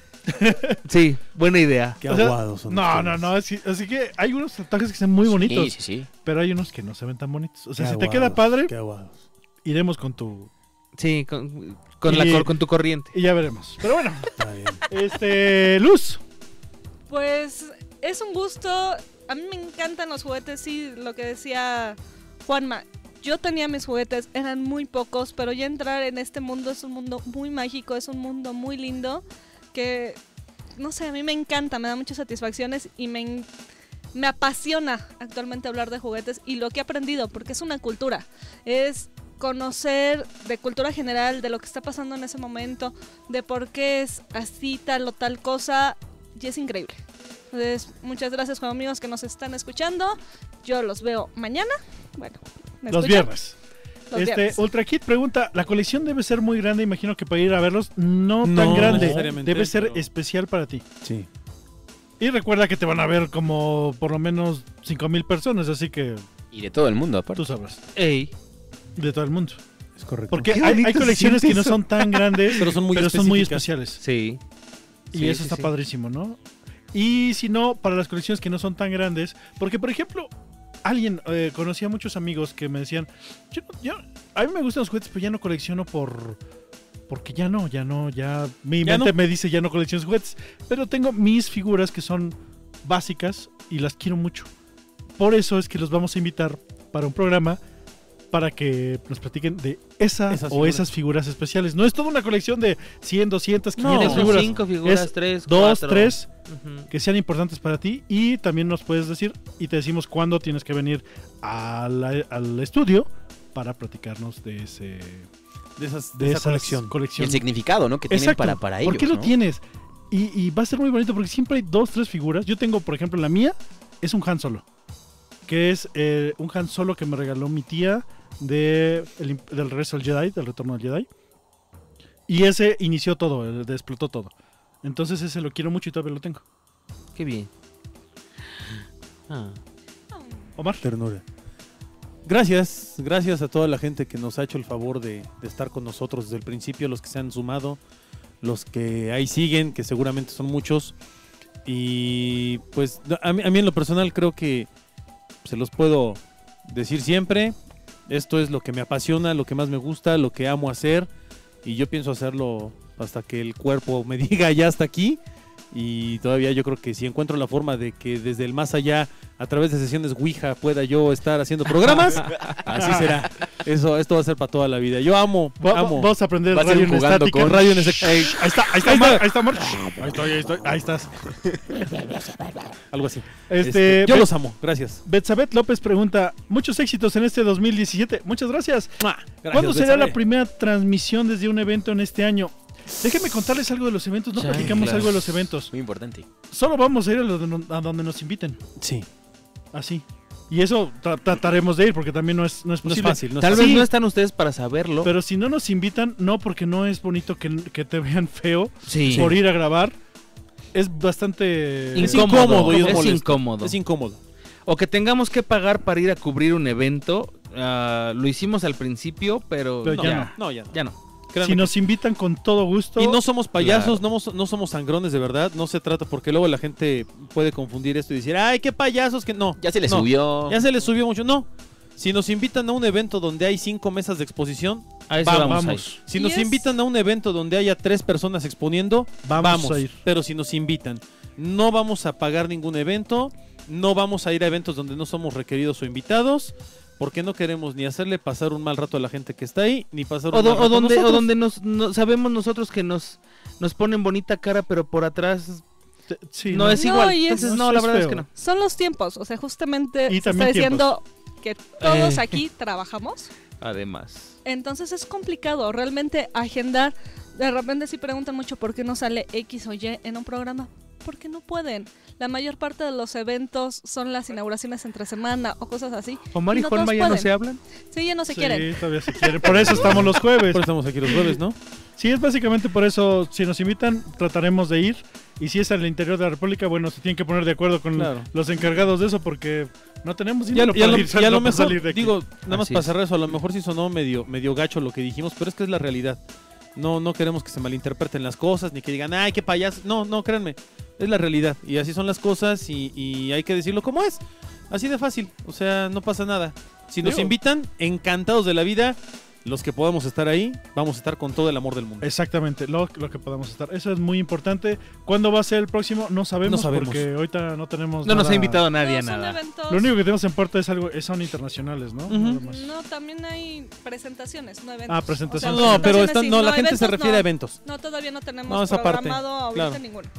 Sí, buena idea. Qué O sea, aguados son No, ustedes. no, así que hay unos tatuajes que son muy bonitos, Sí, sí, sí. pero hay unos que no se ven tan bonitos. O sea, Qué si te aguados, queda padre, Qué aguados. iremos con tu... Sí, con Y- con tu corriente. Y ya veremos. Pero bueno, Está bien. Luz. Pues es un gusto. A mí me encantan los juguetes, sí, lo que decía Juanma. Yo tenía mis juguetes, eran muy pocos, pero ya entrar en este mundo es un mundo muy mágico, es un mundo muy lindo, que, no sé, a mí me encanta, me da muchas satisfacciones y me apasiona actualmente hablar de juguetes y lo que he aprendido, porque es una cultura, es conocer de cultura general, de lo que está pasando en ese momento, de por qué es así tal o tal cosa, y es increíble. Entonces, muchas gracias, juegos amigos que nos están escuchando. Yo los veo mañana. Bueno, ¿me Los escuchan? viernes. Los viernes. Ultra Kid pregunta, ¿la colección debe ser muy grande? Imagino que para ir a verlos, no tan No grande. necesariamente, Debe ser pero- especial para ti. Sí. Y recuerda que te van a ver como por lo menos 5,000 personas, así que Y de todo el mundo, aparte. tú sabrás. Ey. De todo el mundo. Es correcto. Porque Qué hay bonito se colecciones siente que no eso. son tan grandes, Pero son muy especiales. Sí. Y Sí, eso sí, está sí. padrísimo, ¿no? Y si no, para las colecciones que no son tan grandes, porque por ejemplo, conocía a muchos amigos que me decían, a mí me gustan los juguetes, pero ya no colecciono porque ya mi ¿Ya mente no? me dice ya no colecciones juguetes, pero tengo mis figuras que son básicas y las quiero mucho. Por eso es que los vamos a invitar para un programa para que nos platiquen de esas figuras especiales. No es toda una colección de 100, 200, 500 No, figuras. 5 figuras, Es 3, 2, 4. 3 Ujú. que sean importantes para ti y también nos puedes decir y te decimos cuándo tienes que venir al estudio para platicarnos de esa colección. Y el significado, ¿no? Que tienen Exacto. para ellos. ¿Por qué lo ¿no? tienes? Y va a ser muy bonito porque siempre hay 2, 3 figuras. Yo tengo, por ejemplo, la mía es un Han Solo. Que es un Han Solo que me regaló mi tía del regreso al Jedi, del retorno al Jedi. Y ese inició todo, explotó todo. Entonces ese lo quiero mucho y todavía lo tengo. Qué bien. Ah. Omar. Ternura. Gracias a toda la gente que nos ha hecho el favor de estar con nosotros desde el principio, los que se han sumado, los que ahí siguen, que seguramente son muchos. Y pues a mí en lo personal creo que se los puedo decir siempre. Esto es lo que me apasiona, lo que más me gusta, lo que amo hacer. Y yo pienso hacerlo hasta que el cuerpo me diga ya hasta aquí. Y todavía yo creo que si encuentro la forma de que desde el más allá, a través de sesiones Ouija, pueda yo estar haciendo programas, así será. Esto va a ser para toda la vida. Yo amo. Vamos a aprender Va a ser radio en jugando estática. con- Radio en ese- Ahí está, Omar. Ahí estoy. Ahí estás. algo así. Yo Yo los amo. Gracias. Betsabeth López pregunta, muchos éxitos en este 2017. Muchas gracias. Gracias, ¿Cuándo será la Betsabe. primera transmisión desde un evento en este año? Déjenme contarles algo de los eventos. No Sí, platicamos claro. algo de los eventos. Muy importante. Solo vamos a ir a donde nos inviten. Sí. Así. Y eso trataremos de ir porque también no es No es posible. fácil. No es Tal fácil. vez Sí. no están ustedes para saberlo. Pero si no nos invitan, no porque no es bonito que te vean feo Sí. por ir a grabar. Es bastante... Es incómodo y es es molesto. incómodo. Es incómodo. O que tengamos que pagar para ir a cubrir un evento. Lo hicimos al principio, pero, Pero ya No, ya no. Ya no. Créanme Si nos invitan con todo gusto... Y no somos payasos, no somos sangrones de verdad. No se trata porque luego la gente puede confundir esto y decir, ay, qué payasos que no. Ya se le No. subió. Ya se les subió mucho. No. Si nos invitan a un evento donde hay 5 mesas de exposición, A eso Vamos. vamos a ir. si Y nos es- invitan a un evento donde haya 3 personas exponiendo, Vamos a ir. Pero si nos invitan, no vamos a pagar ningún evento, no vamos a ir a eventos donde no somos requeridos o invitados, porque no queremos ni hacerle pasar un mal rato a la gente que está ahí, ni pasar un O, mal rato a donde nosotros. sabemos nosotros que nos ponen bonita cara, pero por atrás Sí, no es No, igual. y es- Entonces, no, no, la es verdad es feo. que no. Son los tiempos, o sea, justamente Y se está también diciendo que todos Eh. aquí trabajamos, Además. entonces es complicado realmente agendar. De repente sí preguntan mucho por qué no sale X o Y en un programa, porque no pueden. La mayor parte de los eventos son las inauguraciones entre semana o cosas así. Omar y no Juanma todos ya no pueden. se hablan. Sí, ya no se Sí, quieren. todavía se quieren. Por eso estamos los jueves. Por eso estamos aquí los jueves, ¿no? Sí, es básicamente por eso. Si nos invitan, trataremos de ir. Y si es al interior de la República, bueno, se tienen que poner de acuerdo con Claro. los encargados de eso porque no tenemos Ya, dinero ya para lo, ir, ya lo para mejor, salir de aquí. digo, nada más Así para es. cerrar eso, a lo mejor sí sonó medio gacho lo que dijimos, pero es que es la realidad. No queremos que se malinterpreten las cosas, ni que digan, ay, qué payaso. No, créanme, es la realidad. Y así son las cosas y hay que decirlo como es. Así de fácil, o sea, no pasa nada. Si nos Digo. invitan, encantados de la vida, los que podamos estar ahí, vamos a estar con todo el amor del mundo. Exactamente, lo que podamos estar. Eso es muy importante. ¿Cuándo va a ser el próximo? No sabemos, No sabemos. porque ahorita no tenemos No nos nada. ha invitado nadie a No, son nada. eventos- Lo único que tenemos en puerta son internacionales, ¿no? Ujú. Nada más. No, también hay presentaciones, no eventos. Ah, presentaciones. O sea, No, pero presentaciones sí, la gente se eventos refiere no. a eventos. No, todavía no tenemos No, esa parte, programado ahorita claro. ninguno.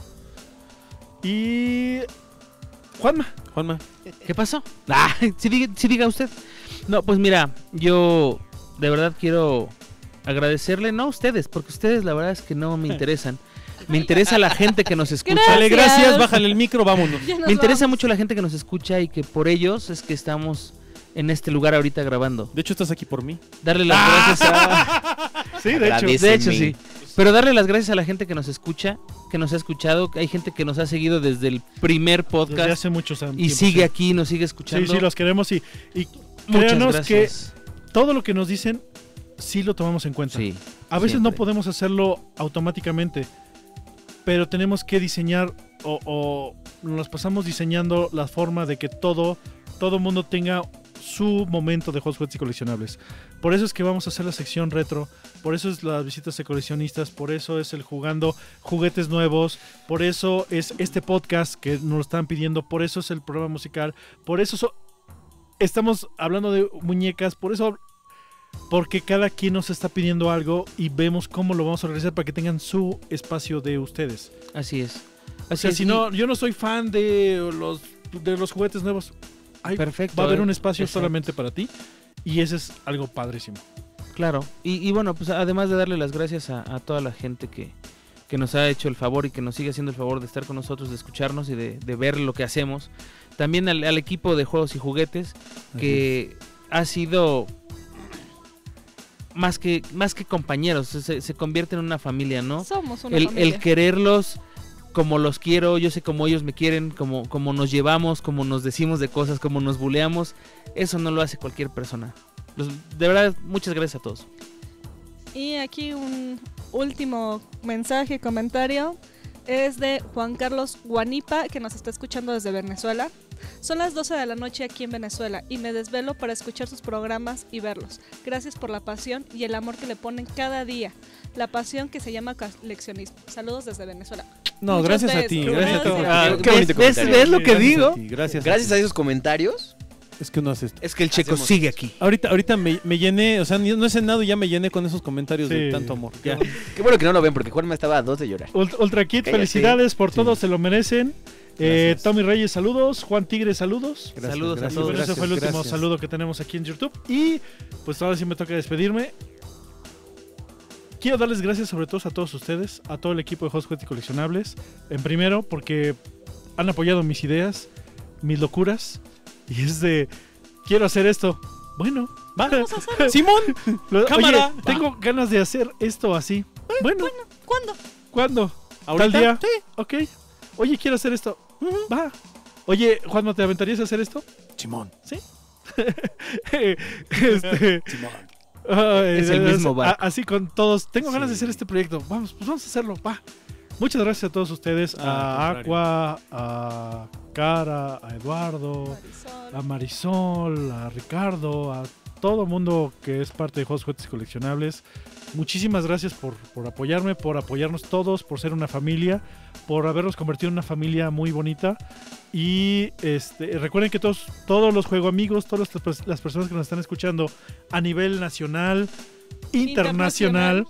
Y... Juanma. Juanma. ¿Qué pasó? Ah, sí diga usted. No, pues mira, yo de verdad quiero agradecerle, no a ustedes, porque ustedes la verdad es que no me interesan. Me interesa la gente que nos escucha. Gracias. Dale, gracias, bájale el micro, vámonos. Ya nos Me interesa vamos. mucho la gente que nos escucha y que por ellos es que estamos en este lugar ahorita grabando. De hecho, estás aquí por mí. Darle las gracias a... Sí, de hecho. Agradece. De hecho, sí. Pero darle las gracias a la gente que nos escucha, que nos ha escuchado. Hay gente que nos ha seguido desde el primer Desde podcast hace muchos años. y sigue aquí, nos sigue escuchando. Sí, los queremos y Muchas créanos gracias. todo lo que nos dicen sí lo tomamos en cuenta. Sí. A veces siempre. no podemos hacerlo automáticamente, pero tenemos que diseñar o nos pasamos diseñando la forma de que todo mundo tenga su momento de juegos, juguetes y coleccionables. Por eso es que vamos a hacer la sección retro, por eso es las visitas de coleccionistas, por eso es el jugando juguetes nuevos, por eso es este podcast que nos lo están pidiendo, por eso es el programa musical, por eso estamos hablando de muñecas, porque cada quien nos está pidiendo algo y vemos cómo lo vamos a organizar para que tengan su espacio de ustedes. Así es. O sea, si no, yo no soy fan de los juguetes nuevos. Perfecto. Va a haber un espacio Exacto. solamente para ti y ese es algo padrísimo. Claro. Y bueno, pues además de darle las gracias a toda la gente que nos ha hecho el favor y que nos sigue haciendo el favor de estar con nosotros, de escucharnos y de ver lo que hacemos. También al equipo de juegos y juguetes que ha sido más que compañeros, se convierte en una familia, ¿no? Somos una familia. El quererlos como los quiero, yo sé cómo ellos me quieren, como nos llevamos, como nos decimos de cosas, como nos buleamos, eso no lo hace cualquier persona. De verdad, muchas gracias a todos. Y aquí un último mensaje, comentario. Es de Juan Carlos Guanipa, que nos está escuchando desde Venezuela. Son las 12 de la noche aquí en Venezuela y me desvelo para escuchar sus programas y verlos. Gracias por la pasión y el amor que le ponen cada día. La pasión que se llama coleccionismo. Saludos desde Venezuela. No, Muchas gracias a besos. ti. Gracias. Gracias a ti. Ah, qué bonito comentario. ¿Ves lo que Gracias digo? a ti, Gracias a esos comentarios, Es que no hace esto. Es que el checo Hacemos sigue esto. aquí. Ahorita me llené, o sea, no he cenado y ya me llené con esos comentarios de Sí. tanto amor. Ya. qué bueno que no lo ven porque Juanma estaba a 2 de llorar. Ultra Kid, Cállate. felicidades por Sí. todo, se lo merecen. Gracias. Tommy Reyes, saludos. Juan Tigre, saludos. Gracias, Saludos a gracias, Y todos. bueno, ese fue el último gracias. saludo que tenemos aquí en YouTube. Y pues ahora sí me toca despedirme. Quiero darles gracias sobre todo a todos ustedes, a todo el equipo de Juegos, Juguetes y Coleccionables. En primero, porque han apoyado mis ideas, mis locuras. Y es de, quiero hacer esto. Bueno, va. Vamos a hacerlo. Simón, cámara. Oye, tengo ganas de hacer esto así. Bueno, ¿Cuándo? ¿cuándo? ¿ahorita? ¿Tal día? Sí. Ok. Oye, quiero hacer esto. Va. Oye, Juanma, ¿te aventarías a hacer esto? Simón. Simón. Es el mismo barco. Así con todos. Tengo ganas de Sí. hacer este proyecto. Vamos a hacerlo. Va. Muchas gracias a todos ustedes. Ah, A al contrario. Aqua, a Cara, a Eduardo, a Marisol, a Ricardo, a todo mundo que es parte de Juegos, Juguetes y Coleccionables. Muchísimas gracias por apoyarme, por apoyarnos todos, por ser una familia, por habernos convertido en una familia muy bonita. Y recuerden que todos los juego amigos, todas las personas que nos están escuchando a nivel nacional, internacional,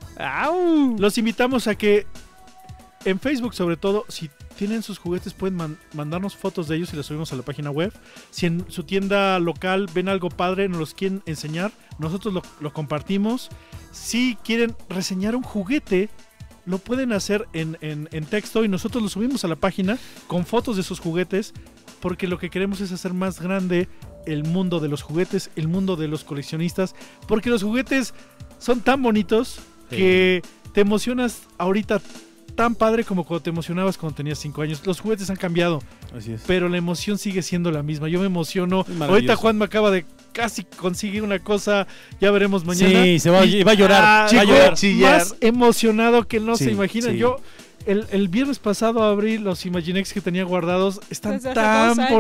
los invitamos a que en Facebook, sobre todo, si tienen sus juguetes, pueden mandarnos fotos de ellos y las subimos a la página web. Si en su tienda local ven algo padre, nos los quieren enseñar, nosotros lo compartimos. Si quieren reseñar un juguete, lo pueden hacer en texto y nosotros lo subimos a la página con fotos de sus juguetes, porque lo que queremos es hacer más grande el mundo de los juguetes, el mundo de los coleccionistas, porque los juguetes son tan bonitos que te emocionas ahorita tan padre como cuando te emocionabas cuando tenías 5 años. Los juguetes han cambiado, Así es. pero la emoción sigue siendo la misma. Yo me emociono. Maravilloso. Ahorita Juan me acaba de casi conseguir una cosa, ya veremos mañana. Sí, va a llorar. Va a Chico, llorar. más emocionado que no Sí, se imaginan. sí. Yo el viernes pasado abrí los Imaginex que tenía guardados. Están Desde hace tan 2 años.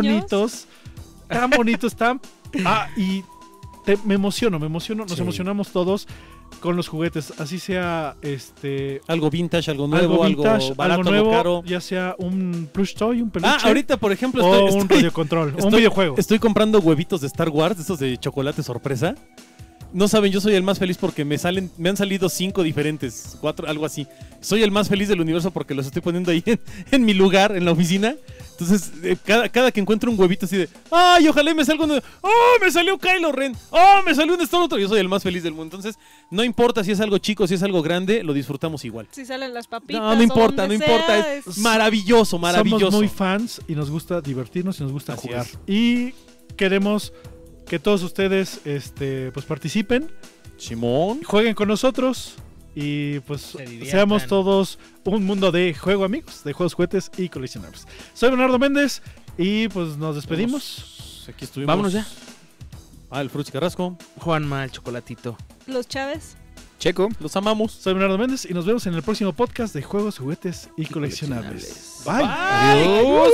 bonitos, tan... y me emociono, nos Sí. emocionamos todos con los juguetes, así sea Algo vintage, algo nuevo, algo vintage, barato, algo nuevo, algo caro. ya sea un plush toy, un peluche, Ahorita, por ejemplo, o un estoy, radiocontrol, un videojuego. Estoy comprando huevitos de Star Wars, estos de chocolate sorpresa. No saben, yo soy el más feliz porque me han salido 5 diferentes, 4, algo así. Soy el más feliz del universo porque los estoy poniendo ahí en mi lugar, en la oficina. Entonces, cada que encuentro un huevito así de, ¡ay, ojalá me salga uno! ¡Oh, me salió Kylo Ren! ¡Oh, me salió un Star Wars! Yo soy el más feliz del mundo. Entonces, no importa si es algo chico, si es algo grande, lo disfrutamos igual. Si salen las papitas. No importa, o donde no importa. sea, Es maravilloso, maravilloso. Somos muy fans y nos gusta divertirnos y nos gusta Así jugar. es. Y queremos que todos ustedes pues participen, Simón. jueguen con nosotros y pues Se diviertan. seamos todos un mundo de juego, amigos, de juegos, juguetes y coleccionables. Soy Bernardo Méndez y pues nos despedimos. Aquí estuvimos. Vámonos ya. El Fruchi Carrasco. Juanma, el chocolatito. Los Chávez. Checo. Los amamos. Soy Bernardo Méndez y nos vemos en el próximo podcast de juegos, juguetes y coleccionables. Bye. Adiós.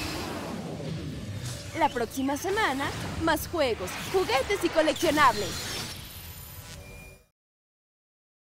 La próxima semana, más juegos, juguetes y coleccionables.